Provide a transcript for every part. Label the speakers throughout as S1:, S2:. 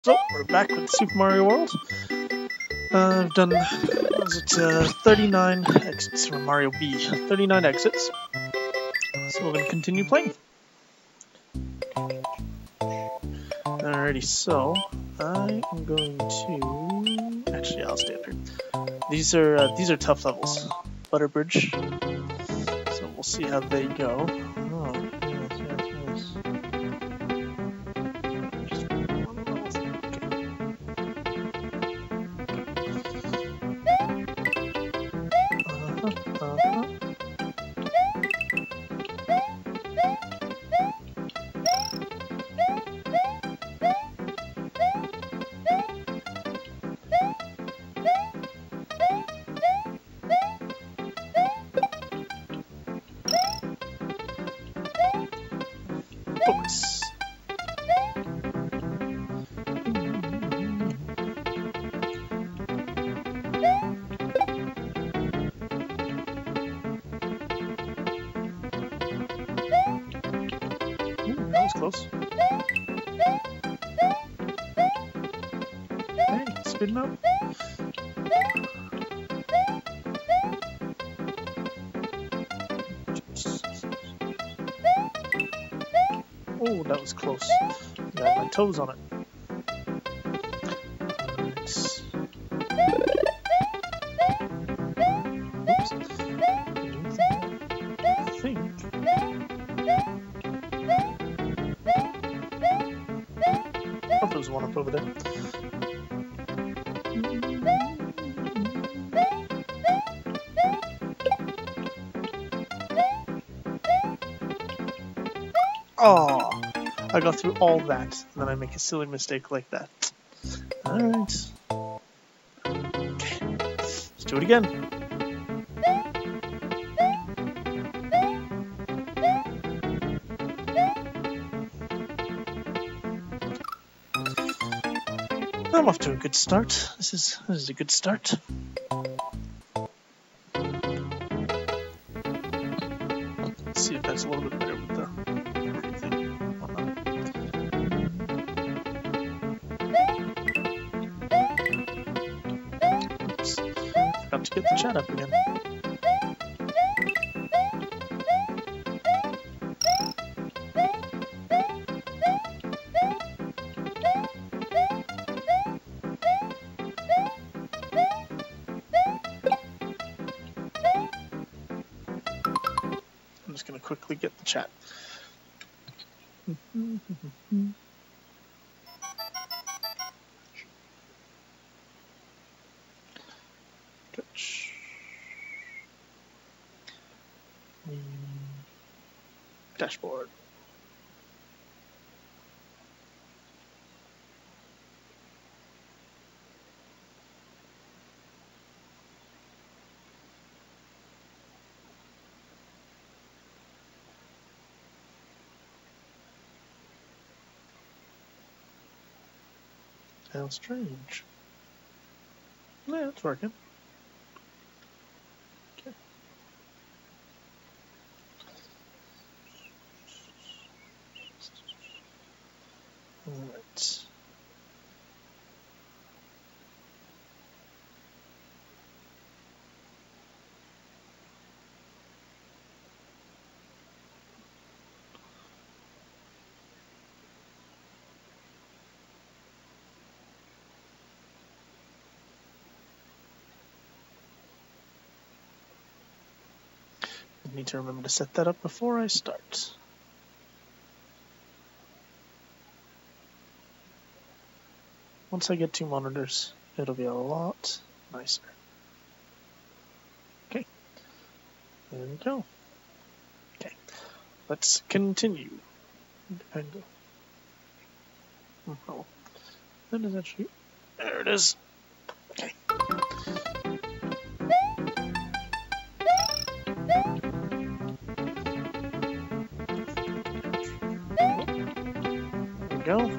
S1: So, we're back with Super Mario World. I've done, what was it, 39 exits from Mario B. 39 exits. So we're going to continue playing. Alrighty, so I am going to... Actually, I'll stay up here. These are tough levels. Butter Bridge. So we'll see how they go. Oh, yes, yes, yes. Focus. Ooh, that was close. Hey, speeding up. Oh, that was close. Got my toes on it. Oops. I think. Oh, there's one up over there. Oh, I got through all that, and then I make a silly mistake like that. Alright. Okay, let's do it again. I'm off to a good start. This is a good start. Let's see if that's a little bit better with the everything. Oops. Forgot to get the chat up again. I'm just going to quickly get the chat. Touch. Dashboard. How strange. Yeah, it's working. Okay. Alright. I need to remember to set that up before I start. Once I get 2 monitors, it'll be a lot nicer. Okay, there we go. Okay, let's continue. Independent. Oh, that is actually... There it is. Okay. There we go.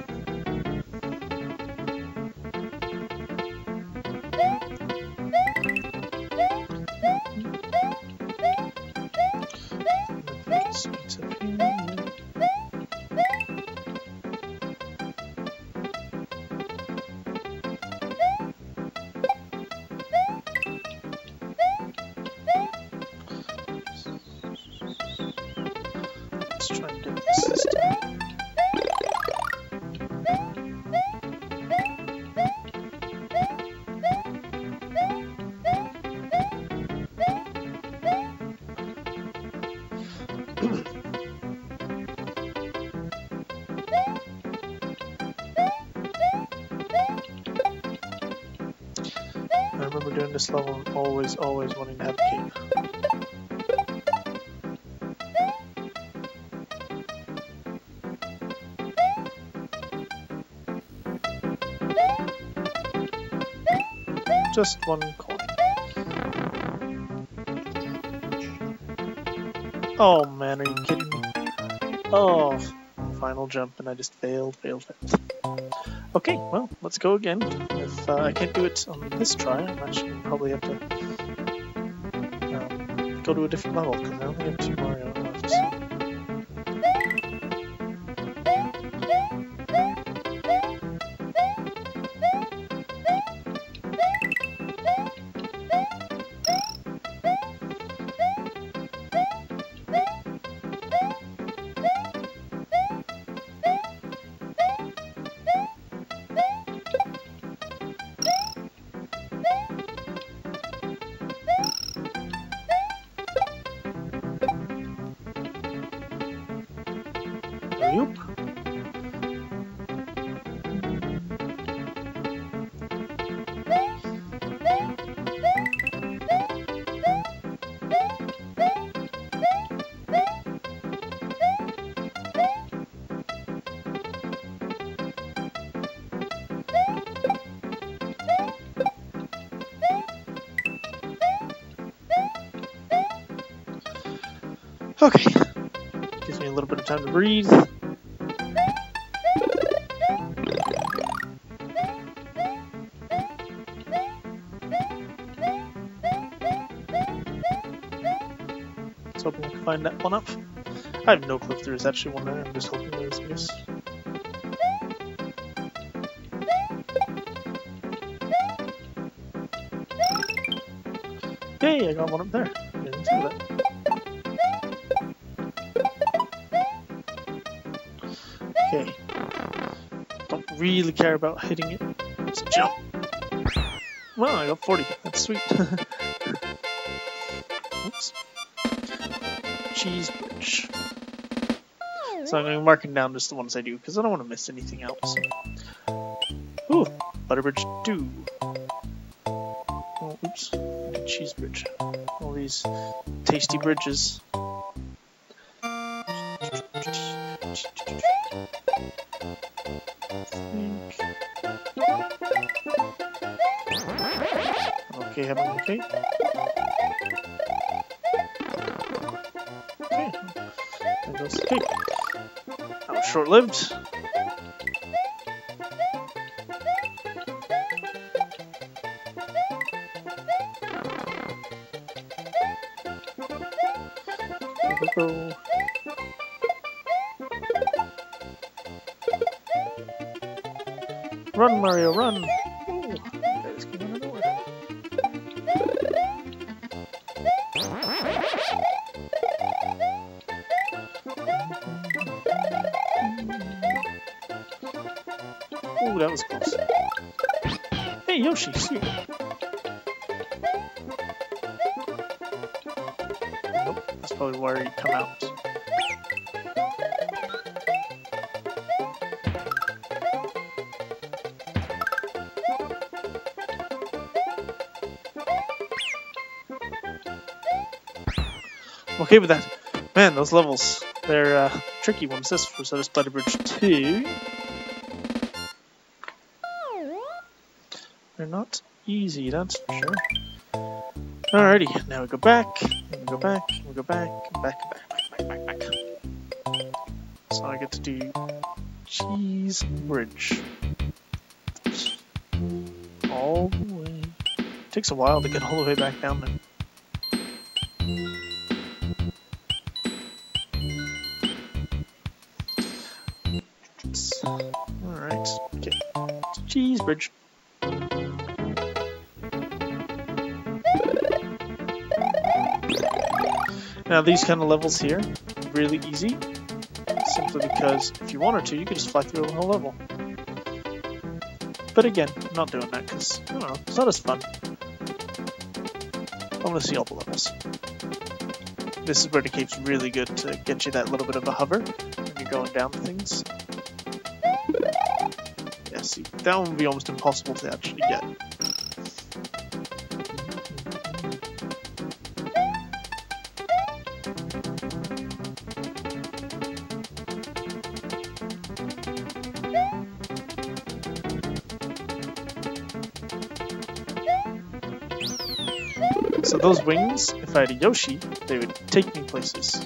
S1: Let's try and get this time. I remember doing this level and always wanting to have a cape. Just one coin. Oh man, are you kidding me? Oh, final jump and I just failed. Okay, well, let's go again. If I can't do it on this try, I'm actually gonna probably have to go to a different level because I only have 2 Mario left. So. Nope. Okay. Gives me a little bit of time to breathe. Hoping I can find that one up. I have no clue if there is actually one there, I'm just hoping there is, I guess. Hey, I got one up there. I didn't see that. Okay. Don't really care about hitting it. Just jump. Well, I got 40. That's sweet. Oops. Cheese bridge. So I'm going to be marking down just the ones I do because I don't want to miss anything else. Ooh, butter bridge 2. Oh, oops, cheese bridge. All these tasty bridges. Okay, having okay. There goes the cape. That was short-lived. Go. Run, Mario, run! Ooh, that just came out of nowhere. Ooh, that was close. Hey, Yoshi, sweet. Nope, that's probably where you come out. Okay with that. Man, those levels, they're tricky ones. This for Soda Splatter Bridge 2. They're not easy, that's for sure. Alrighty, now we go back, and we go back, and we go back, and back. So I get to do Cheese Bridge. All the way. Takes a while to get all the way back down there. Alright, okay. Cheese Bridge. Now these kind of levels here, really easy. simply because if you wanted to, you could just fly through the whole level. But again, I'm not doing that because, I don't know, it's not as fun. I want to see all the levels. This is where the cape's really good to get you that little bit of a hover when you're going down things. Yeah, see, that one would be almost impossible to actually get. So those wings, if I had a Yoshi, they would take me places.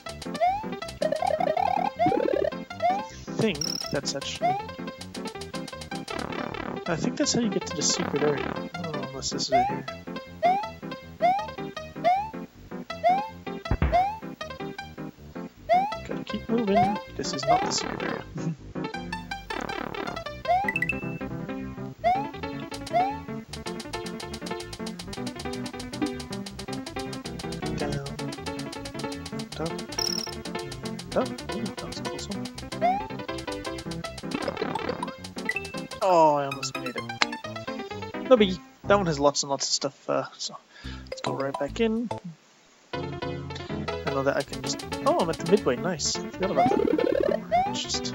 S1: I think that's actually... I think that's how you get to the secret area. I don't know unless this is it here. Gotta keep moving. This is not the secret area. Oh, I almost made it. No biggie. That one has lots and lots of stuff, so let's go right back in. I know that I can just... Oh, I'm at the midway. Nice. I forgot about that. It's just...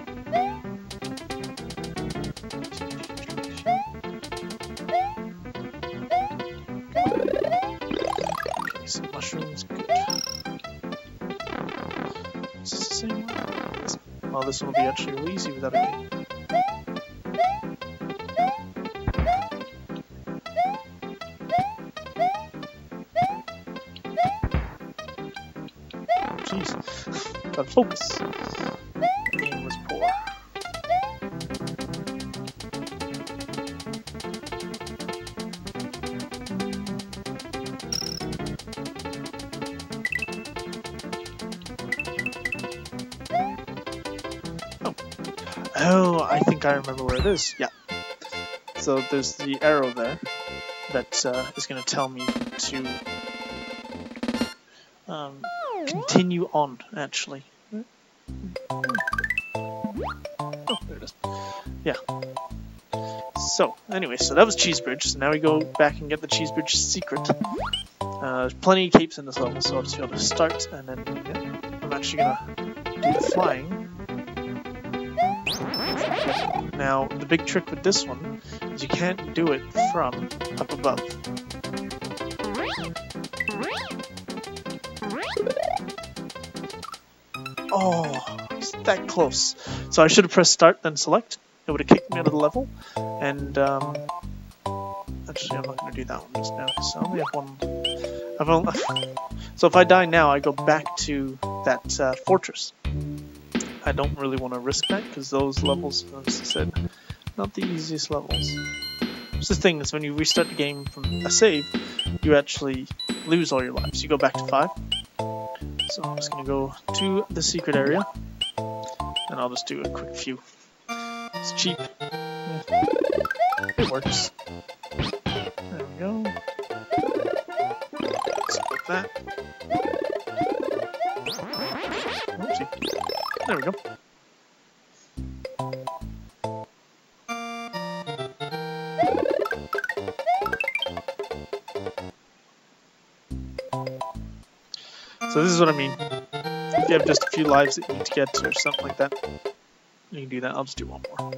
S1: Okay, some mushrooms. Good. Is this the same one? Well, this one will be actually really easy without a key. Jeez, gotta focus. The game was poor. Oh, I think I remember where it is. Yeah. So there's the arrow there that is going to tell me to continue on, actually. Oh, there it is. Yeah. So, anyway, so that was Cheese Bridge. So now we go back and get the Cheese Bridge secret. There's plenty of capes in this level, so I'll just be able to start, and then yeah, I'm actually going to do the flying. Now, the big trick with this one is you can't do it from up above. Oh, it's that close. So I should have pressed start, then select. It would have kicked me out of the level. And, actually, I'm not going to do that one just now, because I only have one. So if I die now, I go back to that fortress. I don't really want to risk that, because those levels, as I said, not the easiest levels. It's the thing is when you restart the game from a save, you actually lose all your lives. You go back to 5. So I'm just going to go to the secret area, and I'll just do a quick few. It's cheap. Yeah. It works. There we go. Skip that. Oopsie. There we go. So this is what I mean. If you have just a few lives that you need to get to or something like that, you can do that. I'll just do one more.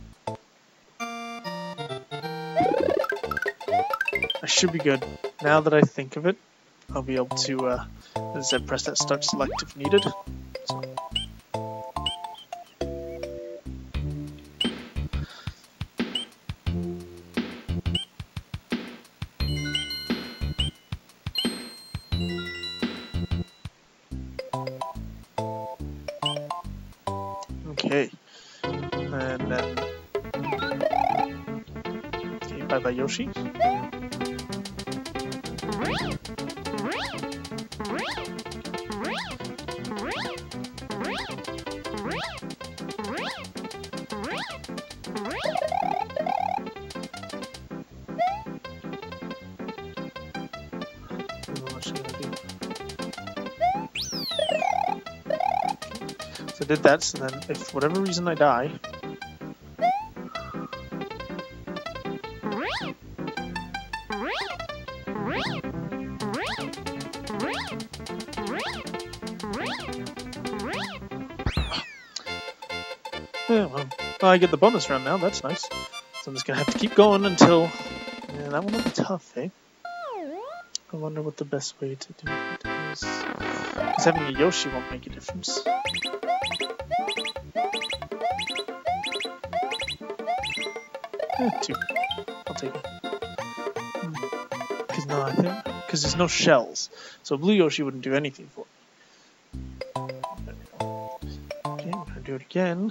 S1: I should be good. Now that I think of it, I'll be able to, as I said, press that start select if needed. So. Okay, and then okay, bye bye Yoshi. So So I did that, so then if for whatever reason I die... Yeah, well, I get the bonus round now, that's nice. So I'm just gonna have to keep going until... Yeah, that one will be tough, eh? I wonder what the best way to do it is. Because having a Yoshi won't make a difference. Two. I'll take it. Because no, I think... Because there's no shells. So Blue Yoshi wouldn't do anything for me. There we go. Okay, I'm gonna do it again.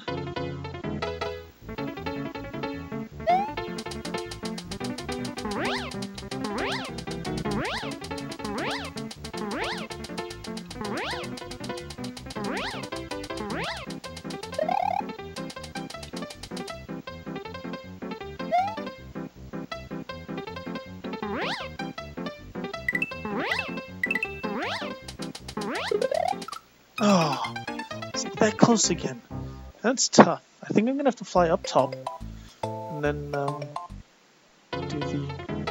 S1: Oh, it's that close again. That's tough. I think I'm gonna have to fly up top, and then do the...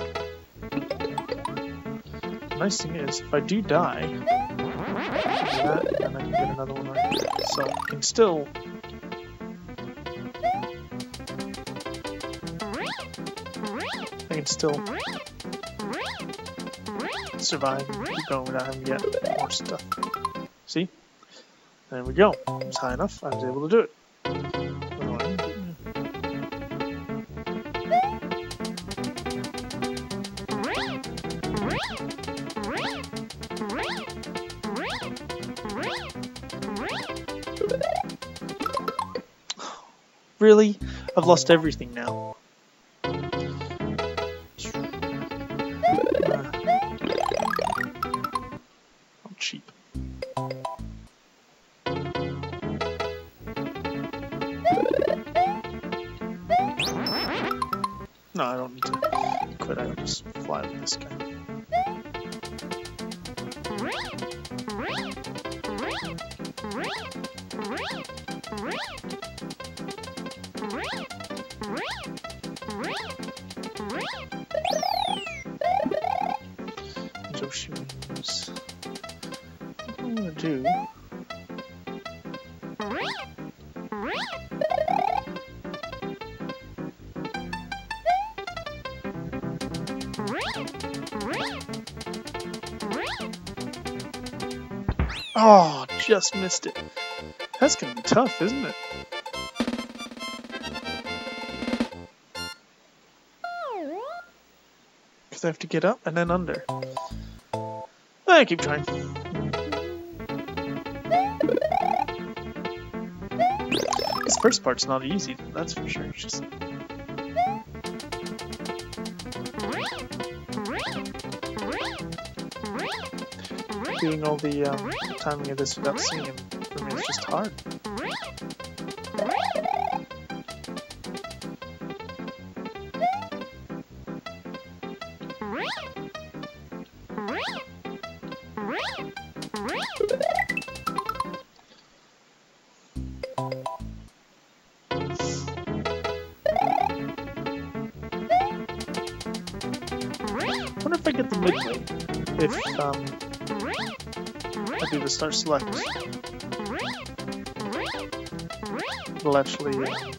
S1: The nice thing is, if I do die, do that, and then I can get another one right here. So I can still... survive and keep going without having to get more stuff. See? There we go. It's high enough. I was able to do it. Really? I've lost everything now. Cheap. No, I don't need to quit. I'll just fly with this guy. Yoshi wings. What I'm gonna do? Oh, just missed it. That's gonna be tough, isn't it? Because I have to get up and then under. I keep trying. This first part's not easy, that's for sure. It's just... doing all the timing of this without seeing him, for me it's just hard. I wonder if I get the midway, if I do the start select. It'll actually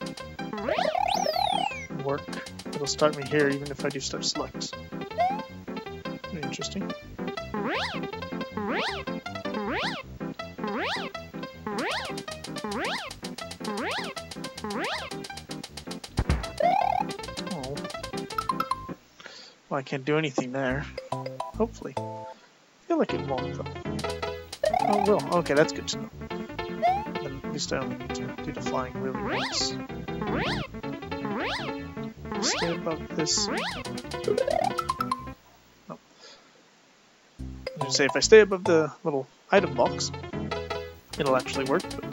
S1: work. It'll start me here even if I do start select. Very interesting. Oh. Well, I can't do anything there. Hopefully. I feel like it won't though. Oh, it will. Okay, that's good to know. Then at least I only need to do the flying really once. Stay above this. No. I was gonna say, if I stay above the little item box, it'll actually work, but...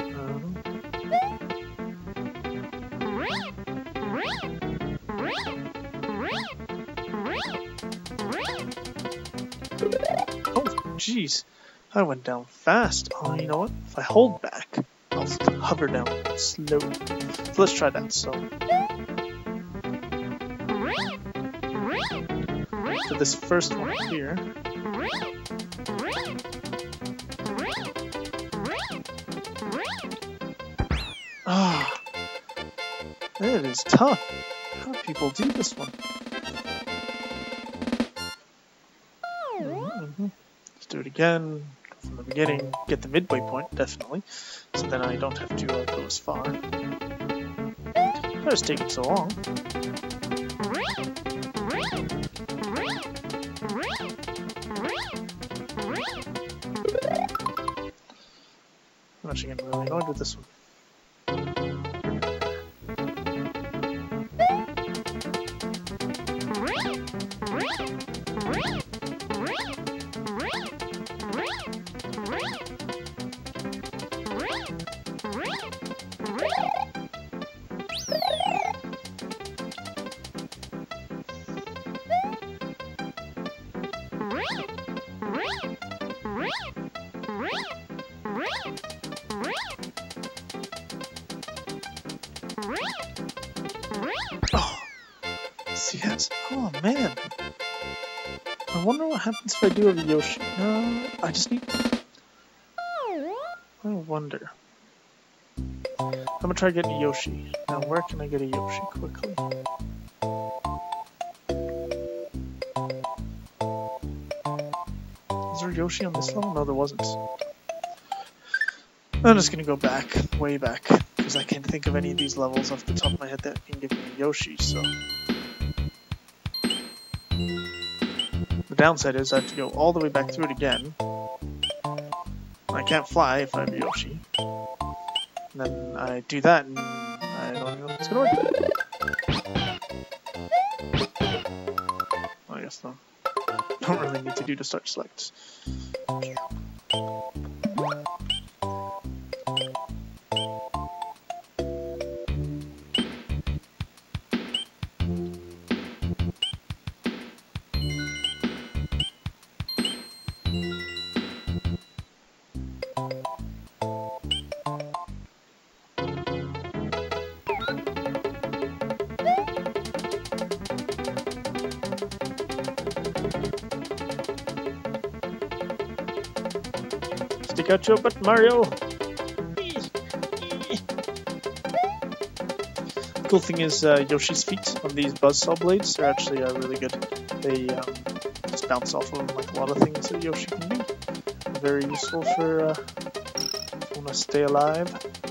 S1: Oh, jeez. I went down fast. Oh, you know what? If I hold back, I'll I'll hover down slowly. So let's try that. So for this first one here. Ah, it is tough. How do people do this one? Let's do it again from the beginning. Get the midway point, definitely. So then I don't have to go as far. It's taking so long. I'm actually getting really annoyed with this one. Oh, see that? Oh man. I wonder what happens if I do have a Yoshi. No, I just need... I wonder. I'm gonna try getting a Yoshi. Now where can I get a Yoshi quickly? Is there a Yoshi on this level? No, there wasn't. I'm just gonna go back, way back, because I can't think of any of these levels off the top of my head that can give me a Yoshi, so... The downside is I have to go all the way back through it again. I can't fly if I have a Yoshi. And then I do that and I don't even know if it's gonna work. I guess not. Don't really need to do the start select. Stick out your butt, Mario! Cool thing is Yoshi's feet on these buzzsaw blades are actually really good. They just bounce off of them like a lot of things that Yoshi can do. Very useful for if you want to stay alive.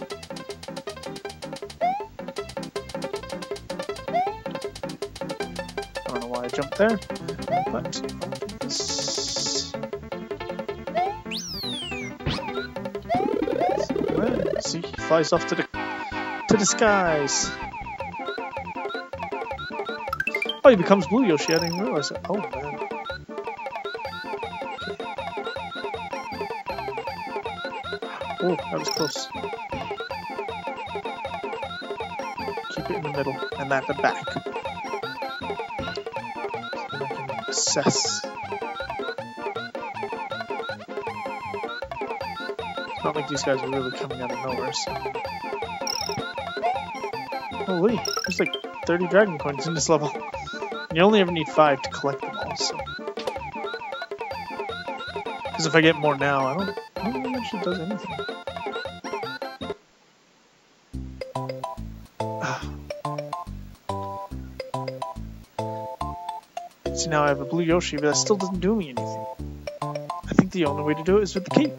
S1: I don't know why I jumped there, but this... See, he flies off to the skies. Oh, he becomes Blue Yoshi. I didn't even realize it. Oh man. Oh, that was close. Keep it in the middle and at the back. So I can assess. It's not like these guys are really coming out of nowhere, so... Holy, there's like 30 dragon coins in this level. You only ever need 5 to collect them all, so... Because if I get more now, I don't think it actually does anything. See, now I have a Blue Yoshi, but that still doesn't do me anything. I think the only way to do it is with the cape.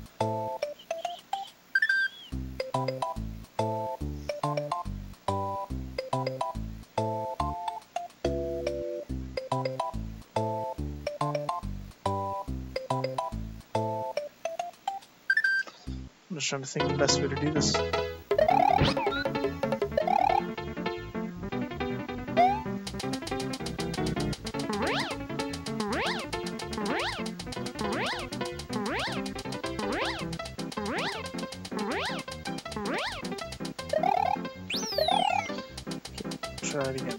S1: I'm just trying to think the best way to do this. Try it again.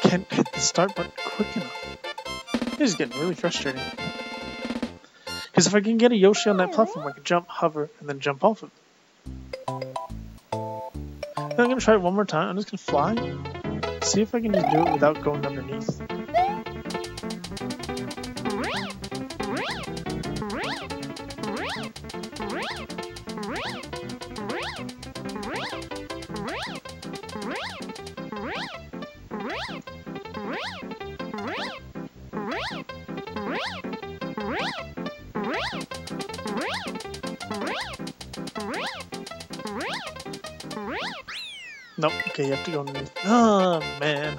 S1: can't hit the start button quick enough. This is getting really frustrating. Because if I can get a Yoshi on that platform, I can jump, hover, and then jump off of it. I'm going to try it one more time. I'm just going to fly. See if I can just do it without going underneath. Nope, okay, you have to go underneath. Oh, man.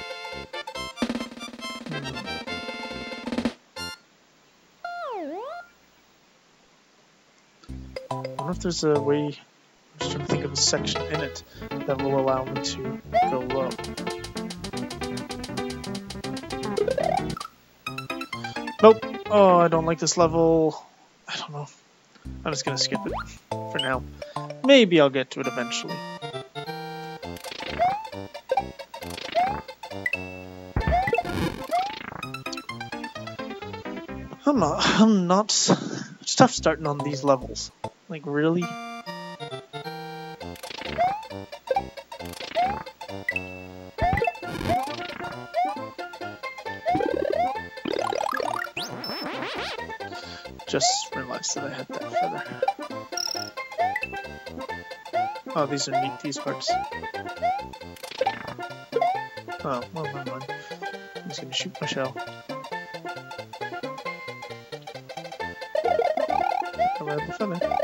S1: I wonder if there's a way, I'm just trying to think of a section in it that will allow me to go low. Nope. Oh, I don't like this level. I don't know. I'm just gonna skip it for now. Maybe I'll get to it eventually. I'm not. It's tough starting on these levels. Like, really? Just realized that I had that feather. Oh, these are neat, these parts. Oh, well, never mind. I'm just gonna shoot my shell. I'll add the feather.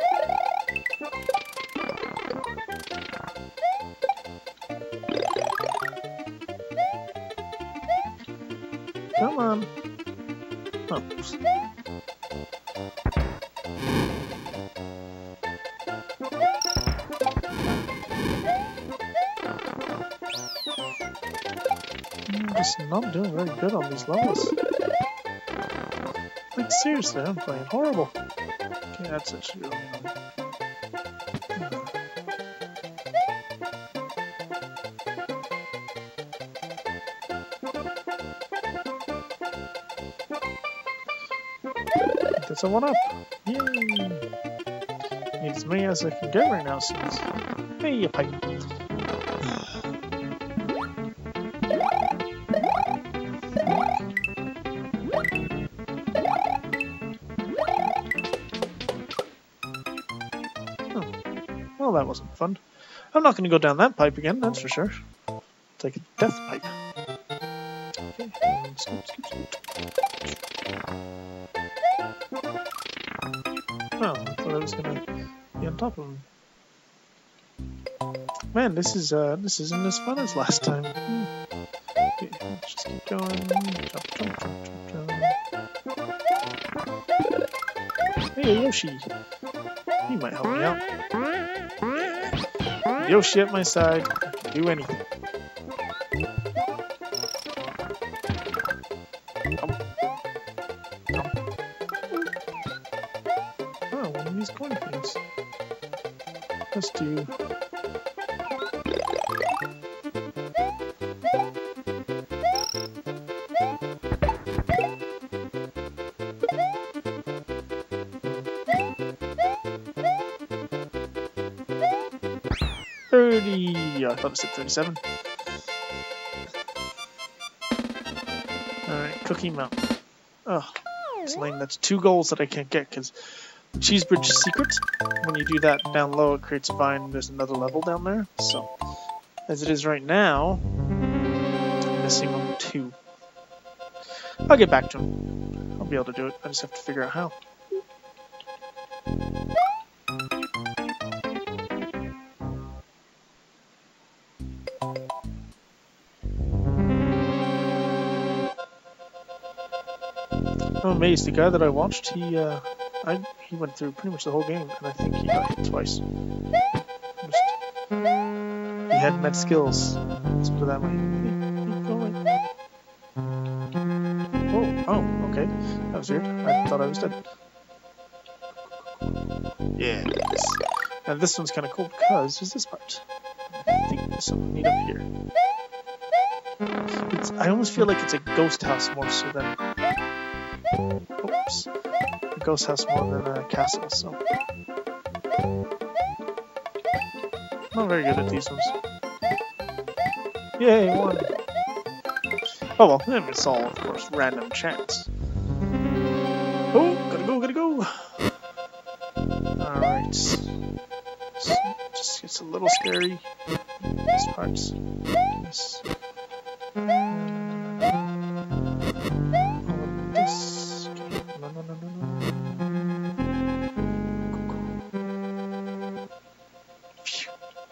S1: Come on. Oh. I'm just not doing very good on these levels. Like, seriously, I'm playing horrible. Okay, that's actually really annoying. That's a 1-up. Yay! Need as many as I can get right now, since. Hey, a pipe. Well, that wasn't fun. I'm not going to go down that pipe again, that's for sure. Take a death pipe. Okay, scoop, scoop, scoop. Oh, I thought I was going to be on top of him. Man, this isn't as fun as last time. Okay, let's just keep going. Jump, jump, jump, jump, jump. Hey, Yoshi! He might help me out. Yoshi at my side, I can do anything. Oh, one of these coin things. Let's do. I thought it said 37. Alright, Cookie Mountain. Oh, it's lame. That's 2 goals that I can't get because the Cheese Bridge is secret. When you do that down low, it creates a vine. There's another level down there. So, as it is right now, I'm missing on 2. I'll get back to him. I'll be able to do it. I just have to figure out how. I'm amazed. The guy that I watched, he went through pretty much the whole game, and I think he got hit twice. He had med skills. Let's put it that way. Keep going. Oh, okay. That was weird. I thought I was dead. Yeah. And this one's kind of cool because there's this part. I think there's something neat up here. I almost feel like it's a ghost house more so than... Oops. A ghost house more than a castle, so... Not very good at these ones. Yay, one! Oh well, it's all, of course, random chance. Oh, gotta go! Alright. Just gets a little scary. This part's... This. This. No. Phew.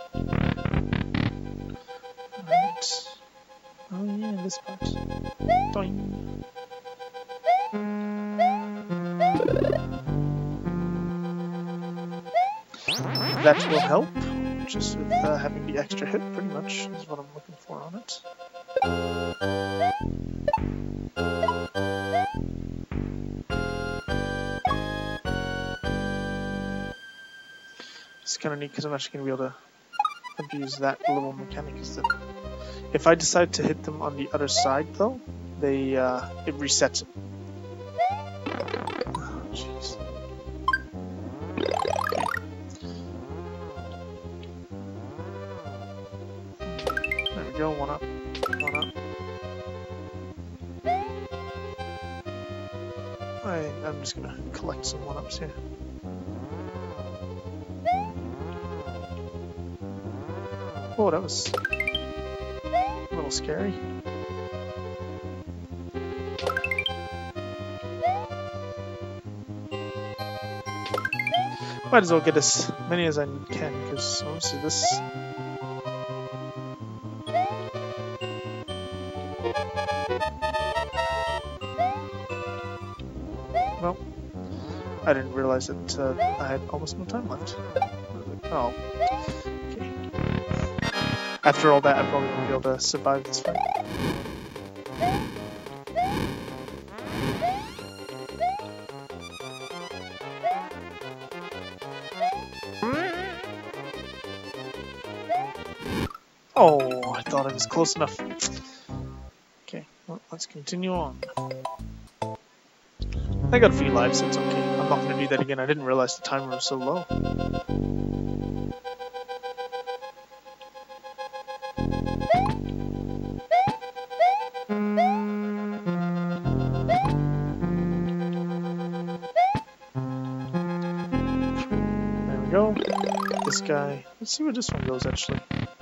S1: Alright. Oh yeah, this part. Doing. That will help, just with having the extra hit, pretty much, is what I'm looking for on it. It's kind of neat because I'm actually going to be able to abuse that little mechanic. Is that if I decide to hit them on the other side, though, they it resets it. Oh, jeez. There we go. One up. I'm just gonna collect some one-ups here. Oh, that was a little scary. Might as well get as many as I can, because obviously this... Well, I didn't realize that I had almost no time left. Oh, okay. After all that, I probably won't be able to survive this fight. Oh, I thought I was close enough. Okay, well, let's continue on. I got a few lives, so it's okay. I'm not going to do that again. I didn't realize the timer was so low. There we go. This guy. Let's see where this one goes, actually.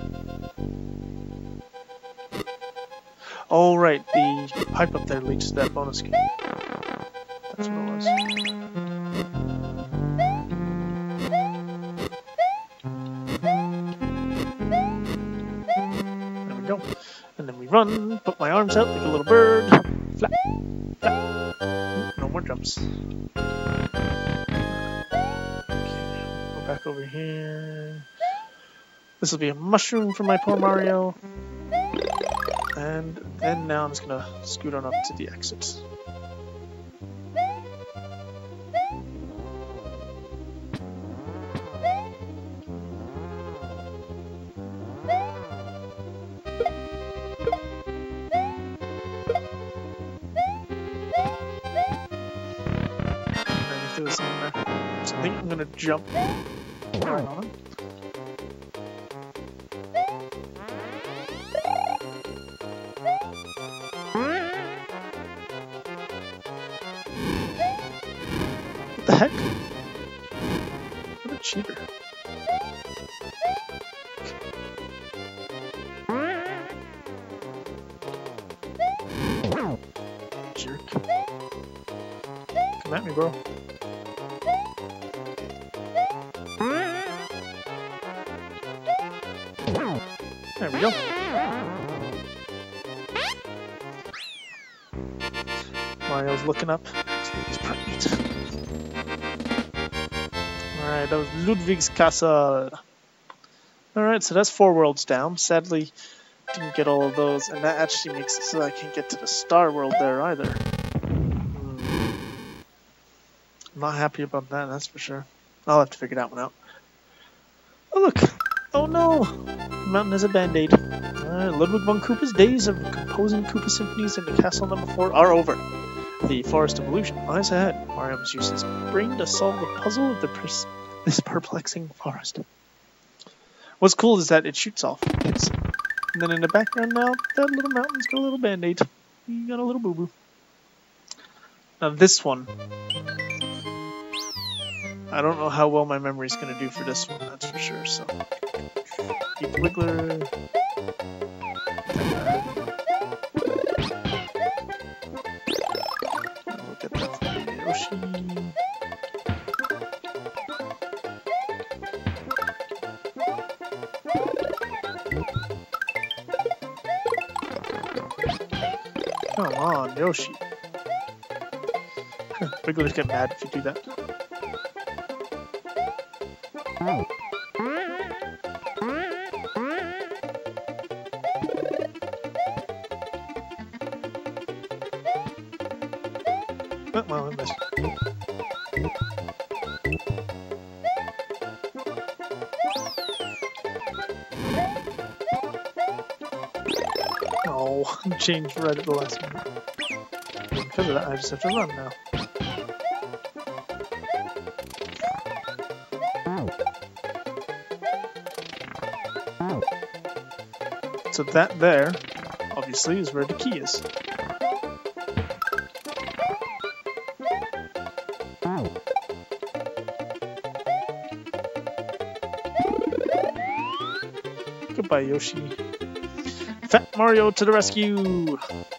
S1: Oh, right. The pipe up there leads to that bonus game. That's what it was. There we go. And then we run, put my arms out like a little bird. Flap, flap. No more jumps. Okay, go back over here. This will be a mushroom for my poor Mario. And then now I'm just gonna scoot on up to the exit. So I think I'm gonna jump right on him. What the heck? What a cheater. Jerk. Come at me, bro. There we go. Mario's looking up. He's pregnant. Alright, that was Ludwig's Castle. Alright, so that's 4 worlds down. Sadly, didn't get all of those, and that actually makes it so I can't get to the Star World there either. I'm not happy about that, that's for sure. I'll have to figure that one out. Oh look! Oh no! The mountain has a band-aid. Ludwig von Koopa's days of composing Koopa symphonies in the castle number 4 are over. The Forest of Illusion lies ahead. Mario must use his brain to solve the puzzle of this perplexing forest. What's cool is that it shoots off. And then in the background now, that little mountain's got a little band-aid. You got a little boo-boo. Now this one, I don't know how well my memory's going to do for this one, that's for sure, so. Keep the Wiggler. Look at that for Yoshi. Come on, Yoshi. Wigglers get mad if you do that. Oh, well, I missed. Oh, changed right at the last minute. Because of that, I just have to run now. So that there, obviously, is where the key is. Goodbye, Yoshi. Fat Mario to the rescue!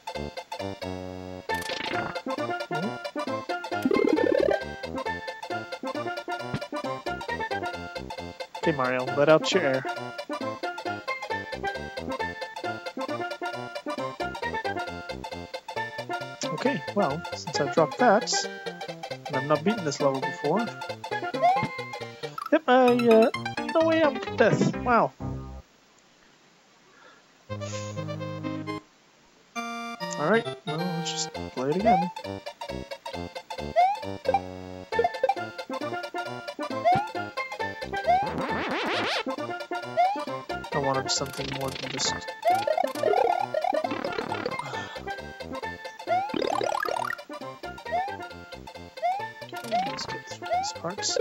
S1: Okay, Mario, let out your air. Okay, well, since I've dropped that, and I've not beaten this level before, yep, no way out to death. Wow. Alright, well, let's just play it again. I wanted something more than just... Let's get through these parts.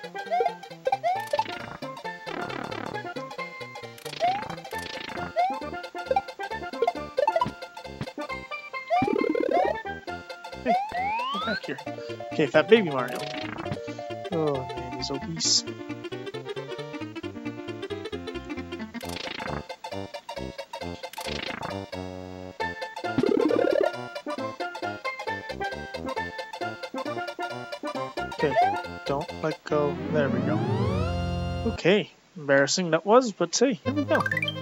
S1: Hey, get back here. Okay, Fat Baby Mario. Oh man, he's obese. Okay, don't let go. There we go. Okay, embarrassing that was, but hey, here we go.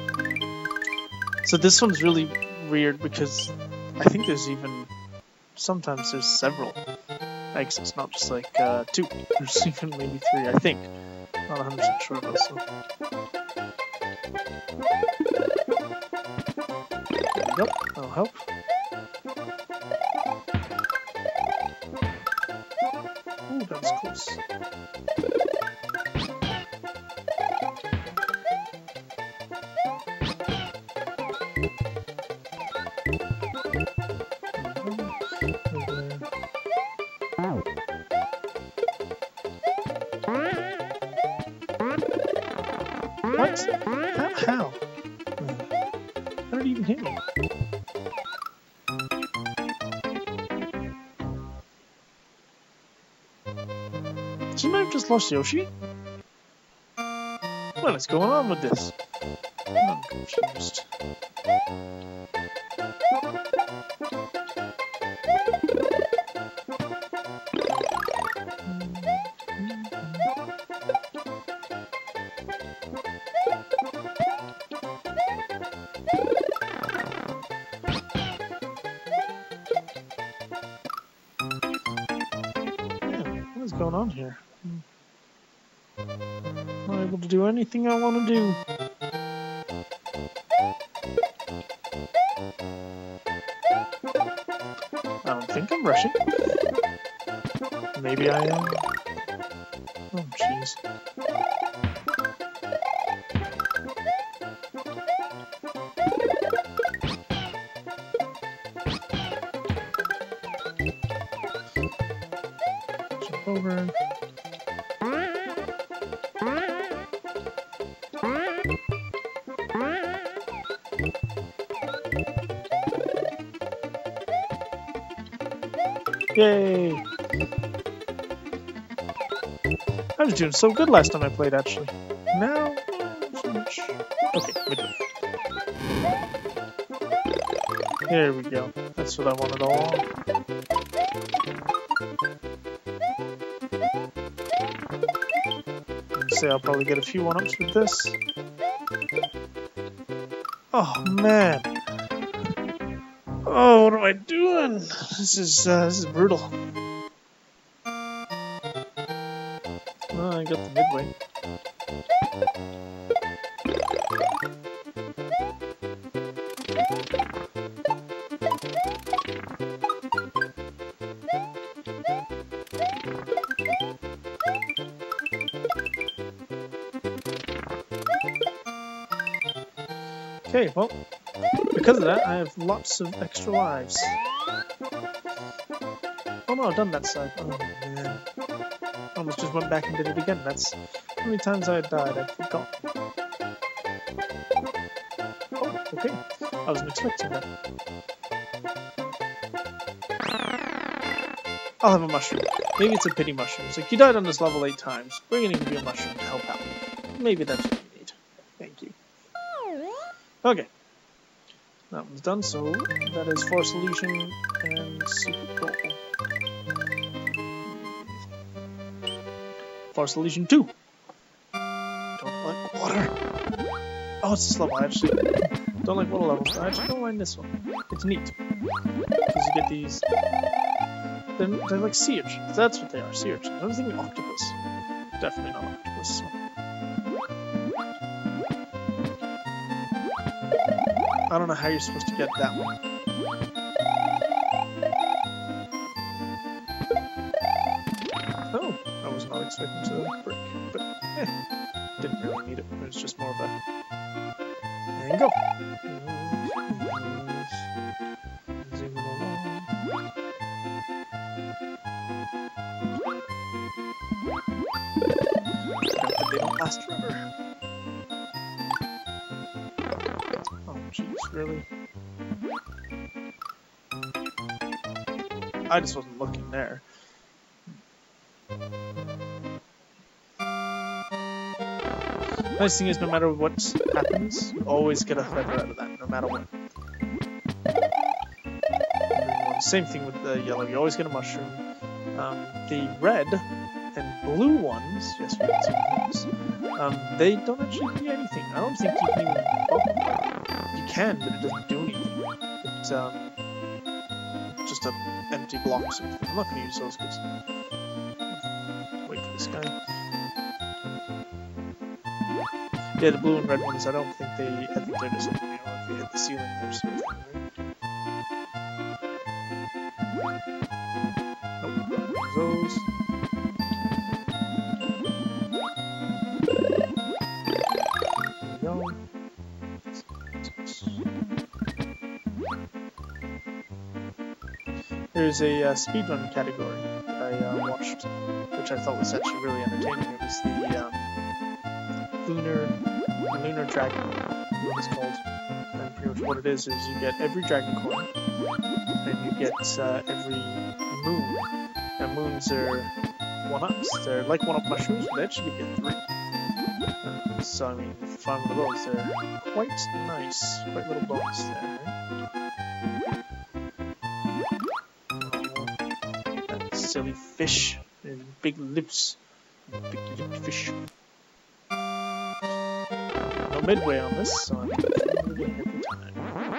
S1: So this one's really weird because I think there's even, sometimes there's several exits, not just like 2. There's even maybe 3, I think. Not 100% sure though, so. Nope, that'll help. Ooh, that was close. What? How? How did he even hit me? Shouldn't I have just lost Yoshi? What is going on with this? I'm confused. What is going on here? I'm not able to do anything I want to do. I don't think I'm rushing. Maybe I am. Oh, jeez. over. Yay! I was doing so good last time I played, actually. Now, not so much. Okay, midway. There we go. That's what I wanted all along. Say I'll probably get a few one-ups with this. Oh man! Oh, what am I doing? This is brutal. Oh, I got the midway. Okay, well, because of that, I have lots of extra lives. Oh no, I've done that side. Oh man. I almost just went back and did it again. That's how many times I had died, I forgot. Oh, okay. I wasn't expecting that. I'll have a mushroom. Maybe it's a pity mushroom. It's like, you died on this level 8 times. We're gonna give you a mushroom to help out. Maybe that's what you need. Thank you. Okay. That one's done, so that is Forest Illusion and Secret Goal. Forest Illusion 2! Don't like water! Oh, it's this level, I actually don't like water levels, but I actually don't mind this one. It's neat. Because you get these... They're like sea urchins. That's what they are, sea urchins. I was thinking octopus. Definitely not octopus. So. I don't know how you're supposed to get that one. Oh, I was not expecting to break, but didn't really need it. It was just more of a... There you go. Zoom along. But they don't last forever. Jeez, really? I just wasn't looking there. Nice thing is, no matter what happens, you always get a feather out of that, no matter what. Same thing with the yellow, you always get a mushroom. The red and blue ones, yes, we have two ones, they don't actually do anything. I don't think you can even bump them. You can, but it doesn't do anything. It's just an empty block or something. I'm not going to use those because... Wait for this guy. Yeah, the blue and red ones, I don't think they... I think they're just, you know, if you hit the ceiling or something, right? Nope, those. There we go. There's a speedrun category that I watched, which I thought was actually really entertaining. It was the Lunar Dragon, what it's called. And pretty much what it is you get every dragon coin, and you get every moon. And moons are one-ups. They're like one-up mushrooms, but they actually give you 3. So, I mean, if you find one of those, they're quite nice. Quite little bonus there, right? Silly fish and big lips. Big lipped fish. No midway on this, so I'm moving every time.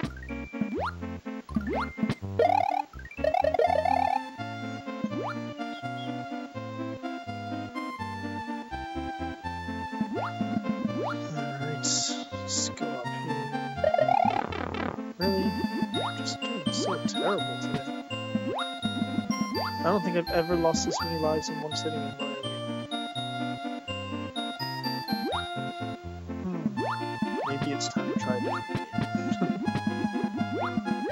S1: Alright, let's go up here. Really? I'm just doing so terrible today. I don't think I've ever lost this many lives in one sitting in my arena. Maybe it's time to try that.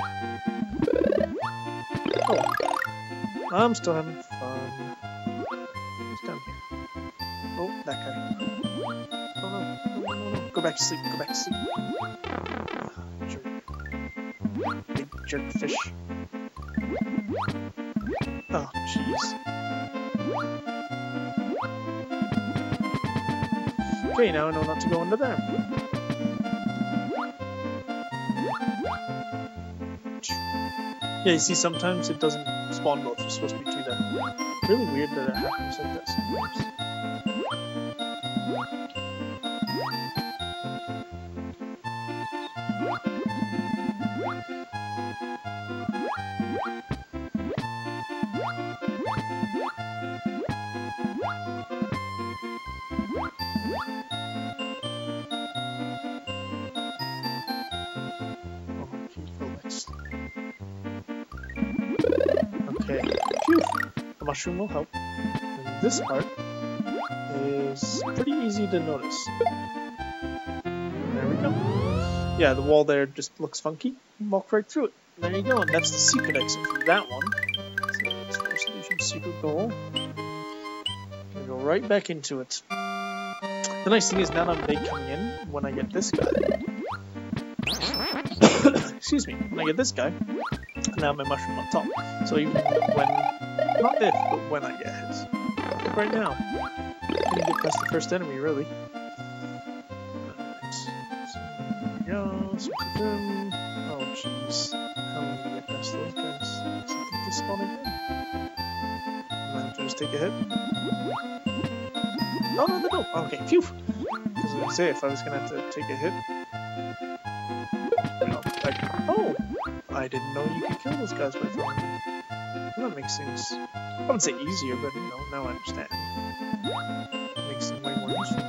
S1: Oh, I'm still having fun. Oh, that guy. Oh no. Go back to sleep. Go back to sleep. Jerk. Big jerk fish. Oh, jeez. Okay, now I know not to go under there. Yeah, you see, sometimes it doesn't spawn both. There's supposed to be 2 there. Really weird that it happens like that sometimes. Okay, phew! The mushroom will help. And this part is pretty easy to notice. There we go. Yeah, the wall there just looks funky. Walk right through it. There you go, and that's the secret exit for that one. So that's our solution, secret goal. Gonna go right back into it. The nice thing is now that I'm big coming in, when I get this guy. Excuse me, when I get this guy, now my mushroom on top. So even when, not if, but when I get hit. Like right now. Didn't get past the first enemy, really. Alright. So there we go. Oh jeez. How am I gonna get past those guys? Something to spawn again. I might have to just take a hit. Oh no, no. Okay, phew! I was gonna say, if I was gonna have to take a hit. No, oh! I didn't know you could kill those guys by throwing them. Well, that makes things, I wouldn't say easier, but you know, now I understand. It makes them way more useful.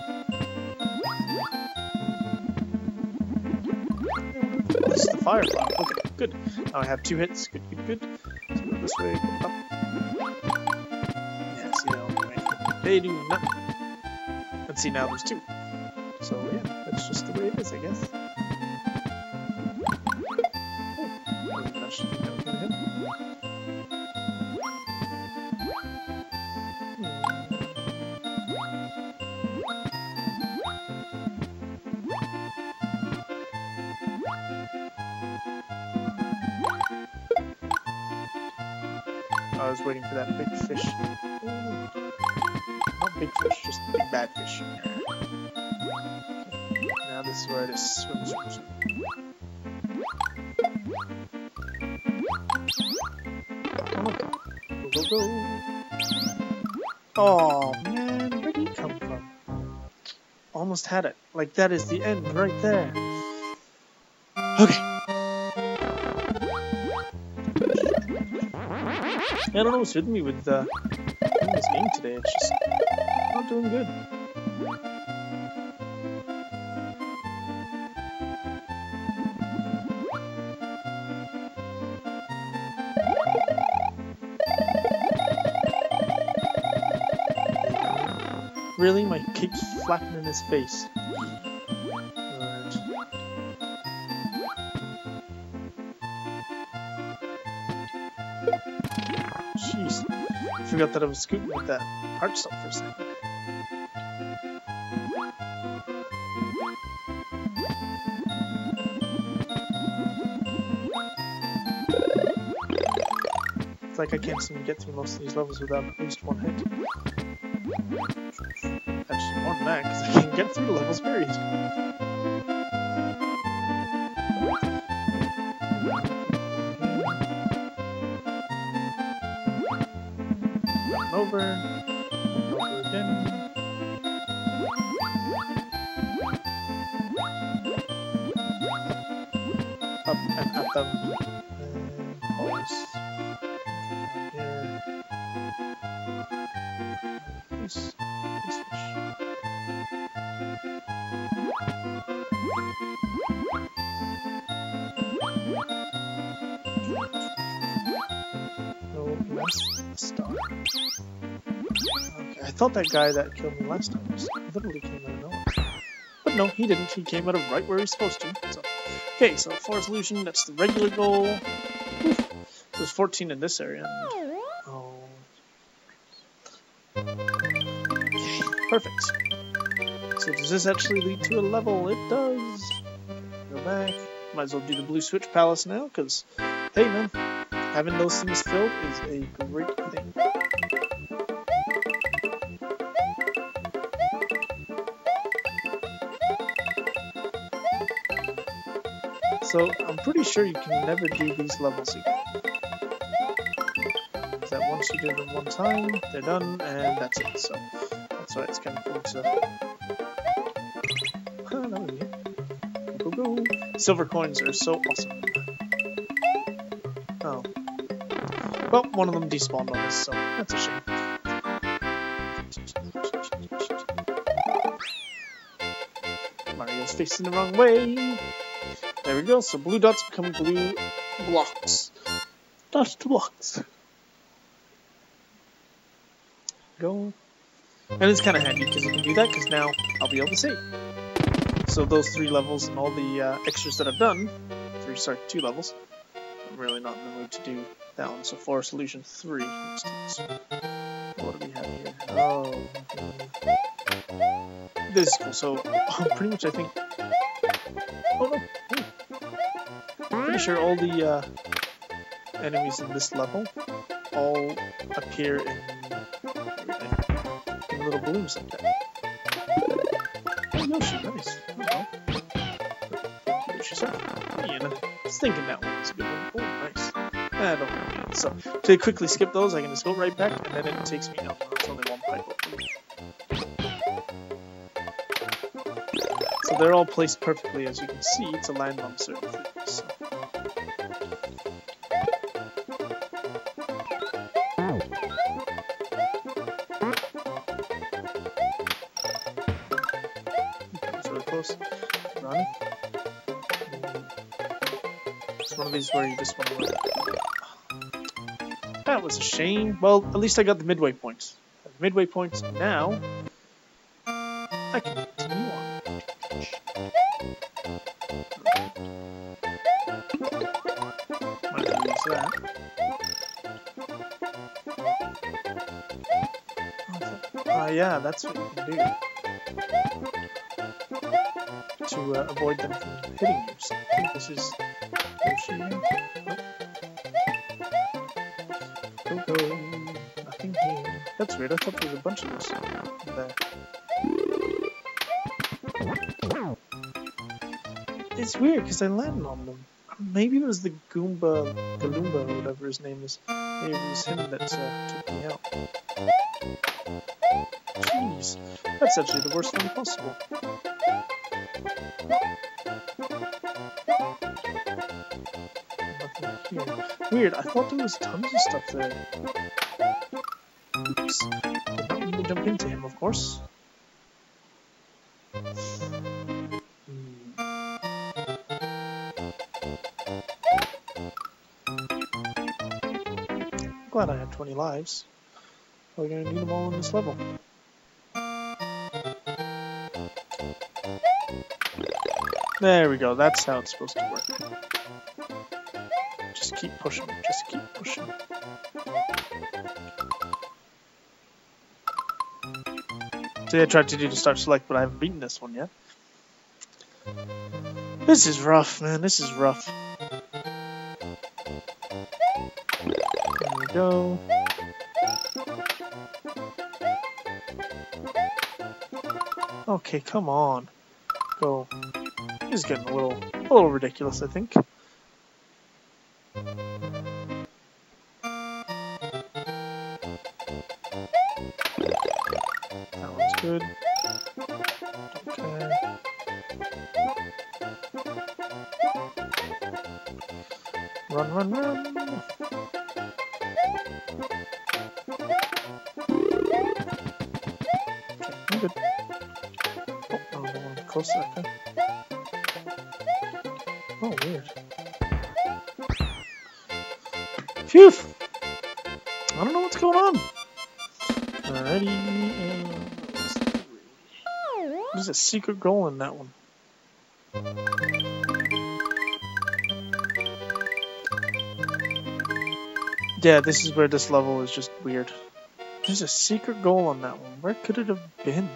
S1: Oh, this is the fire flower. Okay, good. Now I have 2 hits. Good, good, good. So go this way, go up. Yeah, see now, they do nothing. And see now there's 2. So yeah, that's just the way it is, I guess. I was waiting for that big fish. Not big fish, just big bad fish. Okay. Now this is where I just swim. Go. Oh man, where did he come from? Almost had it. Like that is the end right there. Okay. I don't know what's with me with this game today. It's just not doing good. Really? My cake's flapping in his face. Alright. Jeez. I forgot that I was scooting with that heart stuff for a second. It's like I can't seem to get through most of these levels without at least 1 hit. Actually, more than that, because I can't get through the levels, period. Over again. Up and at them. Pause. Here. Peace. Star. Okay, I thought that guy that killed me last time just literally came out of nowhere. But no, he didn't. He came out of right where he's supposed to. So, okay, so 4 solution, that's the regular goal. Oof. There's 14 in this area. And, oh. Okay. Perfect. So does this actually lead to a level? It does. Go back. Might as well do the Blue Switch Palace now, because, hey man, having those things filled is a great thing. So I'm pretty sure you can never do these levels again. Is that once you do them one time, they're done, and that's it. So that's why it's kind of cool to... Go, go, go. Silver coins are so awesome. Oh. Well, one of them despawned on us, so that's a shame. Mario's facing the wrong way. There we go, so blue dots become blue blocks. Dots to blocks. Go. And it's kind of handy because you can do that, because now I'll be able to save. So those 3 levels and all the extras that I've done, 2 levels, I'm really not in the mood to do that one. So for solution 3, let's do this one. What do we have here? Oh, this is cool. So pretty much I think... Oh no! Pretty sure all the enemies in this level all appear in little balloons like that. Oh, Yoshi, nice. Oh, Yoshi's up. Yeah, I was thinking that one was a good one. Oh, nice. I don't know. So, to quickly skip those, I can just go right back, and then it takes me out. It's only one pipe. So they're all placed perfectly, as you can see, to land on certain things. So. Run. It's one of these where you just want to run. That was a shame. Well, at least I got the midway point. At the midway point now, I can continue on. Might have to use that. Yeah, that's what you can do. To avoid them from hitting you. So I think this is Yoshi. Go, go. Nothing here. That's weird. I thought there was a bunch of those there. It's weird because I landed on them. Maybe it was the Goomba, Galumba, or whatever his name is. Maybe it was him that took me out. Jeez. That's actually the worst thing possible. Here. Weird, I thought there was tons of stuff there. Oops. Did not mean to jump into him, of course. Glad I had 20 lives. We're gonna need them all in this level. There we go, that's how it's supposed to work. Just keep pushing, just keep pushing. See, I tried to do the start select, but I haven't beaten this one yet. This is rough, man, this is rough. There we go. Okay, come on. Go. This is getting a little ridiculous, I think. That one's good. Okay. Run, run, run! Okay, I'm good. Oh, I don't want to close that guy. Oh, weird. Phew! I don't know what's going on. Alrighty, and there's a secret goal in that one. Yeah, this is where this level is just weird. There's a secret goal on that one. Where could it have been?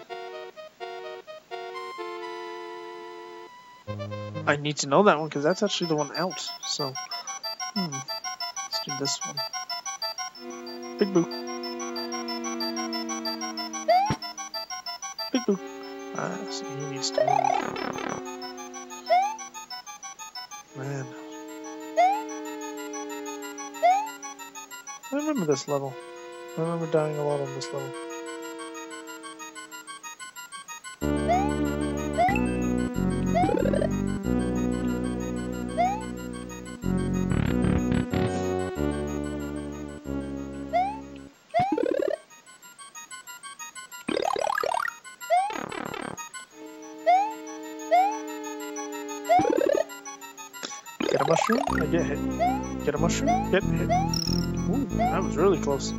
S1: I need to know that one because that's actually the one out. So, let's do this one. Big Boo. Big Boo. So he needs to move. Man. I remember this level. I remember dying a lot on this level. Get a mushroom, I get hit. Get a mushroom, get hit. Ooh, that was really close.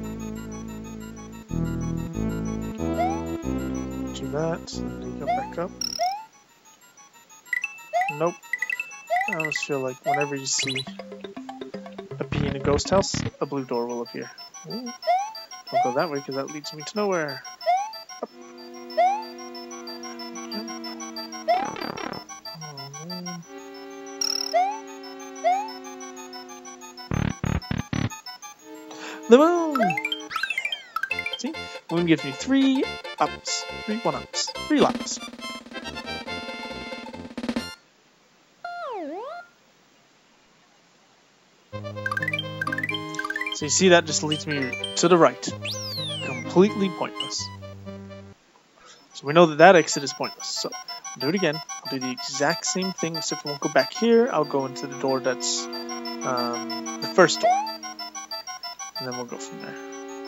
S1: Do that, and then you go back up. Nope. I always feel like whenever you see a P in a ghost house, a blue door will appear. Ooh. Don't go that way because that leads me to nowhere. Up. Jump. Oh man. The moon! See? The moon gives me 3 ups. 3 1-ups. 3 laps. So you see that just leads me to the right. Completely pointless. So we know that that exit is pointless. So I'll do it again. I'll do the exact same thing, except I won't go back here. I'll go into the door that's the first door. And then we'll go from there.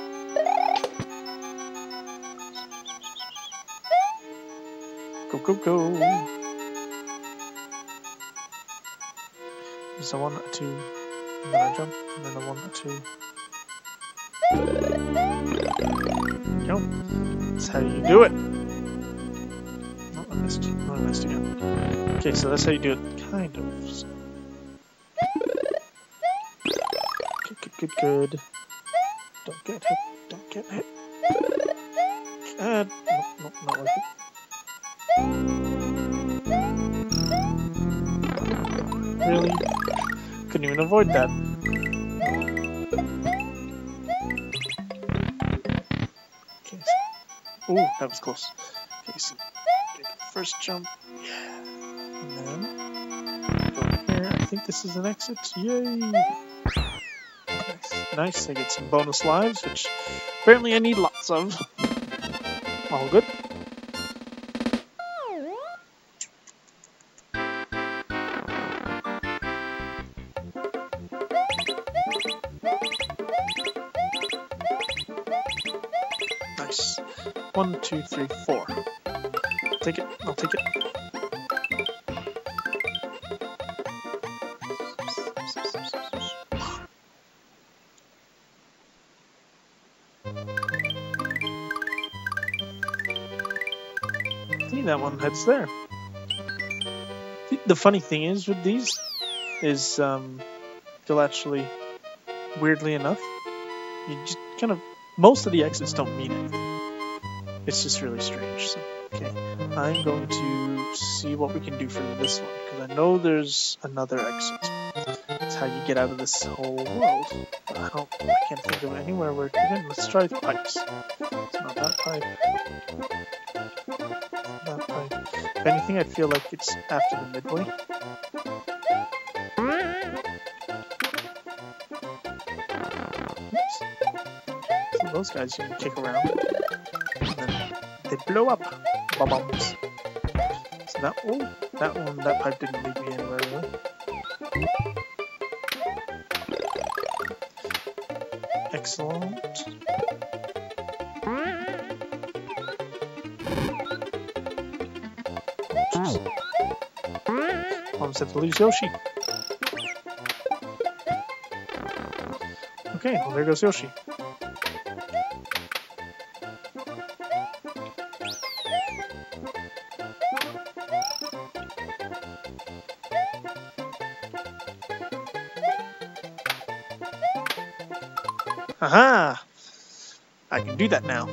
S1: Go, go, go. There's a 1, a 2, and then I jump, and then a 1, a 2. Go. That's how you do it. Oh, I missed. Oh, I missed again. Okay, so that's how you do it, kind of. Okay, good, good, good. Don't get hit. Don't get hit. Nope, nope, not worth it. Really? Couldn't even avoid that. Okay. Ooh, that was close. Okay, so take the first jump. Yeah. And then go here. I think this is an exit. Yay! Nice. Nice. I get some bonus lives, which apparently I need lots of. All good. Nice. 1, 2, 3, 4. Take it. I'll take it. See, that one heads there. The funny thing is with these is they'll actually, weirdly enough, you just kind of, most of the exits don't mean anything. It's just really strange. So, okay, I'm going to see what we can do for this one, because I know there's another exit. That's how you get out of this whole world. But I can't think of anywhere where to begin. Let's try the pipes. It's not that pipe. That pipe. If anything, I feel like it's after the midway. Oops. So those guys you can kick around, and then they blow up. Bombs. So that that pipe didn't lead me anywhere really. Excellent. Almost have to lose Yoshi. Okay, well there goes Yoshi. Aha! I can do that now.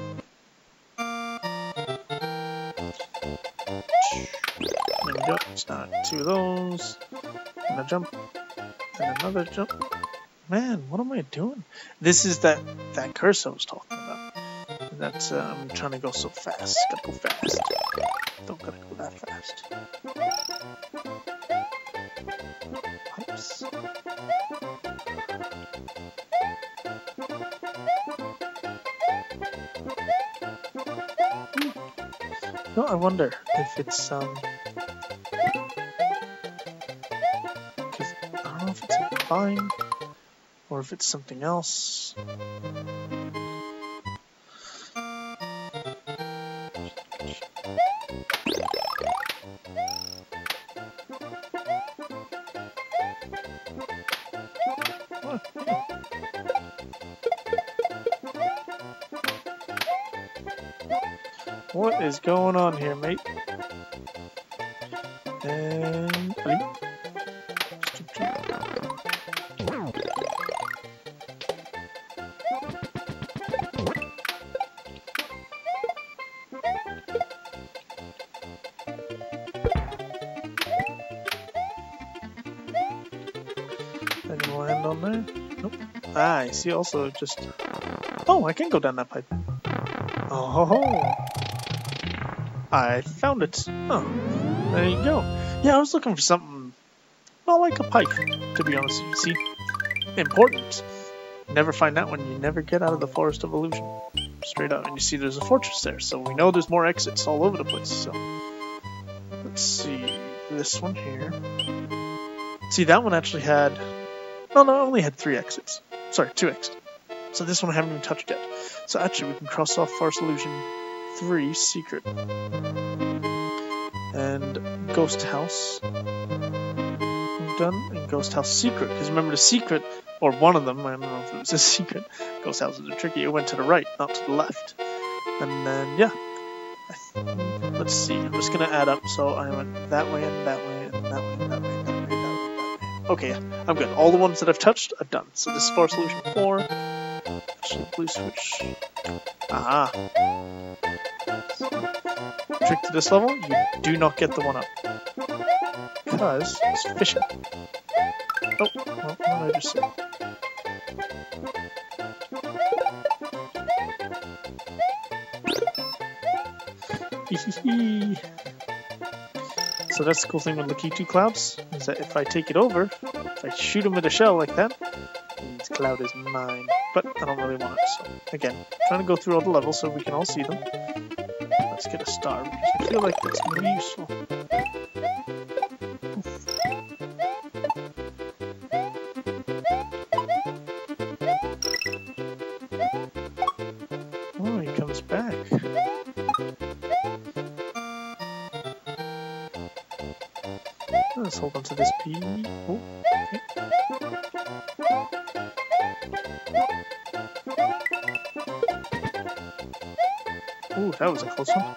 S1: Let me jump. It's not 2 of those. And a jump. And another jump. Man, what am I doing? This is that curse I was talking about. And that's, I'm trying to go so fast. Gotta go fast. Don't gotta go that fast. Pipes. No, I wonder if it's, because I don't know if it's a vine or if it's something else. What is going on here, mate? And any land on there? Nope. Ah, I see. Also, just I can go down that pipe. Oh. I found it. Oh, there you go. Yeah, I was looking for something, well, like a pipe, to be honest with you. See? Important. Never find that one. You never get out of the Forest of Illusion. Straight up. And you see there's a fortress there, so we know there's more exits all over the place. So, let's see. This one here. See, that one actually had... No, it only had 3 exits. Sorry, 2 exits. So this one I haven't even touched yet. So actually, we can cross off Forest Illusion 3 Secret. And Ghost House. I'm done. And Ghost House Secret. Because remember the secret, or one of them, I don't know if it was a secret. Ghost houses are tricky. It went to the right, not to the left. And then, yeah. Let's see. I'm just going to add up. So I went that way and that way and that way and that way and that way and that way and that way. Okay, I'm good. All the ones that I've touched, I've done. So this is Forest Illusion 4. Actually, blue switch. Aha. Trick to this level, you do not get the 1-up. Because it's fishing. Oh, well, what did I just say? So that's the cool thing with Lakitu clouds, is that if I take it over, if I shoot him with a shell like that, this cloud is mine. But I don't really want it, so again, trying to go through all the levels so we can all see them. Let's get a star, because I feel like that's going to be useful. Oh, he comes back. Let's hold on to this P. Oh, okay. Ooh, that was a close one.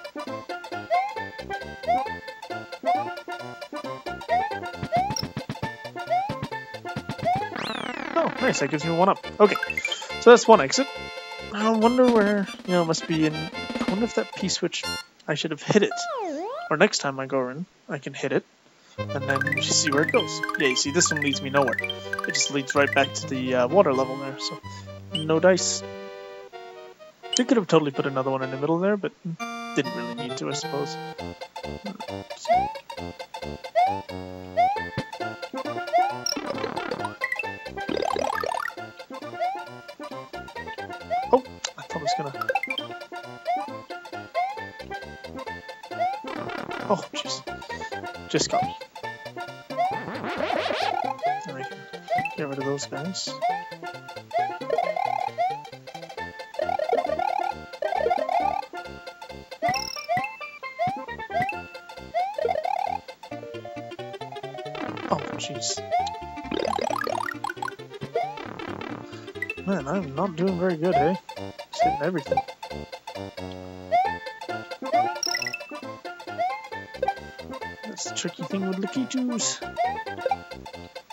S1: Oh, nice, that gives me 1-up. Okay, so that's 1 exit. I wonder where, it must be in... I wonder if that P-switch, I should have hit it. Or next time I go in, I can hit it. And then you see where it goes. Yeah, you see, this one leads me nowhere. It just leads right back to the water level there, so... No dice. They could have totally put another one in the middle there, but didn't really need to, I suppose. Oh, I thought I was gonna... Oh, jeez. Just got me. And I can get rid of those guys. Oh, jeez. Man, I'm not doing very good, eh? Just hitting everything. That's the tricky thing with Lakitus.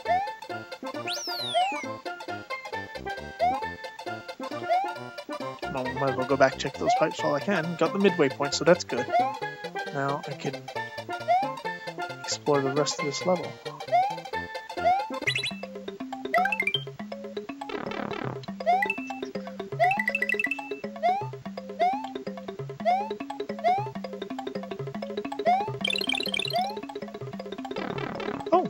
S1: Come Oh, might as well go back, check those pipes while I can. Got the midway point, so that's good. Now I can explore the rest of this level. Oh!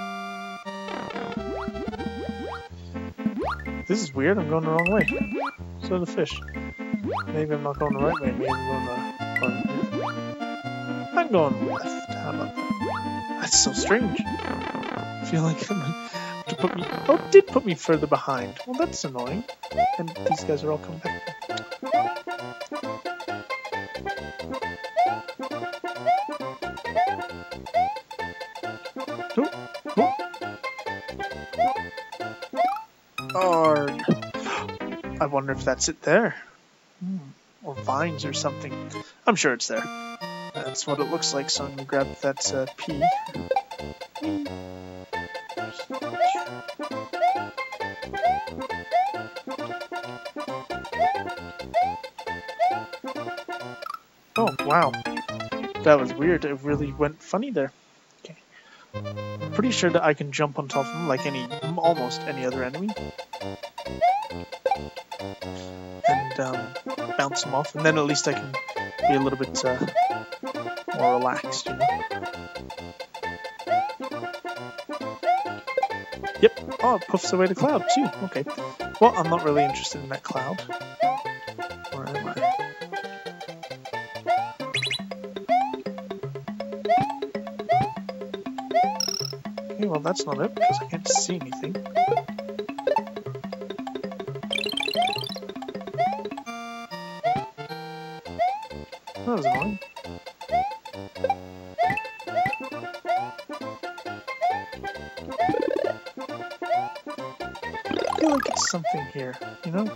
S1: This is weird, I'm going the wrong way. So the fish. Maybe I'm not going the right way, maybe I'm going I'm going left. How about that? That's so strange. I feel like I'm to put me. Oh, it did put me further behind. Well, that's annoying. And these guys are all coming back. Oh, oh. Oh, I wonder if that's it there. Or vines or something. I'm sure it's there. That's what it looks like, so I'm gonna grab that P. Oh, wow. That was weird. It really went funny there. Okay. Pretty sure that I can jump on top of them like almost any other enemy. And bounce them off, and then at least I can be a little bit more relaxed, you know? Yep. Oh, it puffs away the cloud too. Okay. Well, I'm not really interested in that cloud. Where am I? Okay, well that's not it, because I can't see anything. That was annoying. I feel like it's something here, you know?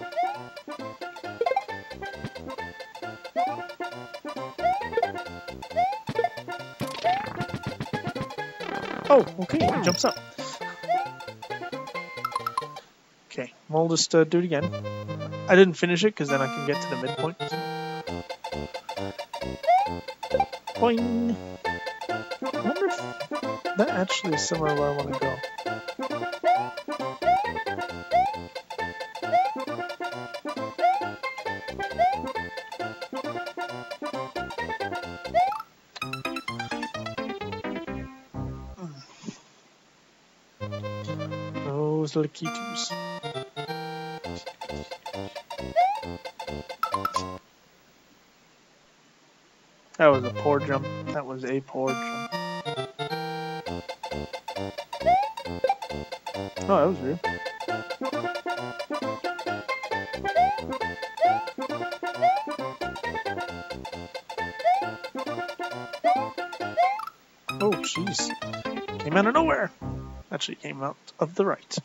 S1: Oh, okay, he jumps up. Okay, we'll just do it again. I didn't finish it because then I can get to the midpoint. Boing! I wonder if that actually is somewhere where I want to go. Those Lakitus. That was a poor jump. That was a poor jump. Oh, that was weird. Oh, jeez. Came out of nowhere. Actually came out of the right.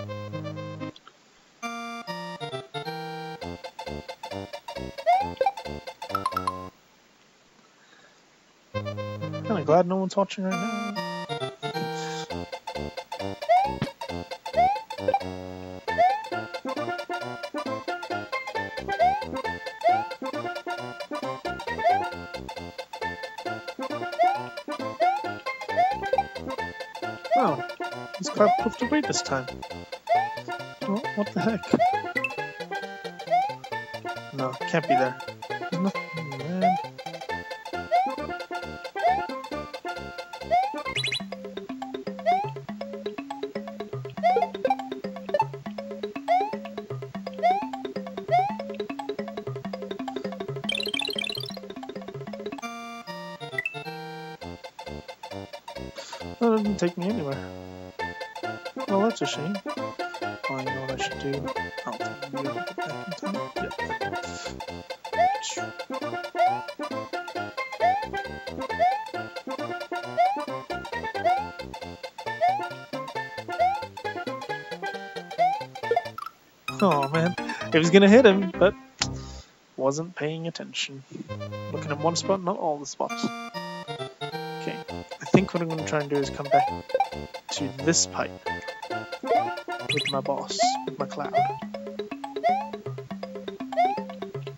S1: Kinda glad no one's watching right now. Oh, this cloud puffed away this time. Oh, what the heck? No, it can't be there. There's nothing, man. That doesn't take me anywhere. Well, that's a shame. Oh, you know what I should do? I'll take me get back in time. Oh man, it was gonna hit him, but wasn't paying attention. Looking at one spot, not all the spots. Okay, I think what I'm gonna try and do is come back to this pipe with my boss, with my cloud.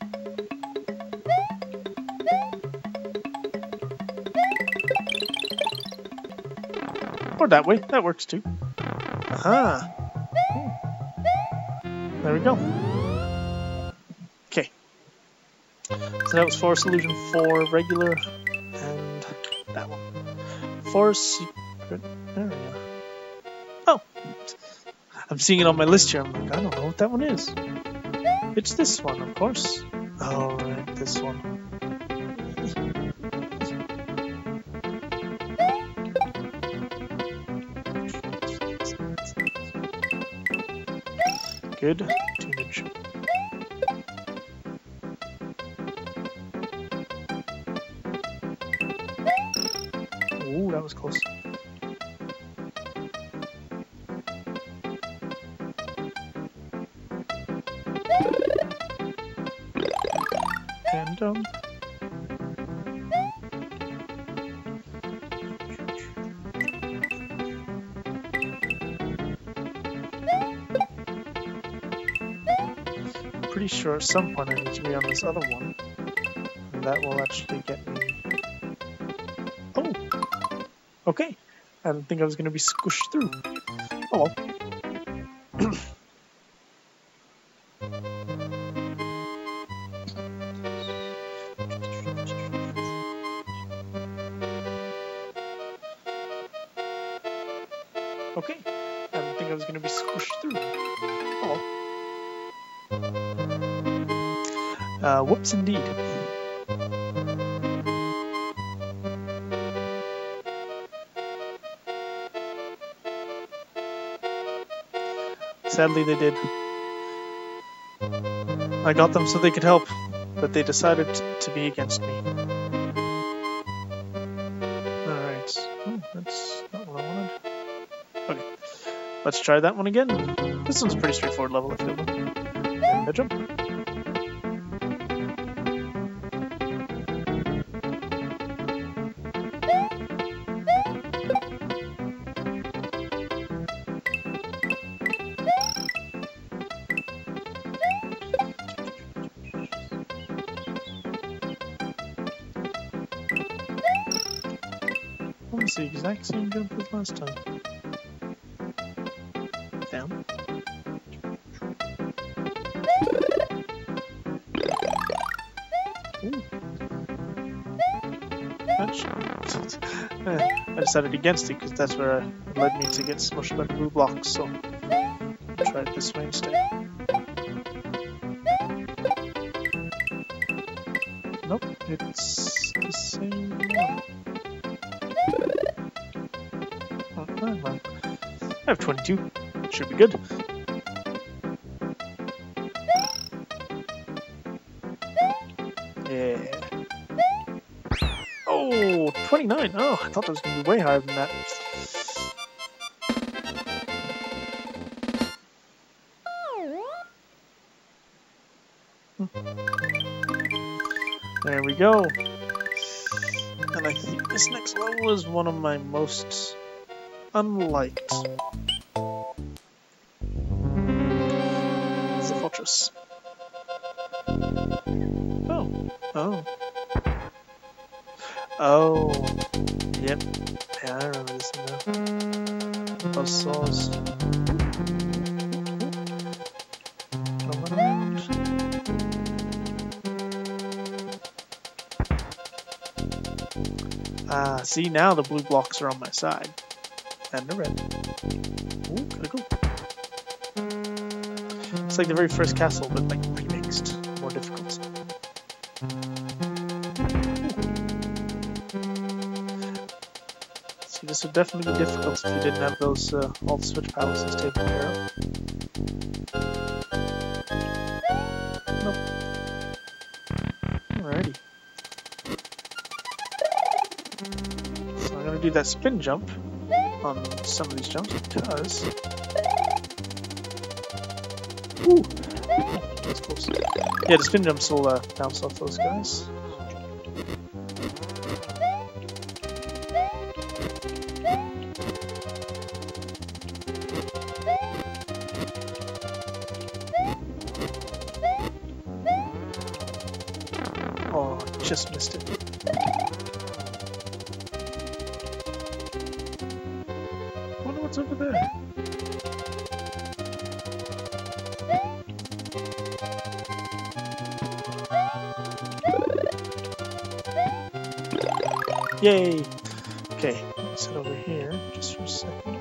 S1: Or that way. That works too. Aha. There we go. Okay. So that was Forest Illusion 4 regular, and that one. Forest Secret. There we go. Oh! I'm seeing it on my list here. I'm like, I don't know what that one is. It's this one, of course. Oh, right, this one. Good tunage. Ooh, that was close. And pretty sure at some point I need to be on this other one, and that will actually get me. Oh, okay. I didn't think I was going to be squished through. Oh well. Okay, I didn't think I was going to be squished through. Oh well. Whoops, indeed. Sadly, they did. I got them so they could help, but they decided to be against me. Alright. Oh, that's not what I wanted. Okay. Let's try that one again. This one's a pretty straightforward level, I feel. And a jump. Almost the exact same jump as last time. Down. Ooh. I decided against it because that's where it led me to get smushed by the blue blocks, so I'll try it this way instead. Nope, it's the same one. Oh, well. I have 22. Should be good. Yeah. Oh, 29. Oh, I thought that was going to be way higher than that. There we go. And I think this next level is one of my most unliked. It's the fortress. Oh. Oh. Oh. Yep. Yeah, I remember this one now. Buzzsaws. Come around. Ah, see, now the blue blocks are on my side. And the red. Ooh, kinda cool. It's like the very first castle, but like remixed. More difficult. See, this would definitely be difficult if you didn't have those all the switch palaces taken care of. Nope. Alrighty. So I'm gonna do that spin jump on some of these jumps because... Ooh! That's close. Yeah, the spin jumps will bounce off those guys. Oh, just missed it. over there? Yay! Okay, let's head over here just for a second.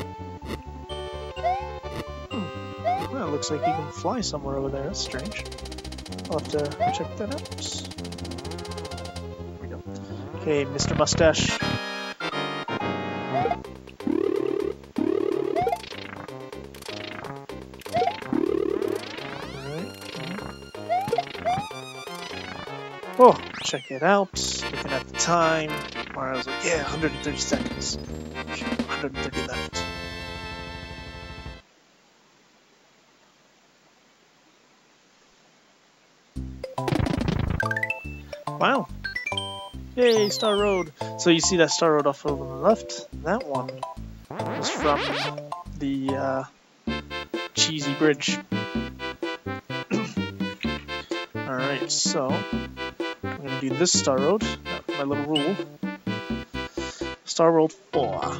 S1: Well, it looks like you can fly somewhere over there. That's strange. I'll have to check that out. There we go. Okay, Mr. Mustache. Oh, check it out. Looking at the time. Mario's like, yeah, 130 seconds. 130 left. Wow. Yay, Star Road. So you see that Star Road off over on the left? That one is from the cheesy bridge. Alright, so I'm going to do this Star Road. My little rule. Star Road 4.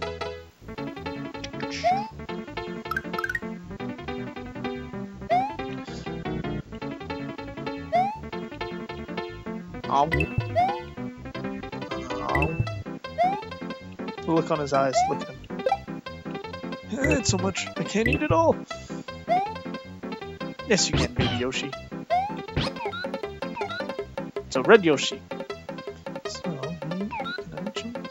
S1: Oh. The look on his eyes, look at him. It's so much, I can't eat it all. Yes, you can, baby Yoshi. It's a red Yoshi. So, can I reach him?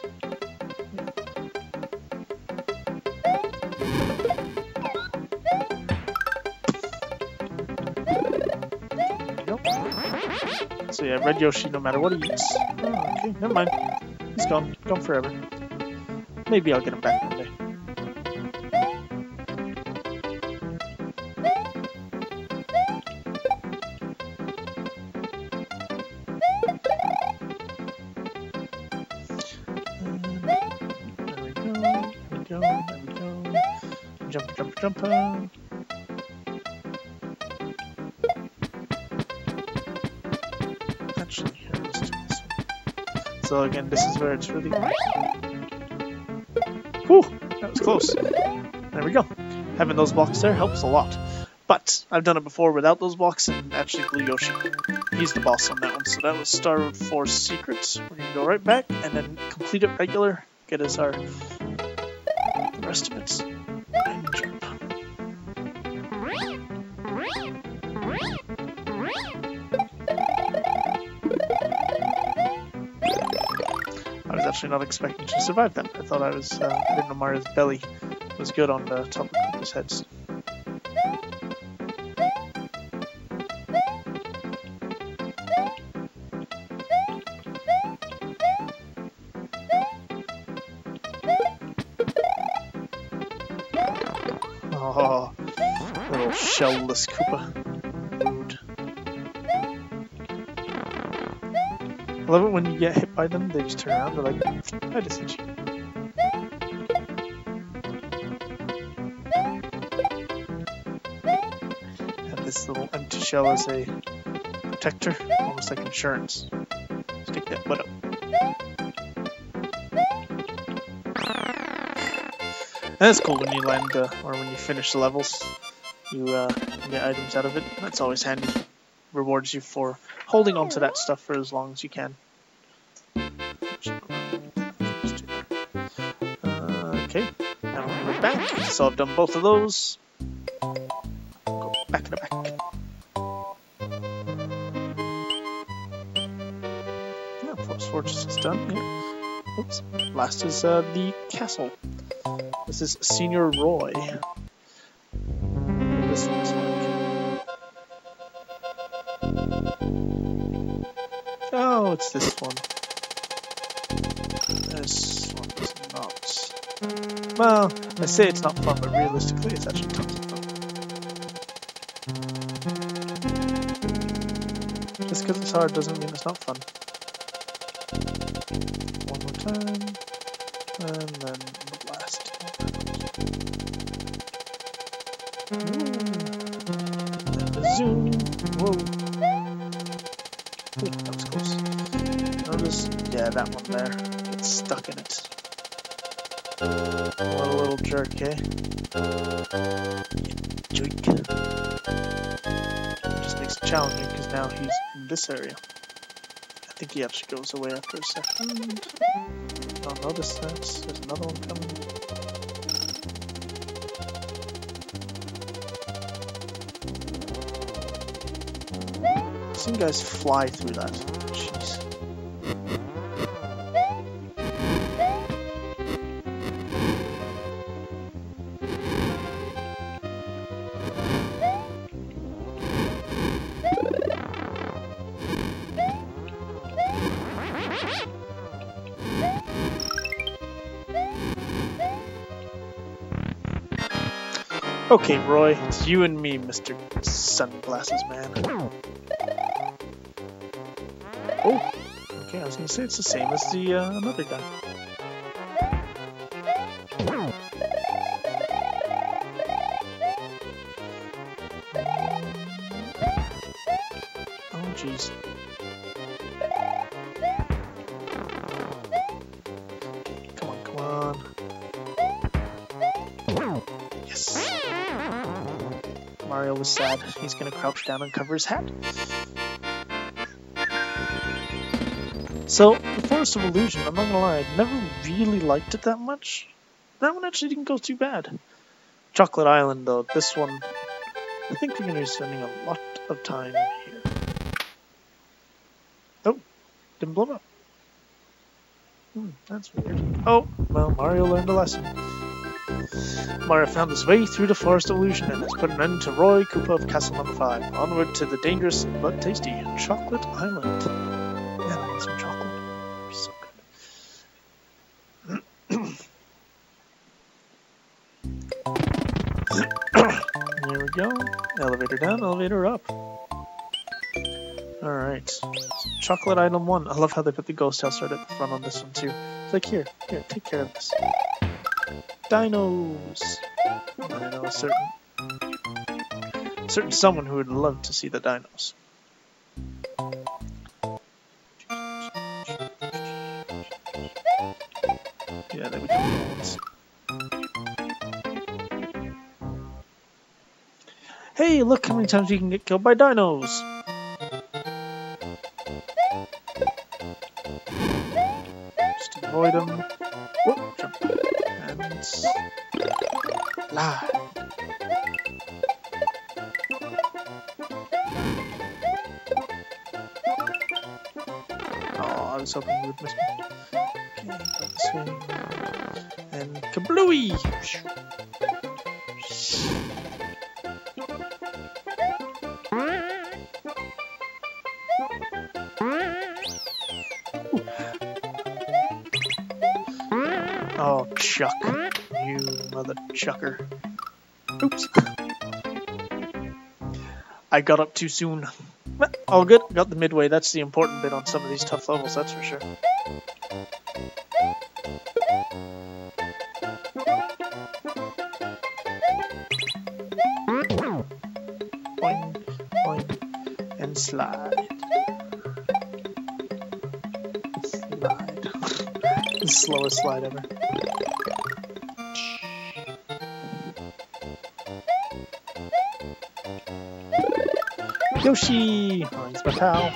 S1: There we go. So yeah, red Yoshi no matter what he eats. Oh, okay, never mind. He's gone. Gone forever. Maybe I'll get him back one day. Jump. Actually, here, let's do this one. So again, this is where it's really... Whew! That was close. There we go. Having those blocks there helps a lot. But I've done it before without those blocks, and actually Blue Yoshi. He's the boss on that one. So that was Star Road 4's Secrets. We're gonna go right back and then complete it regular. Get us our... the rest of it. And jump. I was actually not expecting to survive that. I thought I was, I didn't know Mario's belly was good on the top of Koopa's heads. Oh, little shellless Koopa. Rude. I love it when you get hit by them, they just turn around, they're like, I just hit you. And this little empty shell is a protector, almost like insurance. Stick that butt up. And it's cool when you land, or when you finish the levels, you get items out of it. That's always handy. Rewards you for holding on to that stuff for as long as you can. Okay, now we'll go back. So I've done both of those. Go back to the back. Yeah, Fortress is done. Yeah. Oops. Last is the castle. This is Senior Roy. This looks like. Oh, it's this one. This one is not. Well, I say it's not fun, but realistically, it's actually tons of fun. Just because it's hard doesn't mean it's not fun. One more time, and then the blast. And the zoom. Whoa. Ooh, that was close. Notice, yeah, that one there. It's stuck in it. What a little jerk, eh? Joik. It just makes it challenging because now he's in this area. I think he actually goes away after a second. I'll notice that. There's another one coming. Some guys fly through that. Jeez. Okay, Roy, it's you and me, Mr. Sunglasses Man. Oh, okay, I was gonna say it's the same as the another guy. Oh, jeez. Come on, come on. Yes. Mario was sad. He's gonna crouch down and cover his hat. So, the Forest of Illusion, I'm not gonna lie, I never really liked it that much. That one actually didn't go too bad. Chocolate Island, though, this one, I think we're gonna be spending a lot of time here. Oh, didn't blow up. That's weird. Oh, well, Mario learned a lesson. Mario found his way through the Forest of Illusion and has put an end to Roy Koopa of Castle Number 5. Onward to the dangerous but tasty Chocolate Island. Yeah, I need some chocolate. It'd be so good. There we go. Elevator down, elevator up. Alright. Chocolate Island 1. I love how they put the ghost house right at the front on this one too. It's like, here, take care of this. Dinos! I know a certain someone who would love to see the dinos. Yeah, they would be the ones. Hey, look how many times you can get killed by dinos! Just avoid them. Whoop, jump. And slide. Oh, I was hoping you would miss me. Okay, go this way. And kablooey! Oh, Chuck. You mother chucker. Oops. I got up too soon. But all good. Got the midway. That's the important bit on some of these tough levels, that's for sure. Boing, boing, and slide. Slide. The slowest slide ever. Yoshi! Oh, he's my pal.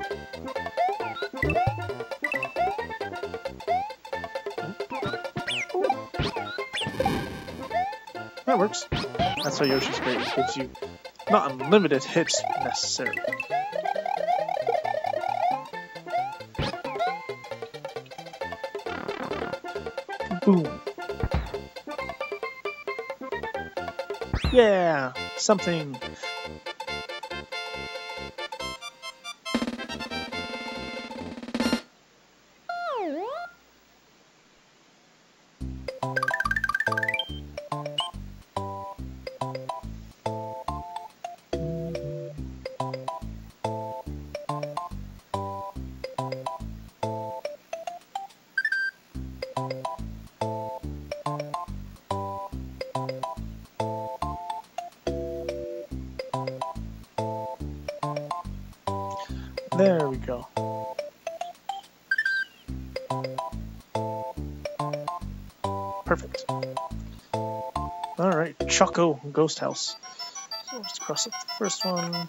S1: That works. That's why Yoshi's great. It gives you not unlimited hits necessarily. Boom. Yeah! Something. There we go. Perfect. Choco Ghost House. So let's cross up the first one.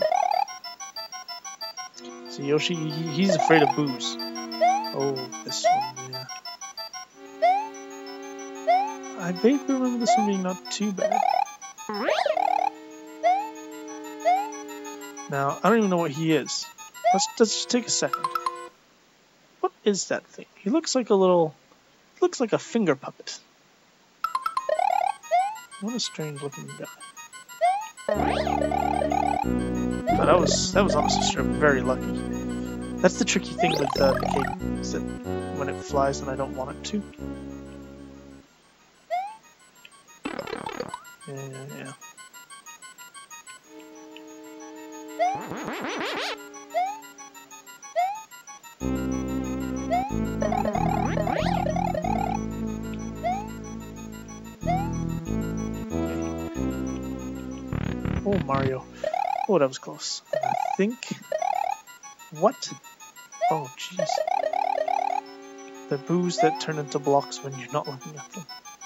S1: So Yoshi, he's afraid of booze. Oh, this one, yeah. I vaguely remember this one being not too bad. Now, I don't even know what he is. Let's just take a second. What is that thing? He looks like a little... looks like a finger puppet. What a strange looking guy. But that was honestly sure very lucky. That's the tricky thing with the cape, is that when it flies and I don't want it to. Yeah. Oh, Mario. Oh, that was close. I think... What? Oh, jeez. The boos that turn into blocks when you're not looking at them.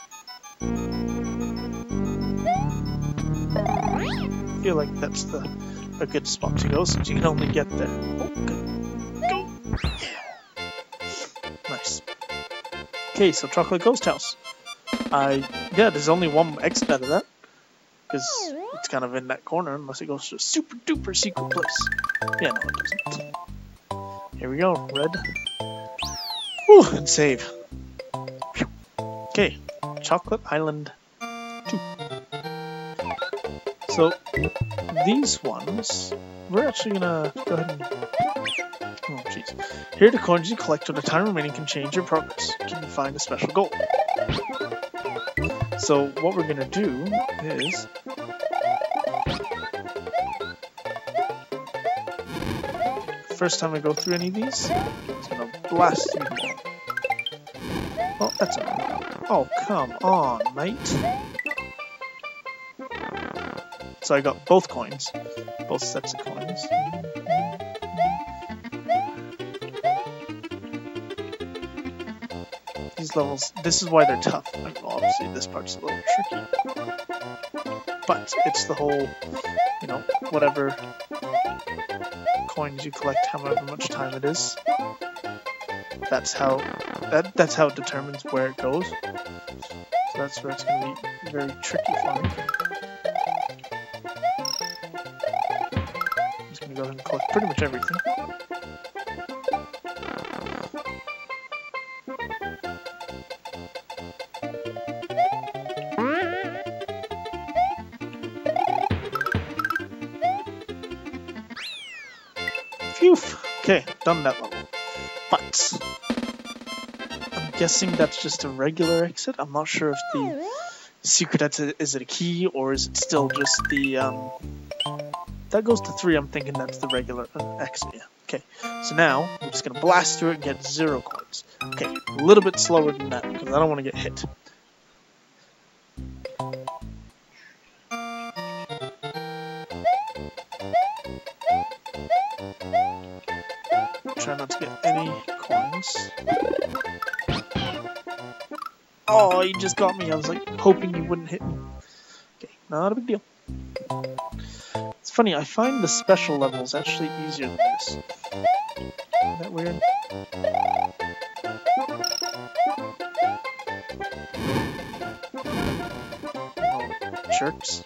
S1: I feel like that's a good spot to go since you can only get there. Oh, good. Go! Yeah. Nice. Okay, so Chocolate Ghost House. Yeah, there's only one exit out of that. Because it's kind of in that corner unless it goes to a super duper secret place. Yeah, no it doesn't. Here we go, red. Whew, and save. Okay, Chocolate Island 2. So, these ones, we're actually gonna go ahead and... Oh, jeez. Here are the coins you collect when the time remaining can change your progress. Can you find a special goal? So, what we're gonna do is... First time I go through any of these, it's gonna blast through them all. Oh, that's annoying. Oh, come on, mate. So I got both coins, both sets of coins. These levels, this is why they're tough. Well, obviously this part's a little tricky. But it's the whole, you know, whatever coins you collect, however much time it is. That's how it determines where it goes. So that's where it's going to be very tricky for me. I'm just going to go ahead and collect pretty much everything. Phew! Okay, done that level. But I'm guessing that's just a regular exit. I'm not sure if the secret exit is it a key or is it still just the that goes to 3. I'm thinking that's the regular exit. Yeah. Okay. So now I'm just gonna blast through it and get 0 coins. Okay, a little bit slower than that because I don't want to get hit. Try not to get any coins. Oh, you just got me. I was like hoping you wouldn't hit me. Okay, not a big deal. It's funny, I find the special levels actually easier than this. Isn't that weird? Oh, jerks.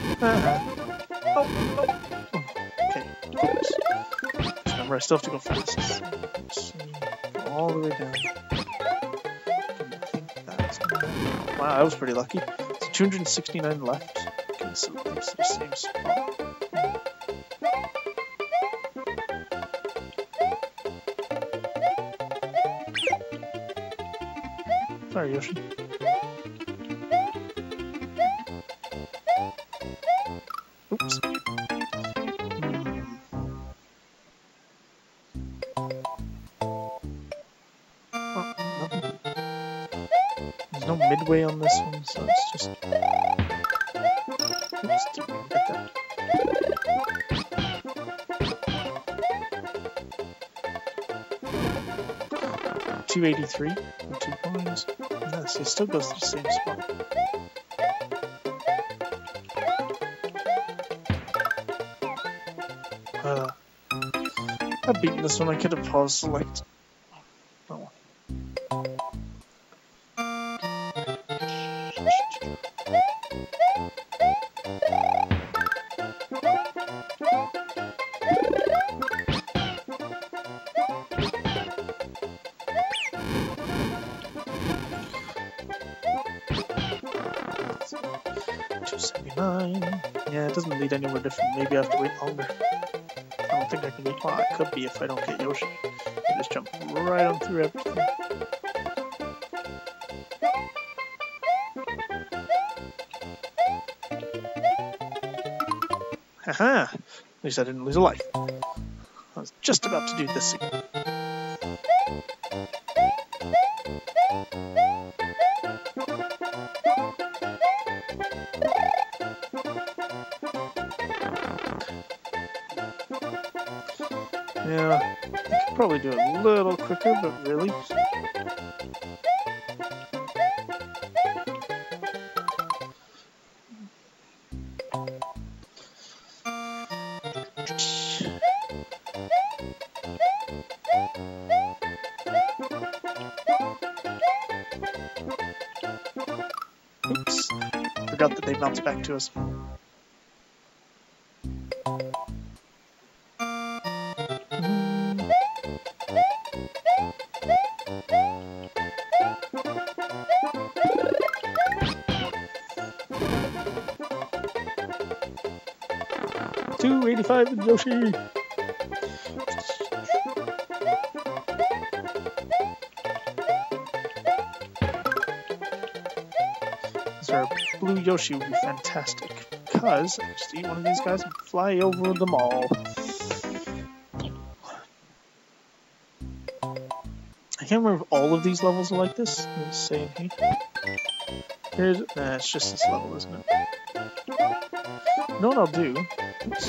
S1: Oh. Okay, focus. Remember, I still have to go fast. Let's see. Go all the way down. Wow, that was pretty lucky. So 269 left. Okay, so it's the same spot. Sorry, Yoshi. Oops. Oh, nothing. There's no midway on this one, so it's just... Oops, didn't get that. $283 and 2 coins. Yes, it still goes to the same spot. I've beaten this one. I could have paused select. Oh. Yeah, it doesn't lead anywhere different. Maybe I have to wait longer. I don't think I can wait. Well, I could be if I don't get Yoshi. I just jump right on through everything. Haha! At least I didn't lose a life. I was just about to do this again. Yeah, I could probably do it a little quicker, but really? Oops, forgot that they bounce back to us. $285 and Yoshi! So blue Yoshi would be fantastic, because I just eat one of these guys and fly over them all. I can't remember if all of these levels are like this. I'm just saying, hey. Here's, nah, it's just this level, isn't it? You know what I'll do? Oops.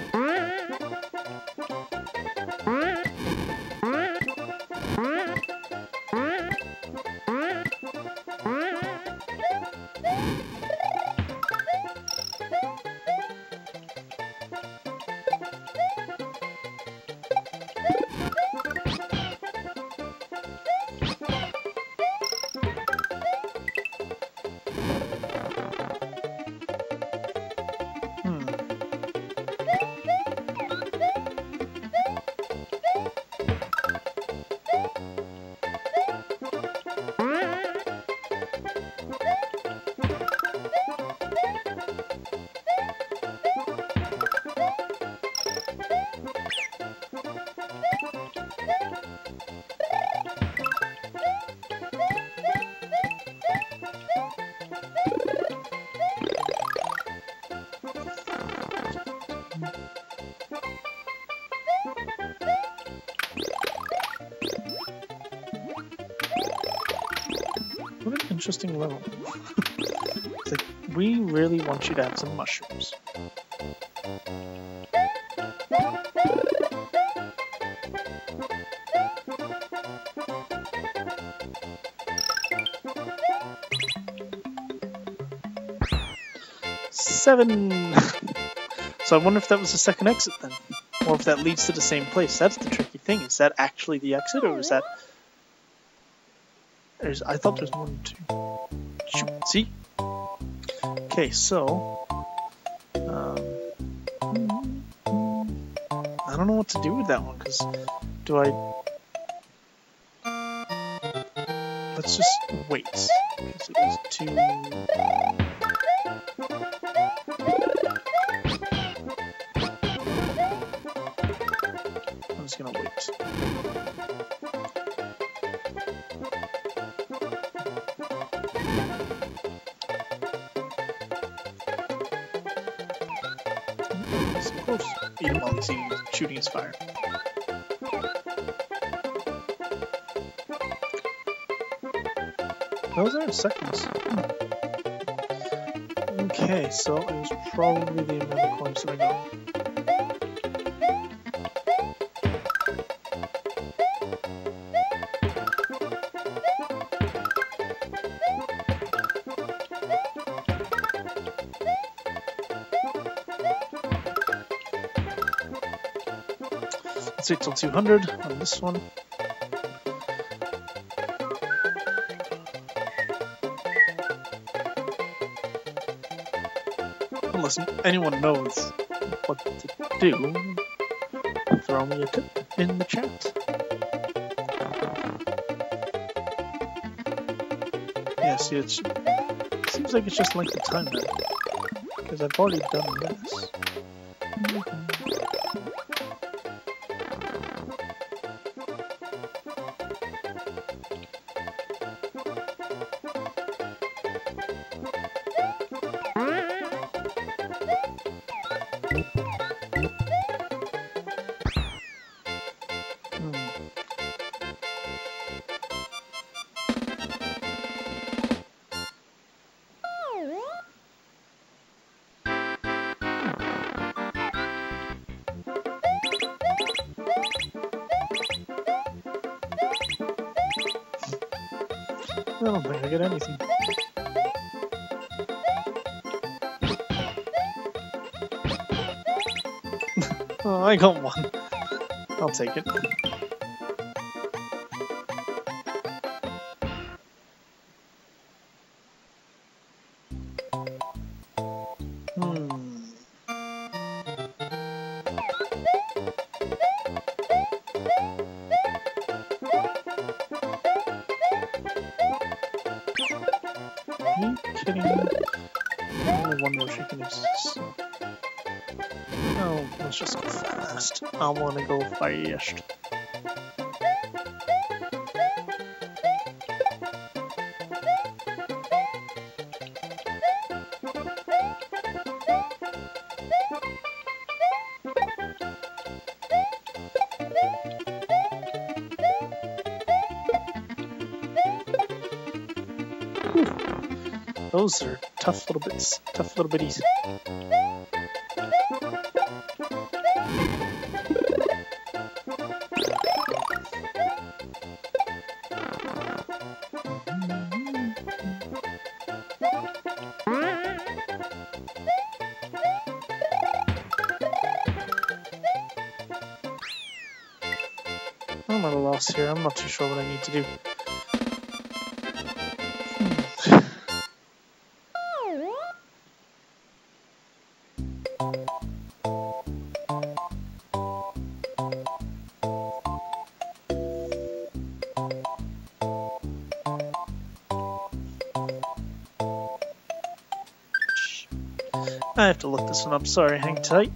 S1: What an interesting level. It's like, we really want you to have some mushrooms. Seven! So I wonder if that was the second exit then. Or if that leads to the same place. That's the tricky thing. Is that actually the exit, or is that... I thought there's one, two... Shoot, see? Okay, so... I don't know what to do with that one, because... Do I... Let's just wait. Because it was too... I'm just gonna wait. So close. Eat him while he's shooting his fire. Those are seconds. Okay, so it was probably the amount of coins that I got. Let's wait till 200 on this one. Unless anyone knows what to do, throw me a tip in the chat. Yeah, see, it seems like it's just length of time now, because I've already done this. I don't think I get anything. Oh, I got one. I'll take it. Are you kidding me? Only one more chicken exists. Oh, let's just go fast. I want to go fast. Those are tough little bits, tough little bitties. I'm at a loss here. I'm not too sure what I need to do. I have to look this one up. Sorry, hang tight.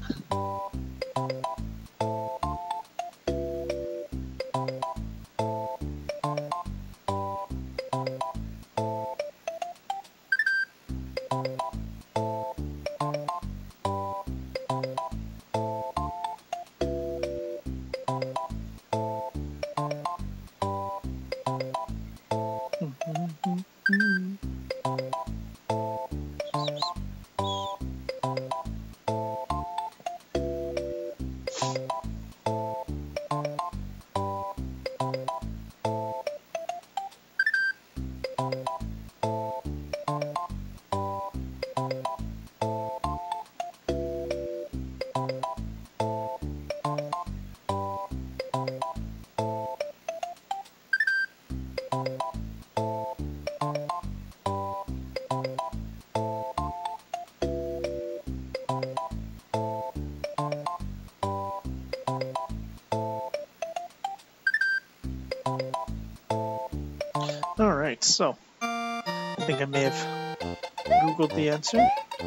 S1: Alright, so I think I may have Googled the answer.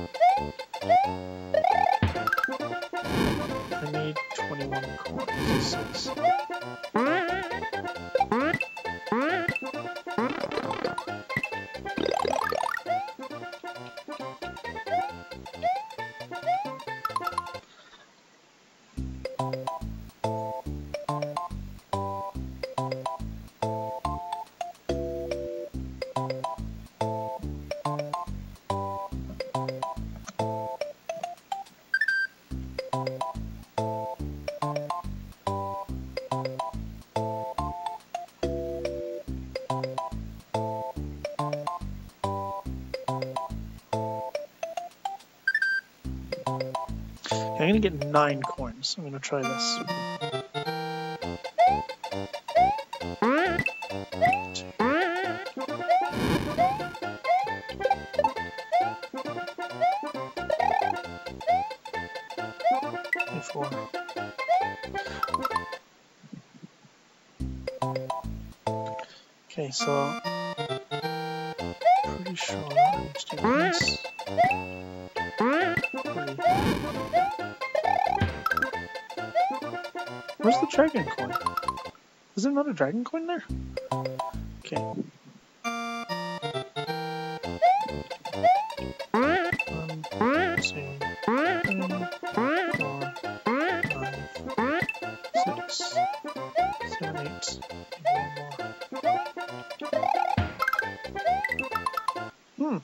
S1: I need 21 coins. I'm gonna get 9 coins. I'm gonna try this. Okay, so pretty sure let's do this. Where's the dragon coin? Is there not a dragon coin there? Okay. 1, 2, 3, 4, 5, 6, 7, 8. Hmm.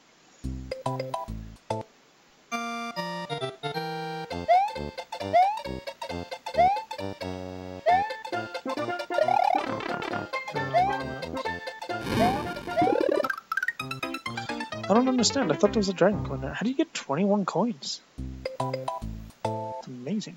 S1: I don't understand. I thought there was a dragon coin there. How do you get 21 coins? It's amazing.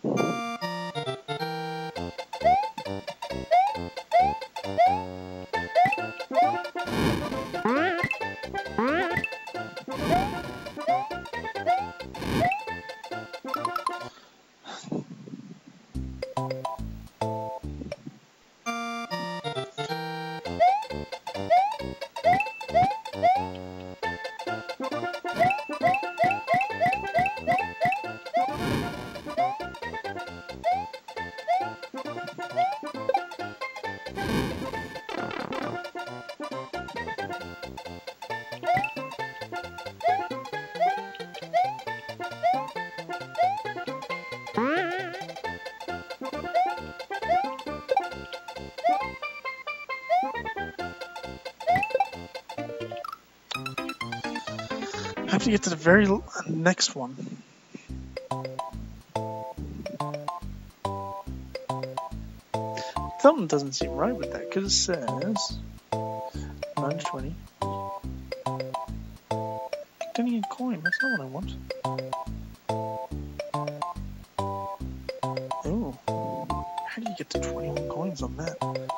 S1: I have to get to the very next one. Something doesn't seem right with that, because it says 9 to 20. Getting a coin, that's not what I want. Oh, how do you get to 21 coins on that?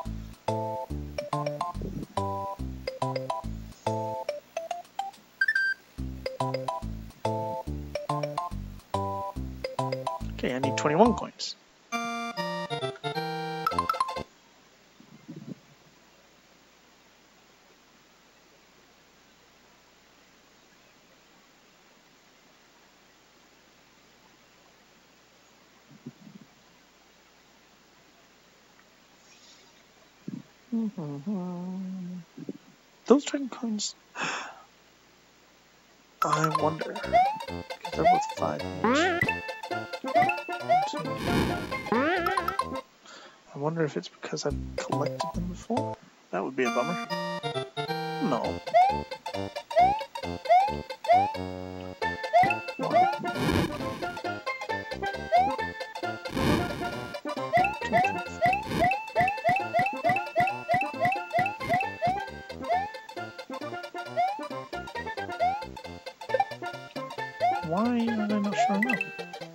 S1: Okay, I need 21 coins. Those dragon coins, I wonder, because they're worth 5 each. I wonder if it's because I've collected them before? That would be a bummer. No. Why are they not showing up?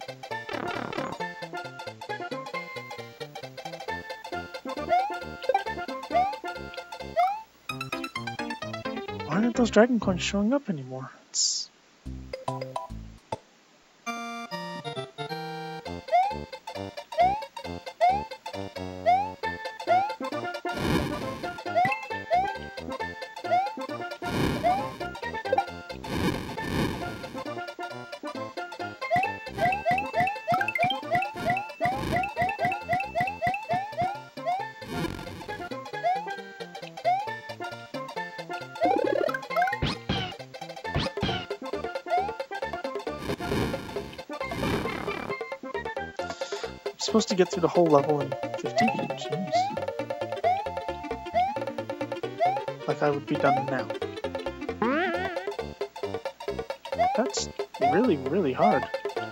S1: Why aren't those dragon coins showing up anymore? It's... supposed to get through the whole level in 50? Jeez. Like I would be done now. That's really, really hard.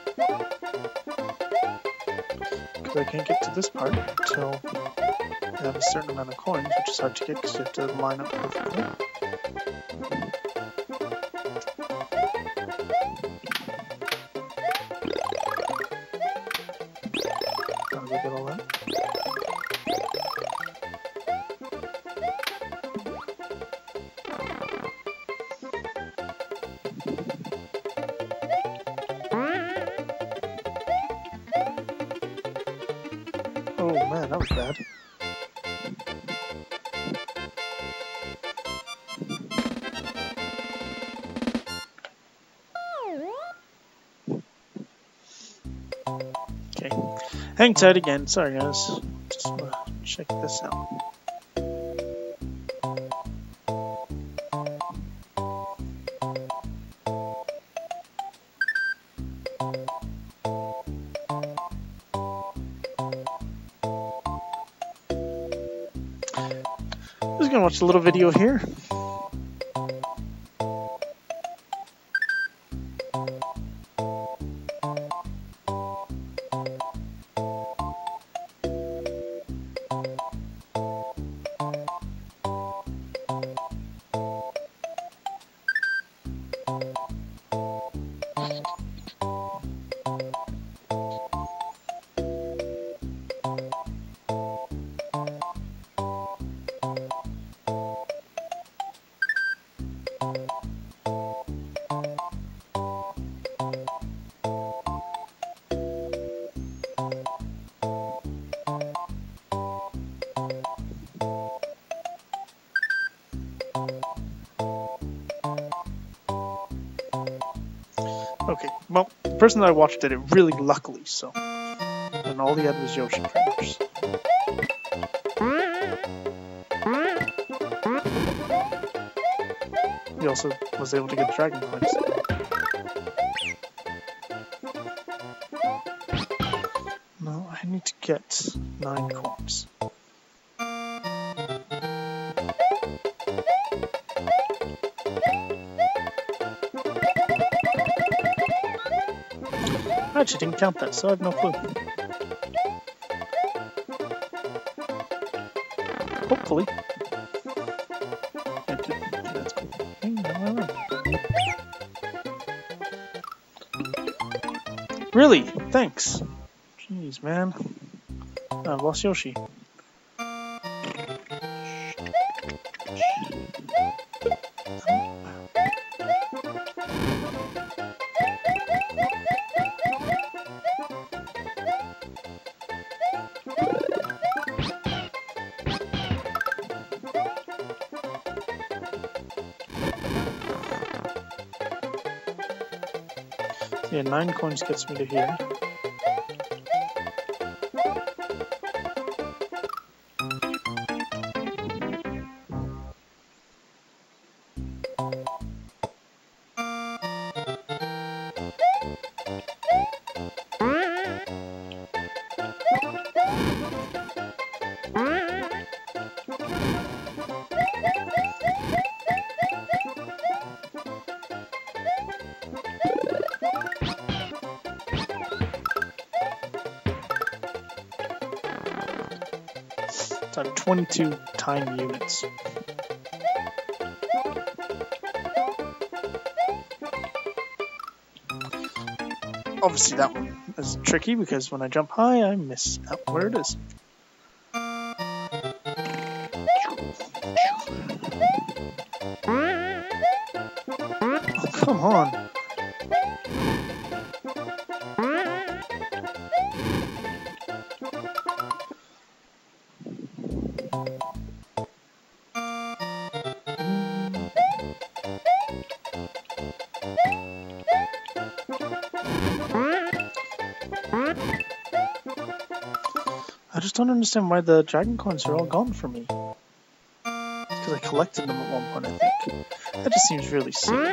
S1: Because I can't get to this part until I have a certain amount of coins, which is hard to get because you have to line up perfectly. Oh man, that was bad. Hang tight again. Sorry, guys. Just wanna check this out. Just gonna watch a little video here. Okay, well, the person that I watched did it really luckily, so. And all he had was Yoshi pretty much. He also was able to get dragon coins. No, I need to get 9 coins. I actually didn't count that, so I have no clue. Hopefully. That's cool. Really? Thanks. Jeez, man. I've lost Yoshi. Yeah, 9 coins gets me to here. So I have 22 time units. Obviously that one is tricky because when I jump high I miss out where it is. Oh, come on. I just don't understand why the dragon coins are all gone for me. Because I collected them at one point, I think. That just seems really silly.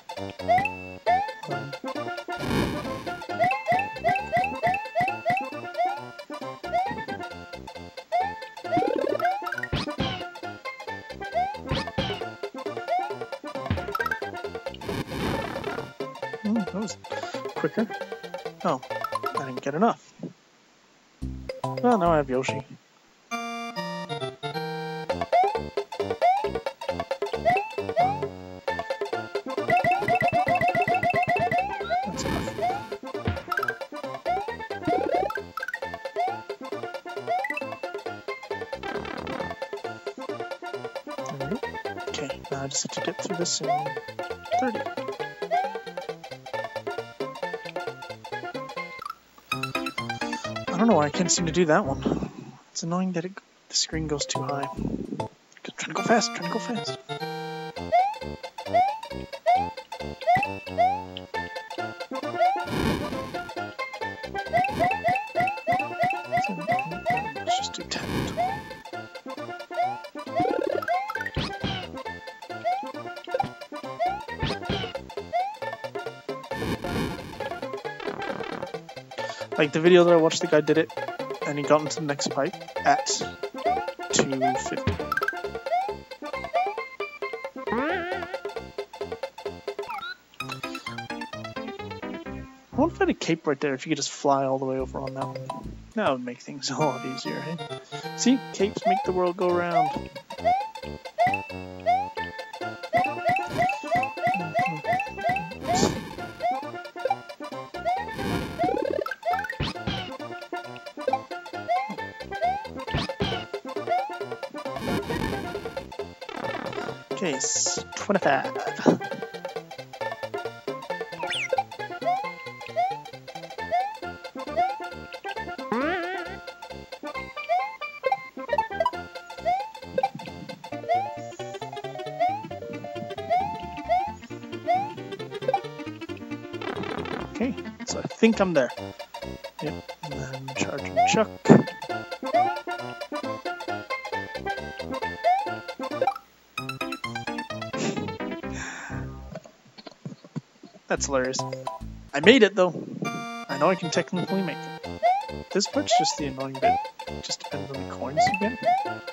S1: That was quicker. Oh, I didn't get enough. Well, now I have Yoshi. That's enough. There we go. Okay, now I just have to get through this in 30. I don't know why I can't seem to do that one. It's annoying that the screen goes too high. I'm trying to go fast, trying to go fast. Let's just do 10. Like the video that I watched, the guy did it, and he got into the next pipe at 250. I wonder if I had a cape right there, if you could just fly all the way over on that one. That would make things a lot easier, hey? See? Capes make the world go round. Case 25. Okay, so I think I'm there. Yep, and then charging Chuck. That's hilarious. I made it though. I know I can technically make it. This part's just the annoying bit. It just depends on the coins you get.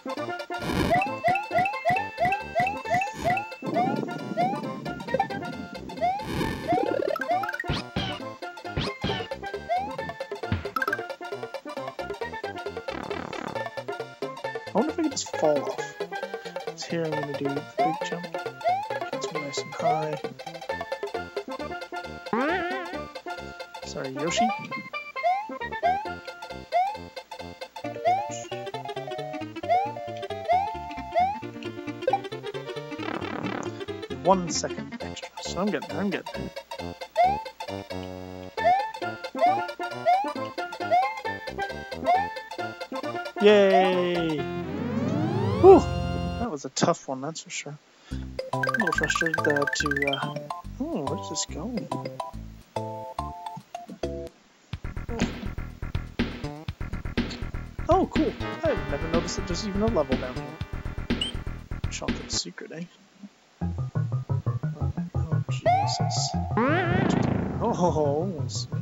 S1: I wonder if I can just fall off. So here I'm going to do the big jump. Gets me nice and high. Sorry, Yoshi. One second extra, so I'm getting there, I'm getting there. Yay! Whew! That was a tough one, that's for sure. I'm a little frustrated oh, where does this go? Oh, cool. I've never noticed that there's even a level down here. Chocolate secret, eh? Oh, Jesus. Oh, sweet.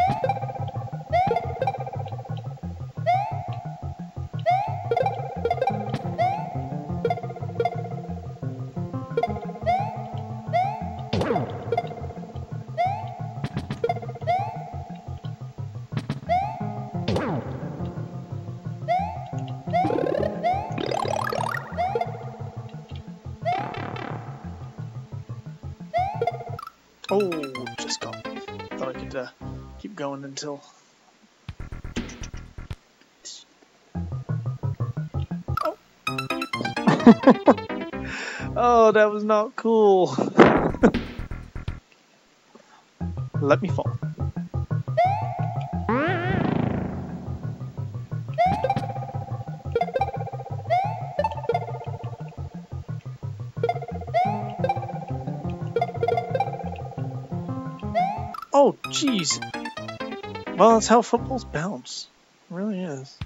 S1: Oh, just got. Thought I could keep going until. Oh. Oh, that was not cool. Let me fall. Oh, jeez. Well, that's how footballs bounce. It really is.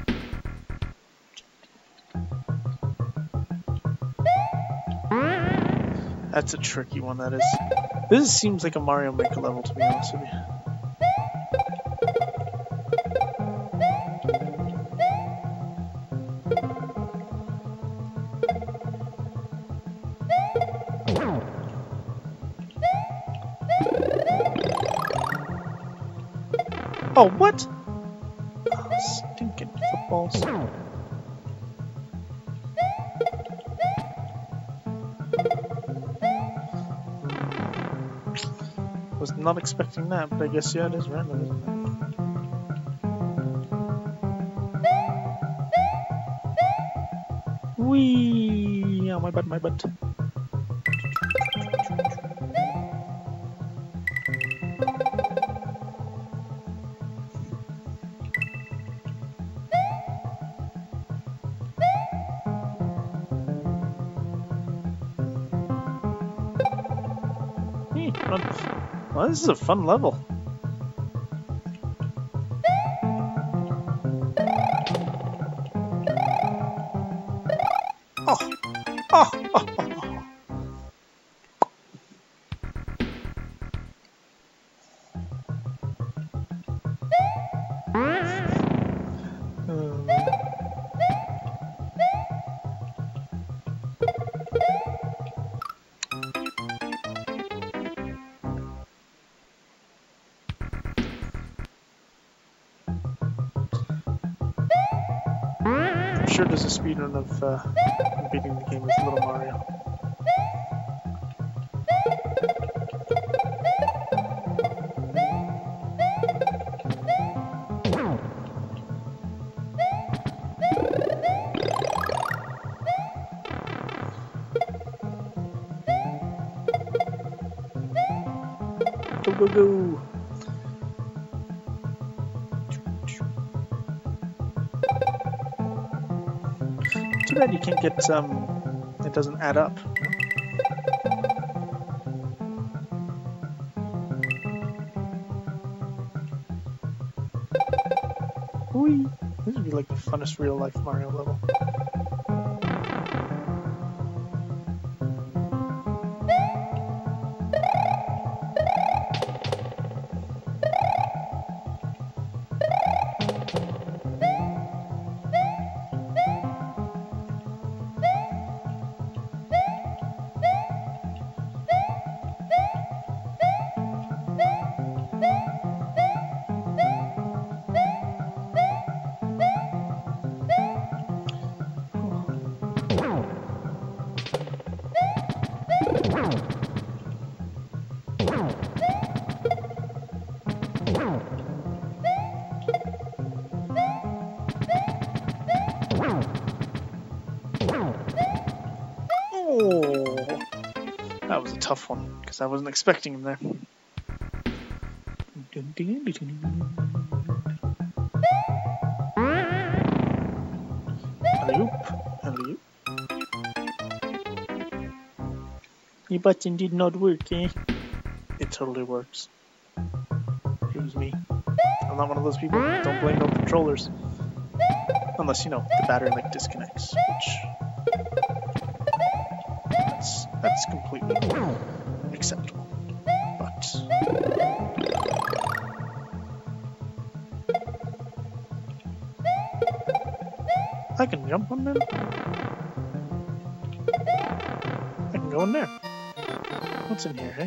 S1: That's a tricky one, that is. This seems like a Mario Maker level, to be honest with you. Oh, what? Oh, stinking footballs. Was not expecting that, but I guess, yeah, it is random, isn't it? Whee! Oh, my butt, my butt. Well, this is a fun level. Oh, oh, oh. I'm sure there's a speedrun of beating the game with Little Mario. Go, go, go! Too bad you can't get, it doesn't add up. Whee! This would be like the funnest real-life Mario level. Oh, that was a tough one because I wasn't expecting him there. Alley-oop, alley-oop. Your button did not work, eh? It totally works. It was me. I'm not one of those people. Don't blame no controllers. Unless, you know, the battery like disconnects, which that's completely acceptable. But I can jump on them. I can go in there. What's in here, eh?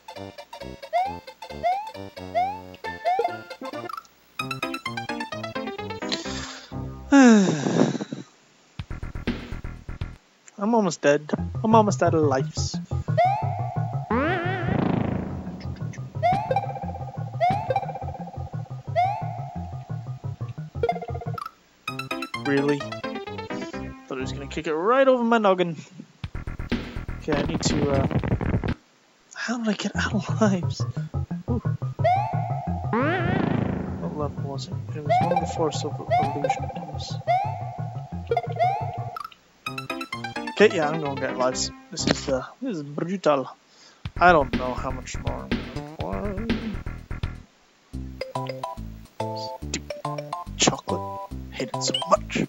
S1: I'm almost dead. I'm almost out of lives. Really? Thought he was gonna kick it right over my noggin. Okay, I need to, how did I get out of lives? Ooh. What level was it? It was one of the Force of Illusion games. Okay, yeah, I'm gonna get lives. This is brutal. I don't know how much more I'm gonna play. Stupid chocolate. Hate it so much.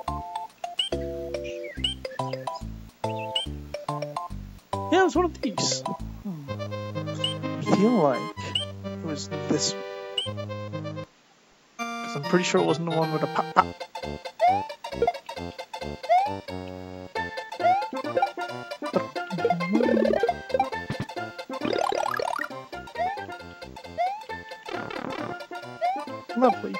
S1: Yeah, it was one of these. I feel like it was this one. Because I'm pretty sure it wasn't the one with a pop pop. Lovely.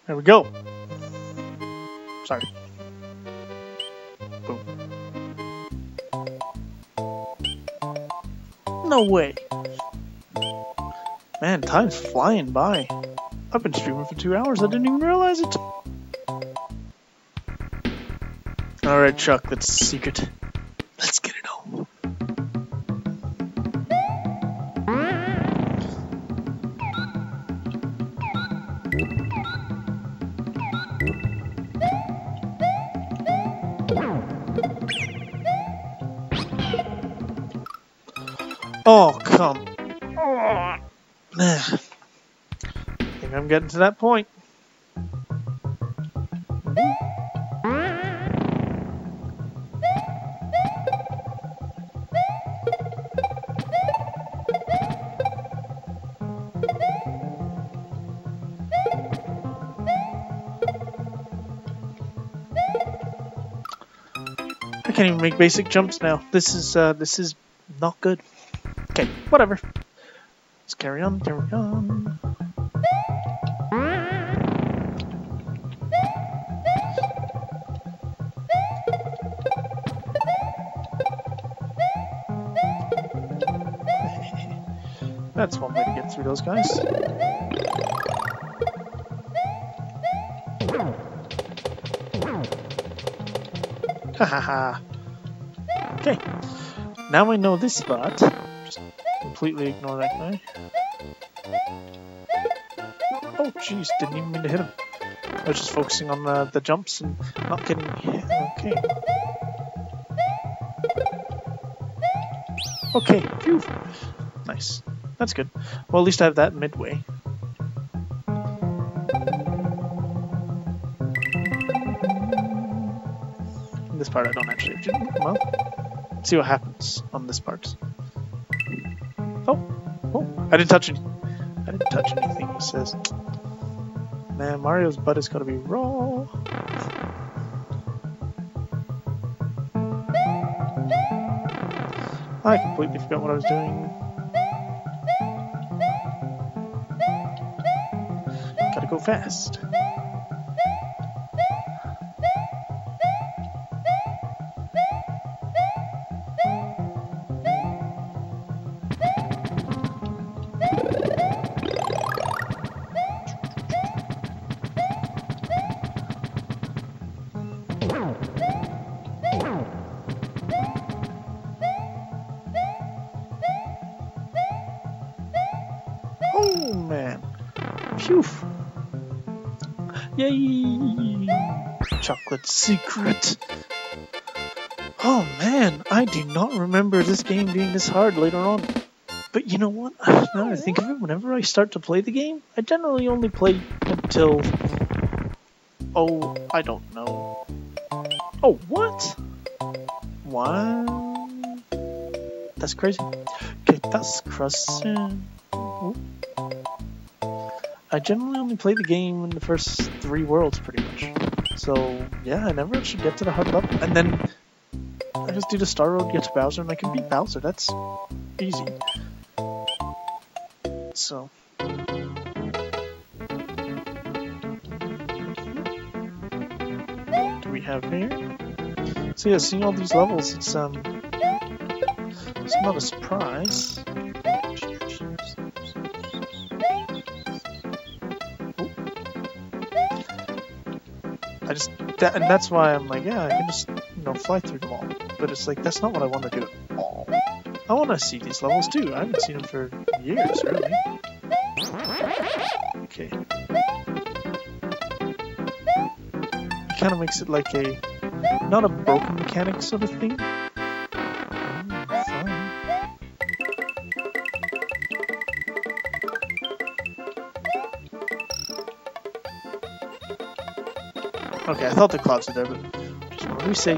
S1: There we go. Sorry. Boom. No way. Man, time's flying by. I've been streaming for 2 hours. I didn't even realize it. Alright, Chuck, that's the secret. Let's get it home. Oh, come on. I think I'm getting to that point. I can't even make basic jumps now. This is not good. Okay, whatever. Let's carry on, carry on. That's one way to get through those guys. Hahaha. Okay. Now I know this spot. Just completely ignore that guy. Oh jeez, didn't even mean to hit him. I was just focusing on the jumps and not getting hit. Okay. Okay, phew. Nice. That's good. Well, at least I have that midway. This part I don't actually have to. Well, let's see what happens on this part. Oh, I didn't touch any. I didn't touch anything. It says, man, Mario's butt is gonna be raw. I completely forgot what I was doing. Gotta go fast. Oh man. Phew. Yay! Chocolate secret. Oh man, I do not remember this game being this hard later on. But you know what? Now that I think of it, whenever I start to play the game, I generally only play until... Oh, I don't know. Oh, what? What? That's crazy. Okay, that's crazy. I generally only play the game in the first 3 worlds, pretty much. So, yeah, I never actually get to the hard level. And then I just do the Star Road, get to Bowser, and I can beat Bowser. That's easy. So... What do we have here? So yeah, seeing all these levels, it's not a surprise. And that's why I'm like, yeah, I can just, fly through them all. But it's like, that's not what I want to do at all. I want to see these levels too. I haven't seen them for years, really. Okay. It kind of makes it like a, not a broken mechanic sort of thing. Fine. Okay, I thought the clouds were there, but just want to be safe.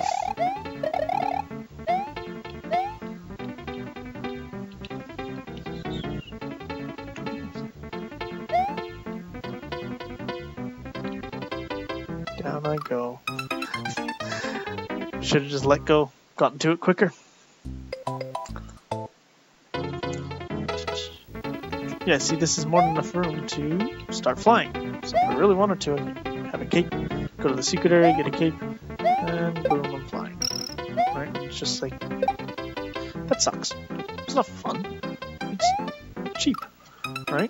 S1: Down I go. Should have just let go, gotten to it quicker. Yeah, see, this is more than enough room to start flying. So if I really wanted to, I could have a cape, go to the secret area, get a cape, and boom, I'm flying. Right? It's just like, that sucks. It's not fun. It's cheap, right?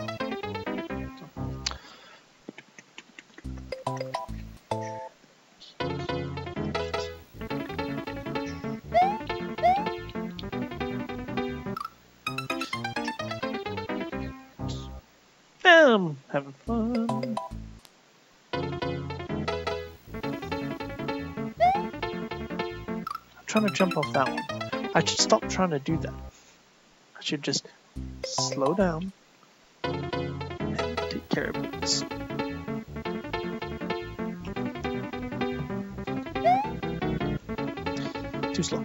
S1: Having fun. I'm trying to jump off that one. I should stop trying to do that. I should just slow down and take care of this. Too slow.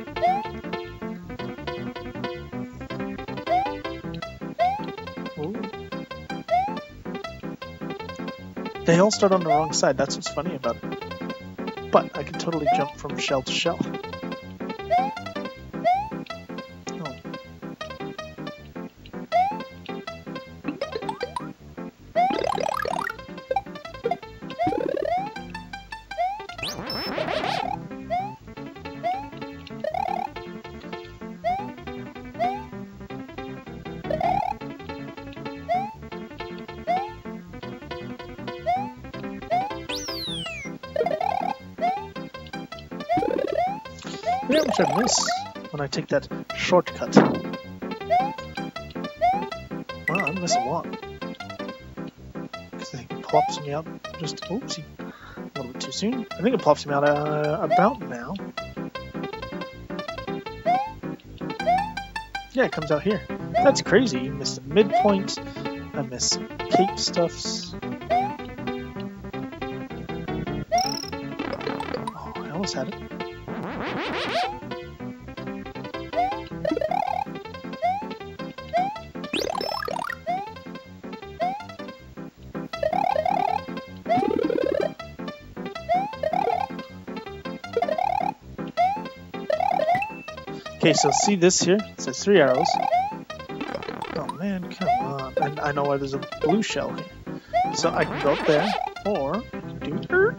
S1: Ooh. They all start on the wrong side, that's what's funny about it. But I can totally jump from shell to shell. Oh. Yeah, which I miss when I take that shortcut. Wow, I miss a lot. Because I think it plops me out just, oopsie, a little bit too soon. I think it plops me out about now. Yeah, it comes out here. That's crazy. You miss the midpoint. I miss cape stuffs. Oh, I almost had it. Okay, so see this here? It says 3 arrows. Oh man, come on. And I know why there's a blue shell here. So I can go up there, or do her.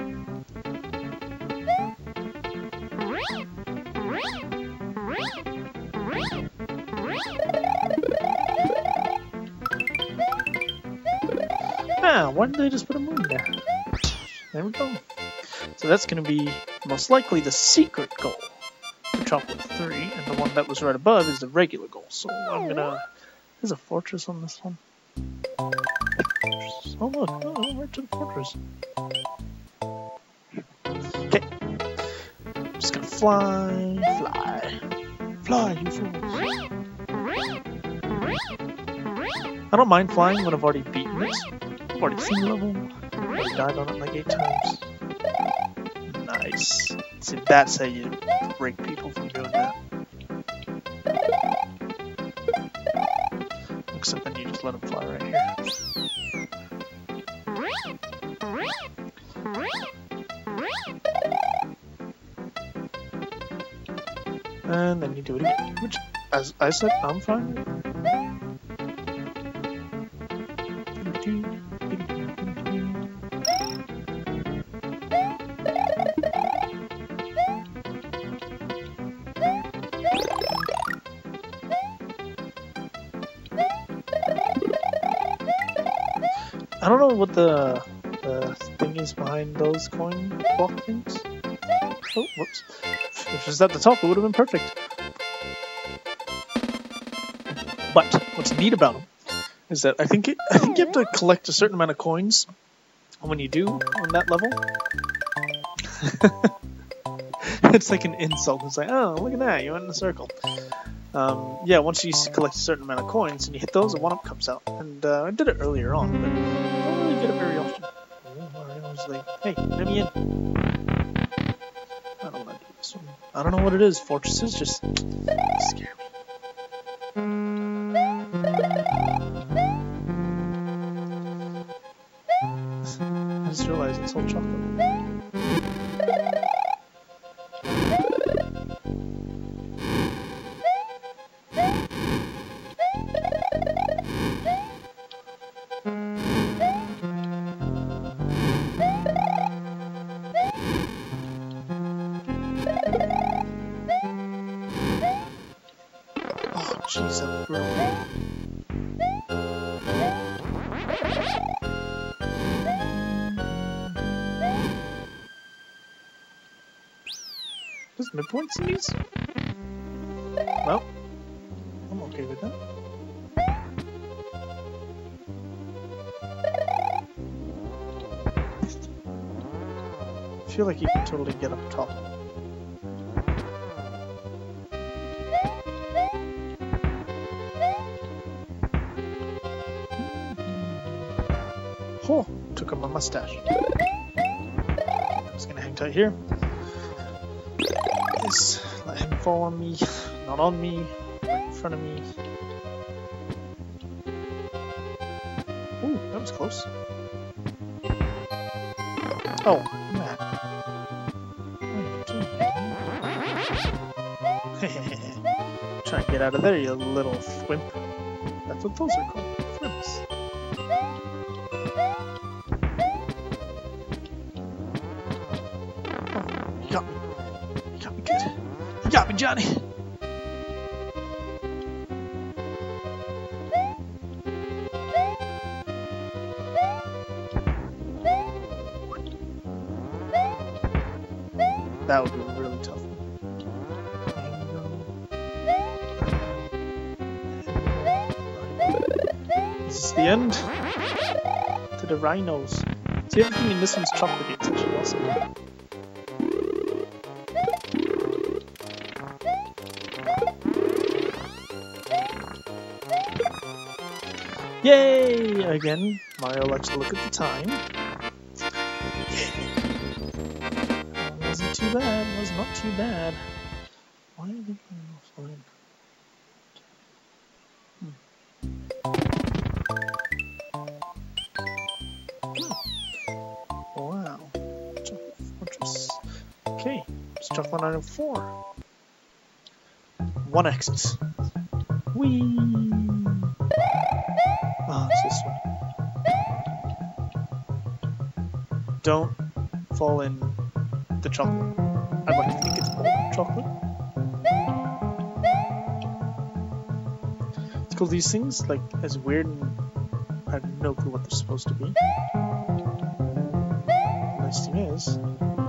S1: Ah, why did they just put a moon there? There we go. So that's going to be most likely the secret goal. Chocolate 3, and the one that was right above is the regular goal. So I'm gonna. There's a fortress on this one. Oh look, oh, right to the fortress. Okay. I'm just gonna fly, you fools. I don't mind flying when I've already beaten this. I've already seen the level. I've already died on it like 8 times. Nice. See, that's how you break people from doing that. Except then you just let them fly right here. And then you do it again, which, as I said, I'm fine with. I don't know what the thing is behind those coin block things. Oh, whoops. If it was at the top, it would have been perfect. But what's neat about them is that I think you have to collect a certain amount of coins. And when you do on that level, it's like an insult. It's like, oh, look at that, you went in a circle. Yeah, once you collect a certain amount of coins and you hit those, a 1-up comes out. And I did it earlier on, but I don't really get it very often. Mario's like, hey, let me in. I don't want to do this one. I don't know what it is. Fortresses just scare me. I just realized it's all chocolate. Jeez, that was brutal. There's midpoints in these? Well, I'm okay with that. I feel like you can totally get up top. Oh, took up my mustache. I'm just gonna hang tight here. Just let him fall on me, not on me, right in front of me. Ooh, that was close. Oh, man. Try and get out of there, you little thwimp. That's what those are called, thwimps. Oh, you got me. You got me good. You got me, Johnny. That would be really tough. Is this the end? To the rhinos. See, everything in this one's chocolate. It's actually awesome. Yay! Again, Mario likes to look at the time. Wasn't too bad. Was not too bad. Why are they going offline? Wow. Chocolate Fortress. Okay, it's Chocolate Island 4. One exit. Whee! Ah, it's this one. Don't fall in the chocolate. I'd like to think it's molten chocolate. It's cool, these things, like, as weird and I have no clue what they're supposed to be. The nice thing is,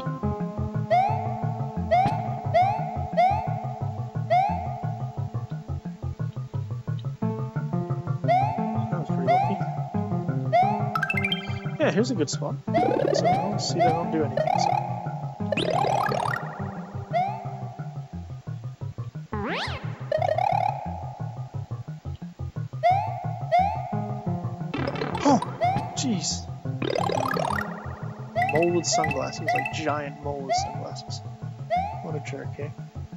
S1: yeah, here's a good spot. So I'll see they don't do anything. So. Oh, jeez. Mole with sunglasses, like giant mole with sunglasses. What a jerk, eh?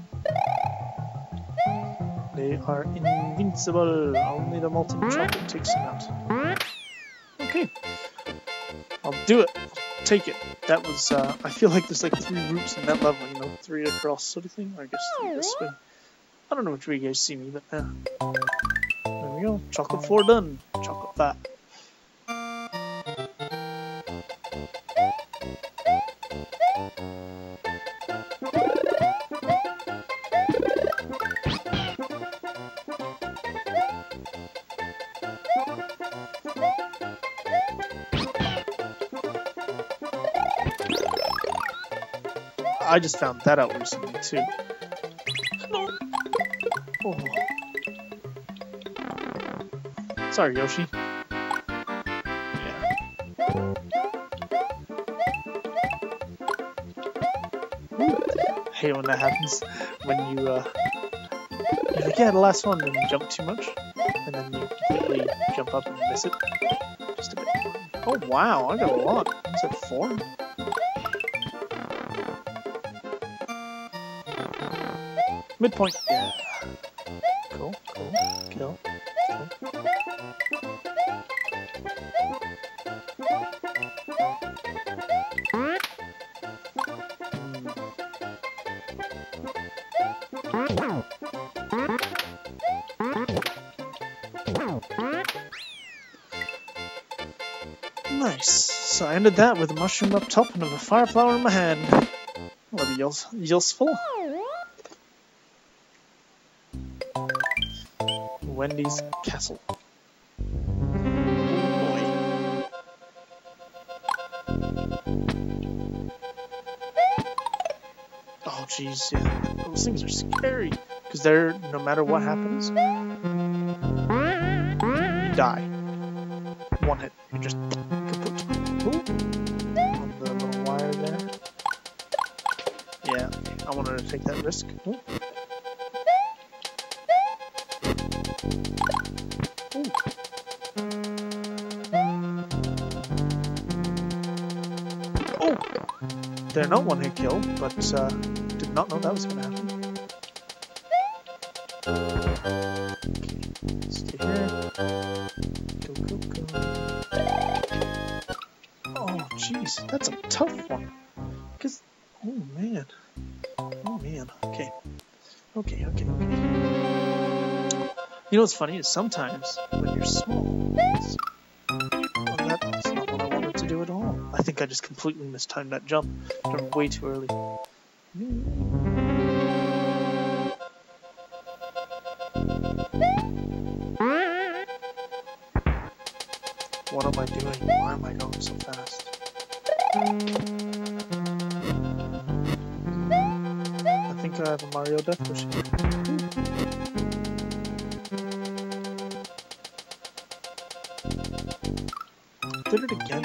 S1: They are invincible. Only the molten chocolate takes them out. Okay. I'll do it. I'll take it. That was, I feel like there's like 3 routes in that level, you know, 3 across sort of thing, or I guess 3 this way. I don't know which way you guys see me, but there we go. Chocolate 4 done. Chocolate 5. I just found that out recently too. Oh. Sorry, Yoshi. Yeah. I hate when that happens. When you, you're like, yeah, the last one, and you jump too much, and then you completely jump up and miss it. Just a bit. Oh wow, I got a lot. Is that 4? Midpoint. Yeah. Cool, cool. Kill. Kill. Nice. So I ended that with a mushroom up top and a fire flower in my hand. That'll be useful. Wendy's Castle. Oh boy. Oh jeez, yeah. Those things are scary. Because they're, no matter what happens, you die. One hit. You just kaput. Ooh. On the little wire there. Yeah, I wanted to take that risk. Ooh. Ooh. Oh! They're not one hit kill, but did not know that was going to happen. Okay, stay here. Go, go, go. Oh, jeez, that's a tough one. Cause, oh man, Okay, okay. You know what's funny is sometimes when you're small, well, that's not what I wanted to do at all. I think I just completely mistimed that jump. Jumped way too early. What am I doing? Why am I going so fast? I think I have a Mario Death Wish here. Did it again.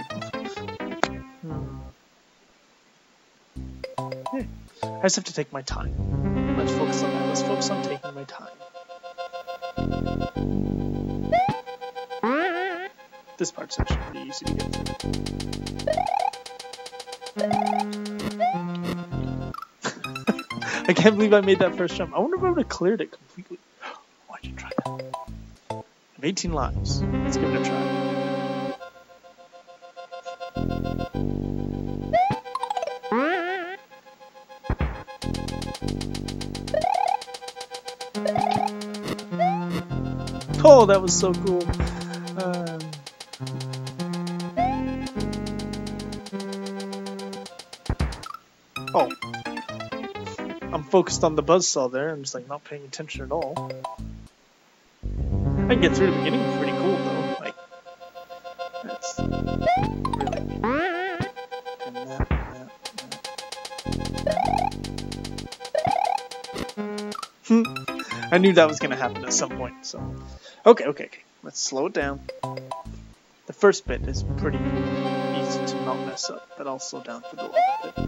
S1: Yeah. I just have to take my time. Let's focus on that. Let's focus on taking my time. This part's actually pretty easy to get through. I can't believe I made that first jump. I wonder if I would have cleared it completely. Why'd you try that? I have 18 lives. Let's give it a try. Oh, that was so cool. Oh. I'm focused on the buzzsaw there. I'm just like not paying attention at all. I can get through the beginning. Pretty cool though. Like, that's really. I knew that was going to happen at some point. So, okay. Let's slow it down. The first bit is pretty easy to not mess up, but I'll slow down for the last bit.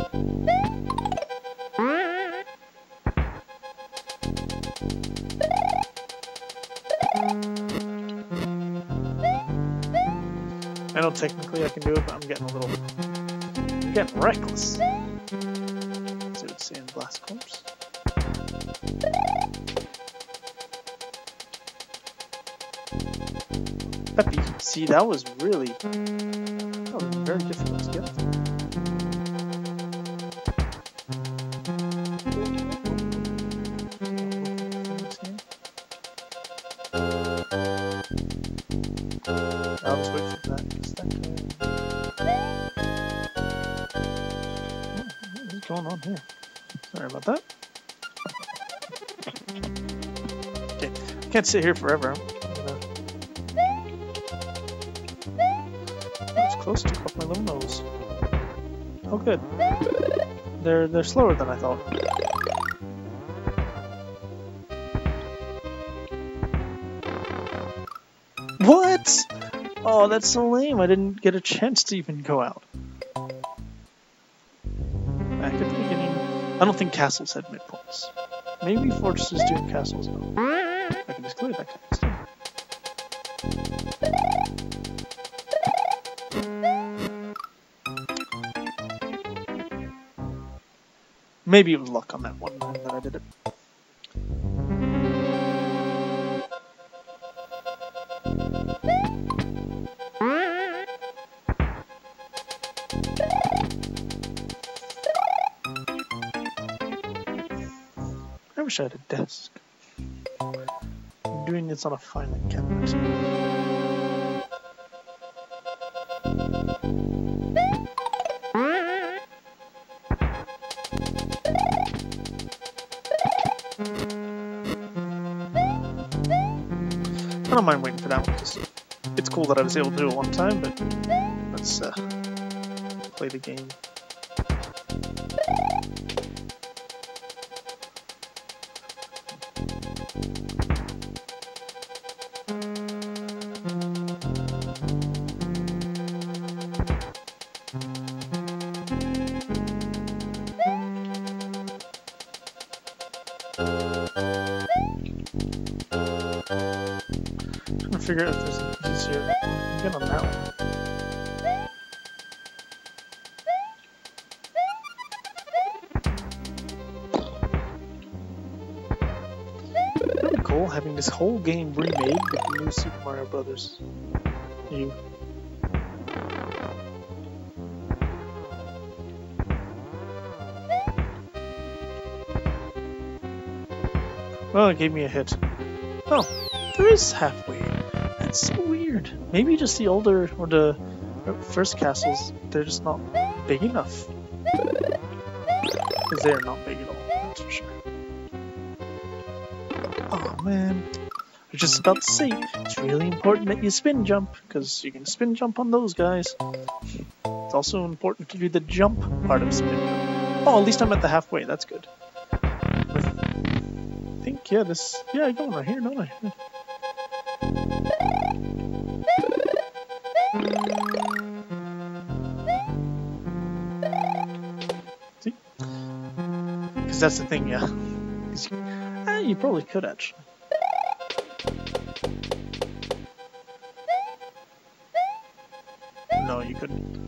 S1: I know technically I can do it, but I'm getting reckless. As I would say in Blast Corps. Peppy, see, that was very difficult to get through. I'll just wait for that. What's going on here? Sorry about that. Okay, can't sit here forever. It's close to up my little nose. Oh, good. They're slower than I thought. What? Oh, that's so lame. I didn't get a chance to even go out. Back at the beginning. I don't think castles had midpoints. Maybe fortresses do and castles don't. I can just clear that kind of stuff. Maybe it was luck on that one time that I did it. I wish I had a desk. I'm doing this on a filing cabinet. I don't mind waiting for that one, because it's cool that I was able to do it one time, but let's play the game. Trying to figure out if there's an easier one I can get on that one. Really cool having this whole game remade with the new Super Mario Brothers. U. Well, it gave me a hit. Oh, there is halfway. That's so weird. Maybe just the older or the first castles, they're just not big enough. Because they're not big at all, that's for sure. Oh man. I was just about to say, it's really important that you spin jump, because you can spin jump on those guys. It's also important to do the jump part of spin jump. Oh, at least I'm at the halfway, that's good. I think, yeah, I go right here, don't I? See? Because that's the thing, yeah. You probably could, actually. No, you couldn't.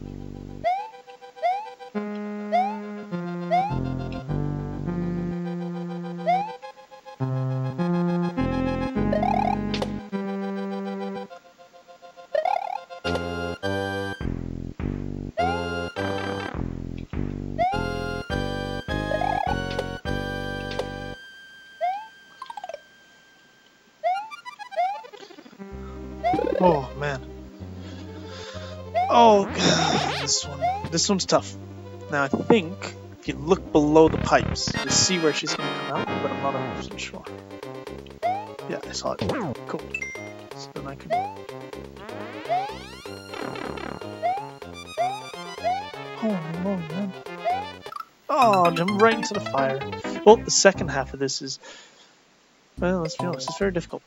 S1: Oh man. Oh god, this one's tough. Now I think if you look below the pipes, you see where she's gonna come out, but I'm not 100% sure. Yeah, I saw it. Cool. So then I can. Oh no, man. Oh, jump right into the fire. Well, the second half of this is, well, let's be honest, it's very difficult.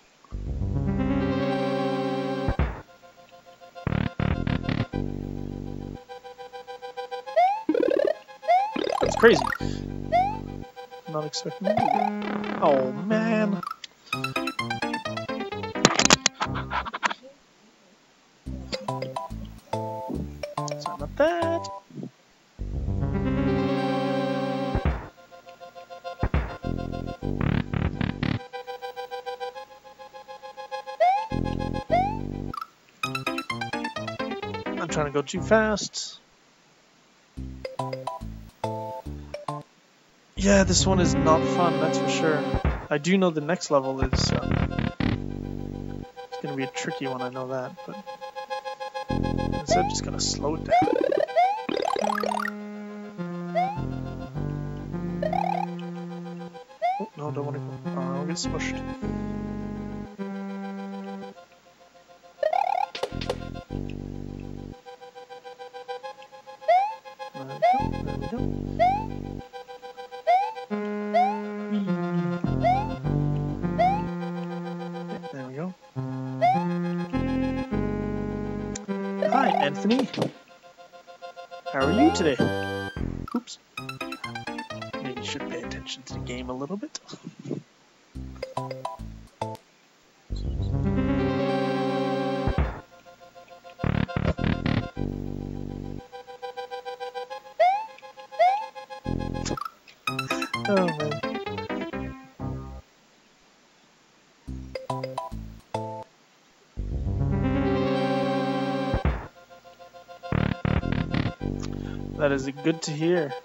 S1: That's crazy. Not expecting that. Oh man. Sorry about that. I'm trying to go too fast. Yeah, this one is not fun, that's for sure. I do know the next level is it's gonna be a tricky one, I know that, but instead I'm just gonna slow it down. Oh, no, don't want to go. Oh, I'll get smushed. There we go. There we go. Hi, Anthony. How are you today? Oops. Maybe you should pay attention to the game a little bit. Oh man. That is good to hear.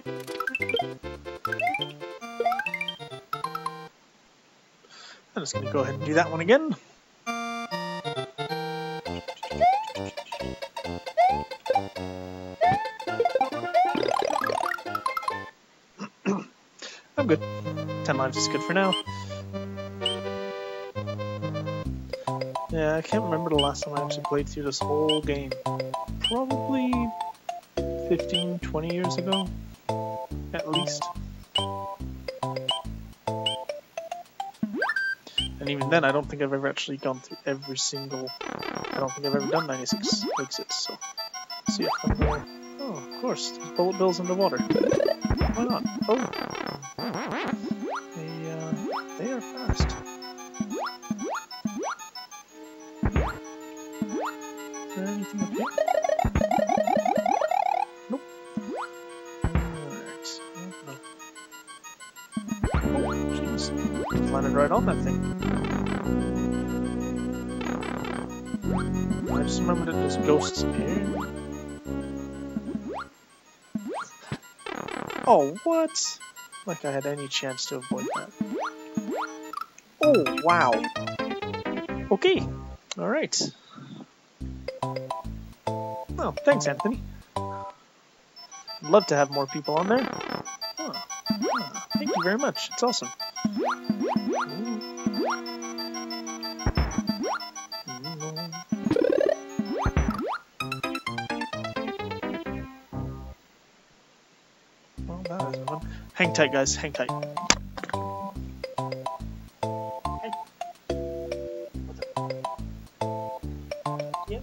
S1: I'm just gonna go ahead and do that one again. I'm good. 10 lives is good for now. Yeah, I can't remember the last time I actually played through this whole game. Probably 15, 20 years ago, at least. And even then, I don't think I've ever actually gone through every single... I don't think I've ever done 96 exits, so... Let's see if I'm more... Oh, of course, there's bullet bills in the water. Why not? Oh! They are fast. Is there anything up here? Nope. Alright. No. Oh, jeez. Landed right on that thing. I just remember that there's ghosts in here. Oh, what? Like I had any chance to avoid that. Oh, wow. Okay. Alright. Oh, thanks, Anthony. I'd love to have more people on there. Oh, thank you very much. It's awesome. Well, that was fun. Hang tight, guys. Hang tight. Yep.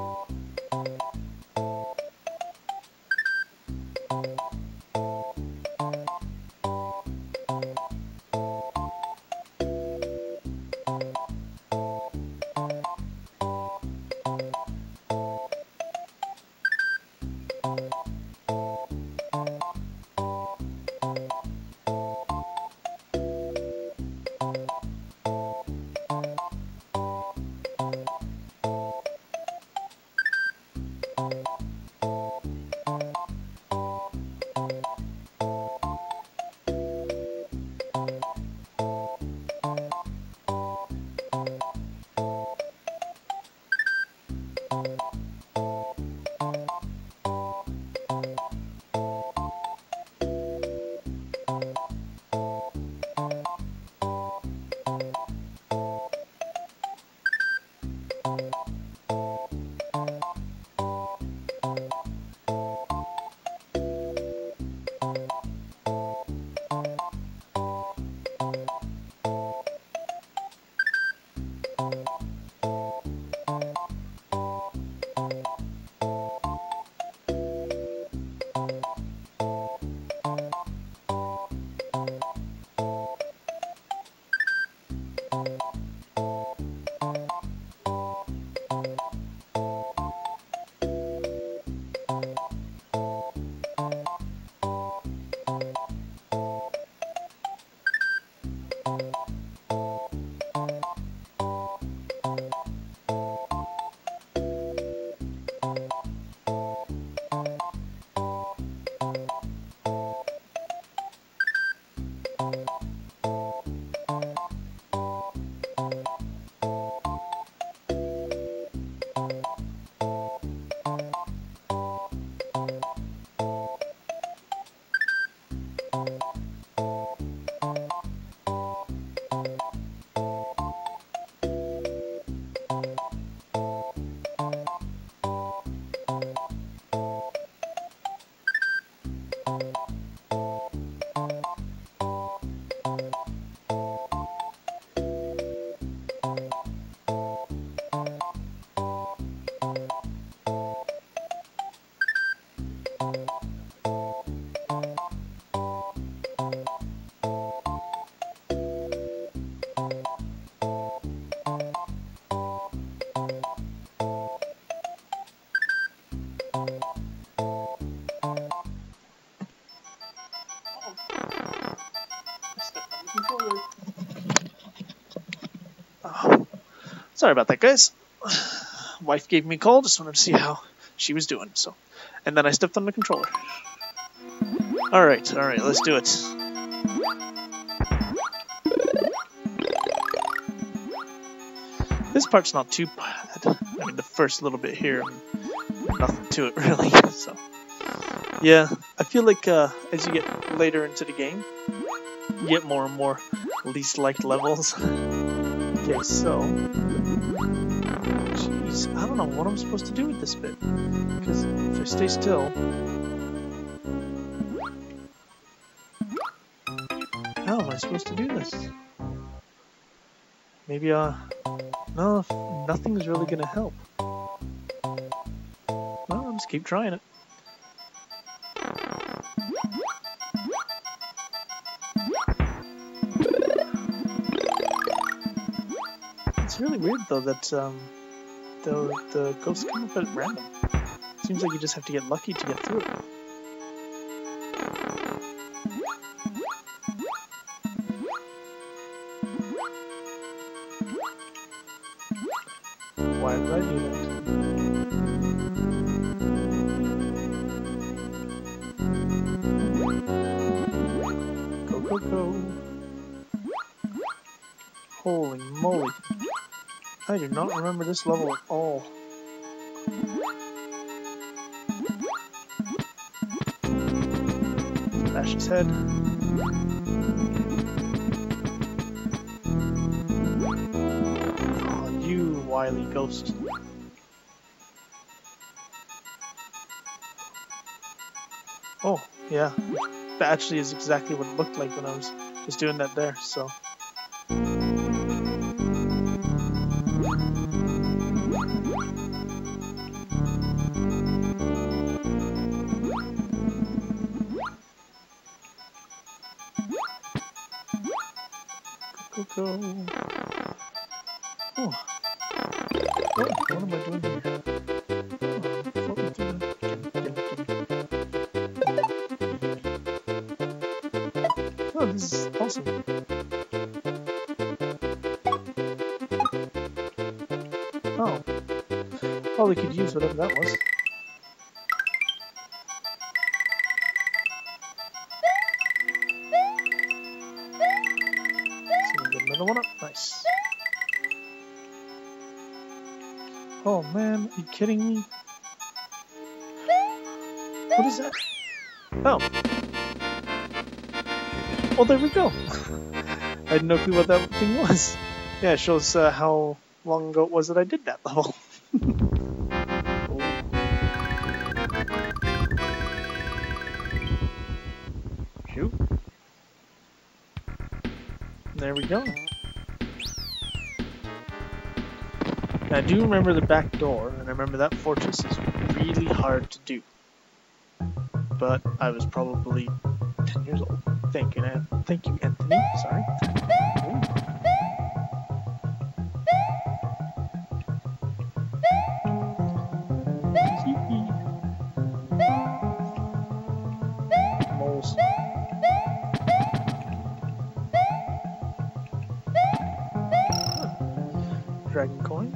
S1: Oh, sorry about that, guys. Wife gave me a call, just wanted to see how she was doing, so. And then I stepped on the controller. Alright, let's do it. This part's not too bad. I mean, the first little bit here, nothing to it really. So, yeah, I feel like as you get later into the game, you get more and more least liked levels. Okay, so, jeez, I don't know what I'm supposed to do with this bit, because if I stay still, how am I supposed to do this? Maybe no, nothing's really gonna help. Well, I'll just keep trying it. It's really weird though that the ghosts come up at random. Seems like you just have to get lucky to get through it. Why did I do that? Go, go, go. Holy moly. I do not remember this level at all. Bash his head. Oh, you wily ghost. Oh, yeah. That actually is exactly what it looked like when I was just doing that there, so. Go, go. Oh. What am I doing here? Oh, this is awesome. Oh. Probably could use whatever that was. Another one up. Nice. Oh man, are you kidding me? What is that? Oh. Oh, there we go. I had no clue what that thing was. Yeah, it shows how long ago it was that I did that level. Shoot. There we go. Now, I do remember the back door, and I remember that fortress is really hard to do. But I was probably 10 years old. Thank you, Anthony. Sorry. Ooh. Moles. Dragon coin.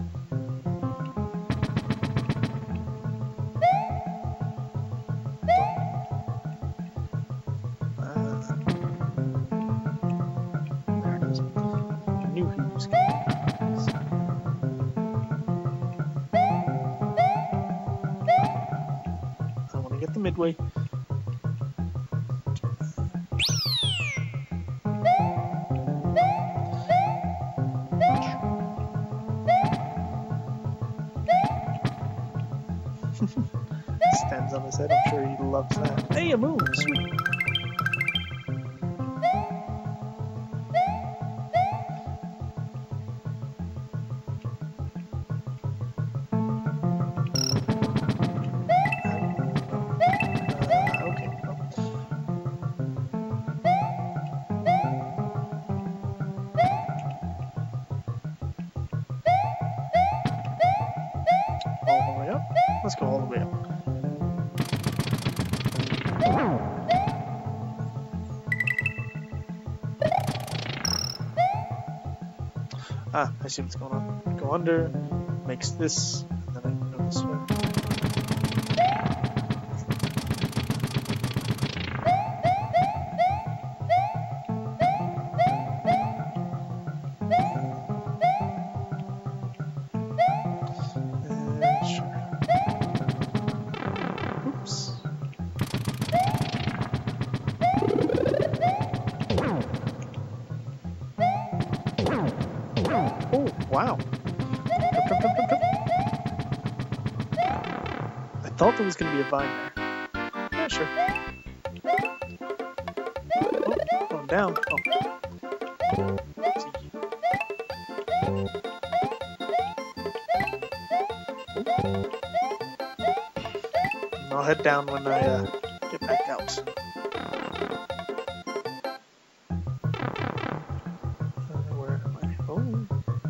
S1: There it is. I knew he was going to do this. I want to get the midway. Stands on his head, I'm sure he loves that. Hey, a moon! Sweet! Okay. All the way up? Let's go all the way up. Ah, I see what's going on. Go under, makes this, and then I can go this way. wow. Jump, jump, jump, jump. I thought there was going to be a vine there. Yeah, sure. Oh, going down. Oh. I'll head down when I get back out. Where am I? Oh.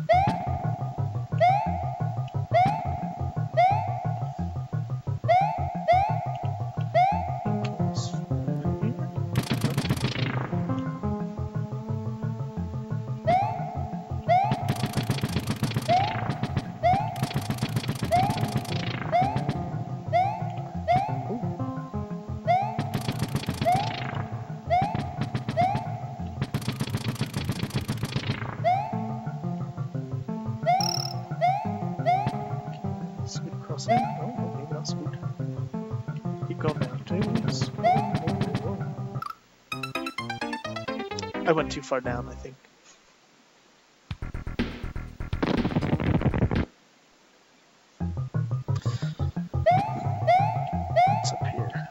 S1: Scoot across there? No, no, maybe not scoot. Keep going down. Tables. Whoa. I went too far down, I think. What's up here?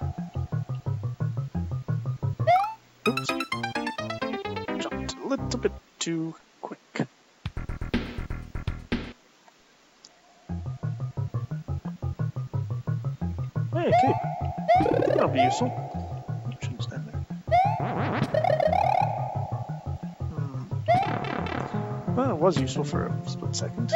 S1: Oops. Jumped a little bit too quick. Hey, cape. That'll be useful. Shouldn't stand there. Well, it was useful for a split second.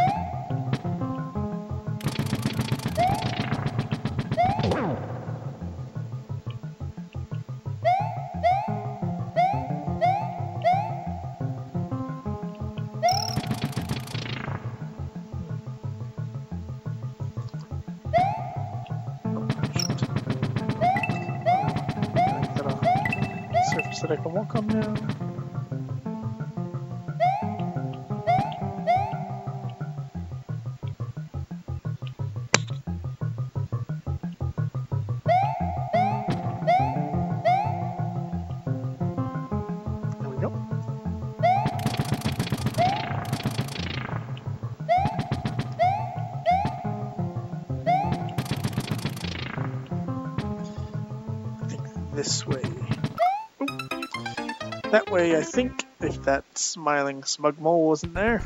S1: Surface that I can walk on now. There we go. I think this way. That way, I think, if that smiling smug mole wasn't there.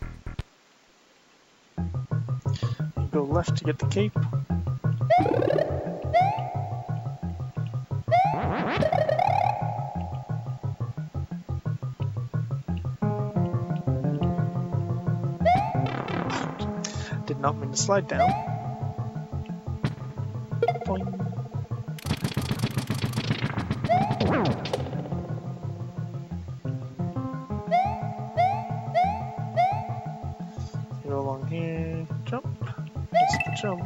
S1: You go left to get the cape. Did not mean to slide down. Boing. Go along here, jump, just jump.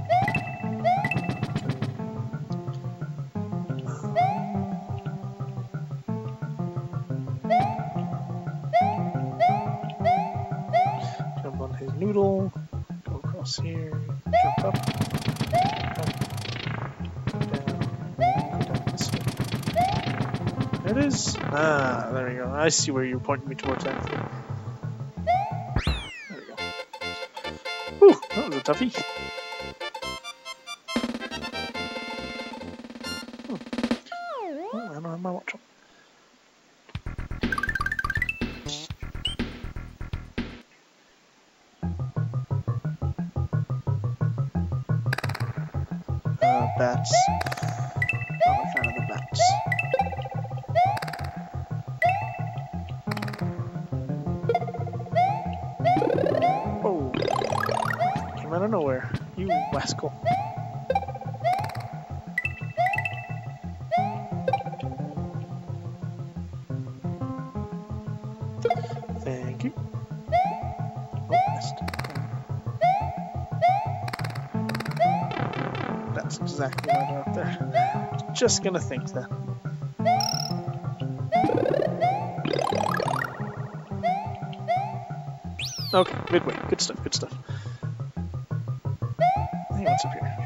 S1: Jump on his noodle, go across here, jump up, go down this way. There it is. Ah, there we go. I see where you're pointing me towards, actually. Whew, that was a toughie. Oh, I don't have my watch on. Bats. Not a fan of the bats. Oh. Came out of nowhere. You wascal. Thank you. Oh, missed. That's exactly why they're up there. Just gonna think that. Okay, midway. Good stuff, good stuff. Hey, what's up here?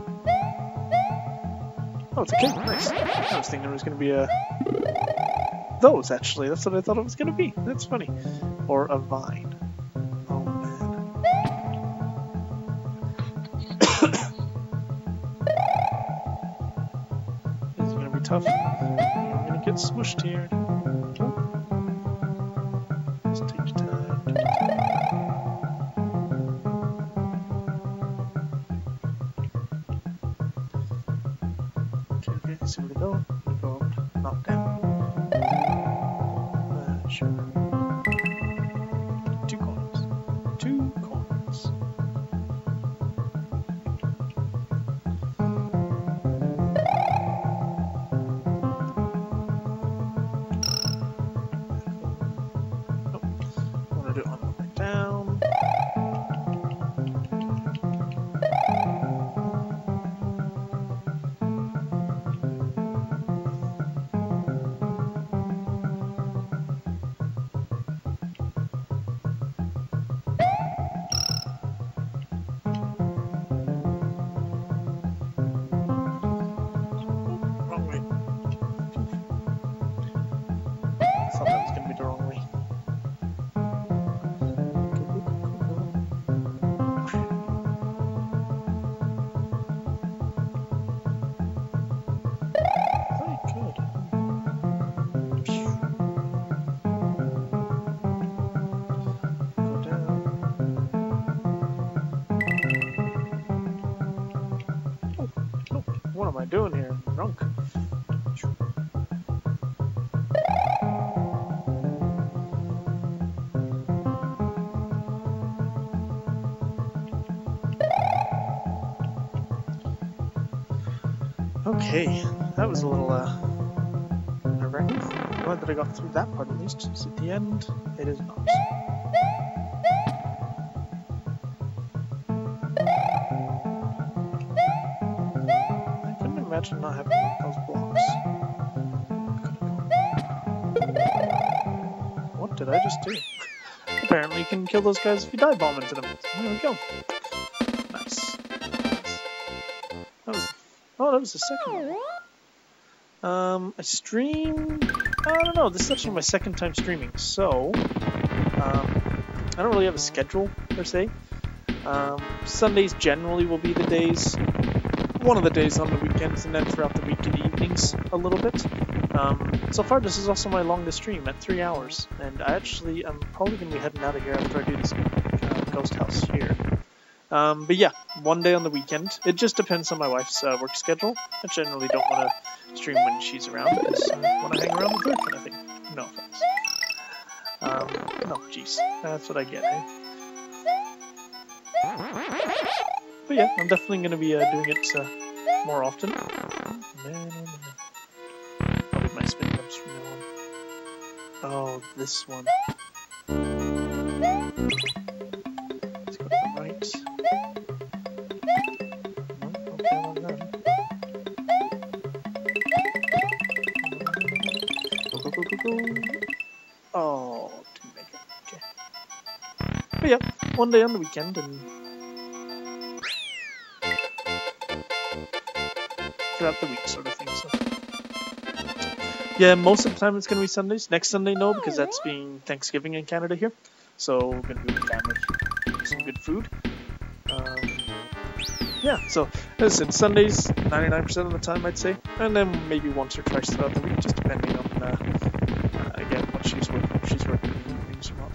S1: Oh, it's a cave. Nice. I was thinking there was going to be a those, actually. That's what I thought it was going to be. That's funny. Or a vine. Oh, man. This is going to be tough. I'm going to get smushed here. Just take your time. Okay, so we go. We go up, knock down. Sure. 2 coins. 2 coins. Nope. I want to do it on the way down. What am I doing here? I'm drunk. Okay, that was a little nerve-wracking. I'm glad that I got through that part at least. Is it the end? It is not. Imagine not having those blocks. What did I just do? Apparently you can kill those guys if you dive bomb into them. There we go. Nice. That was the second one. I stream... I don't know, this is actually my second time streaming, so... I don't really have a schedule, per se. Sundays generally will be the days. One of the days on the weekends, and then throughout the week in the evenings a little bit. So far this is also my longest stream at 3 hours, and I'm probably going to be heading out of here after I do this ghost house here. But yeah, one day on the weekend. It just depends on my wife's work schedule. I generally don't want to stream when she's around, because I want to hang around with her kind of thing. No offense. No, jeez, that's what I get, eh? But yeah, I'm definitely going to be doing it more often. Man, probably my spin jumps from now on. Oh, this one. Let's go to the right. No, okay, well done. Go, go, go, go, go. Oh, didn't make it. Okay. But yeah, one day on the weekend and throughout the week sort of thing, so yeah, most of the time it's going to be Sundays. Next Sunday, no, because that's being Thanksgiving in Canada here, so we're going to be with the family, some good food. Yeah, so as I said, Sundays 99% of the time I'd say, and then maybe once or twice throughout the week, just depending on again what she's working, if she's working in the evenings or not.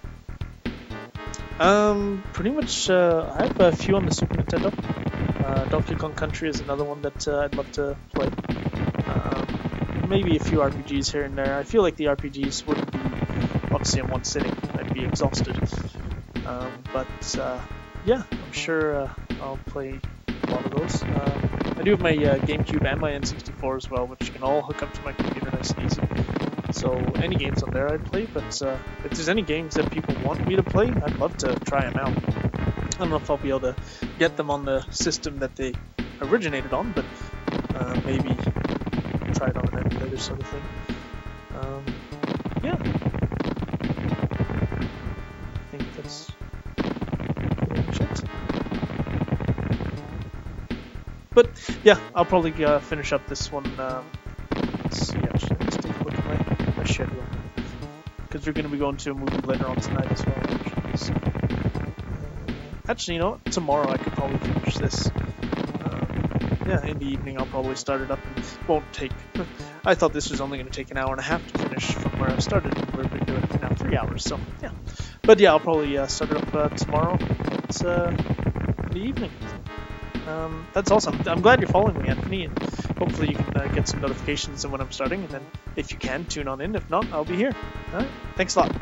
S1: So pretty much I have a few on the Super Nintendo. Donkey Kong Country is another one that I'd love to play. Maybe a few RPGs here and there. I feel like the RPGs wouldn't be, obviously in one sitting, I'd be exhausted. But yeah, I'm sure I'll play a lot of those. I do have my GameCube and my N64 as well, which can all hook up to my computer nice and easy. So any games on there I'd play, but if there's any games that people want me to play, I'd love to try them out. I don't know if I'll be able to get them on the system that they originated on, but maybe try it on an emulator sort of thing. Yeah. I think that's pretty much it. But yeah, I'll probably finish up this one. Let's see, actually, let's take a look at my schedule. Because we're going to be going to a movie later on tonight as well. Actually, so. Actually, you know what? Tomorrow I could probably finish this. Yeah, in the evening I'll probably start it up. And it won't take... I thought this was only going to take an hour and a half to finish from where I started. We've been doing it for now 3 hours, so yeah. But yeah, I'll probably start it up tomorrow. It's in the evening. That's awesome. I'm glad you're following me, Anthony, and hopefully you can get some notifications when I'm starting, and then if you can, tune on in. If not, I'll be here. Alright, thanks a lot.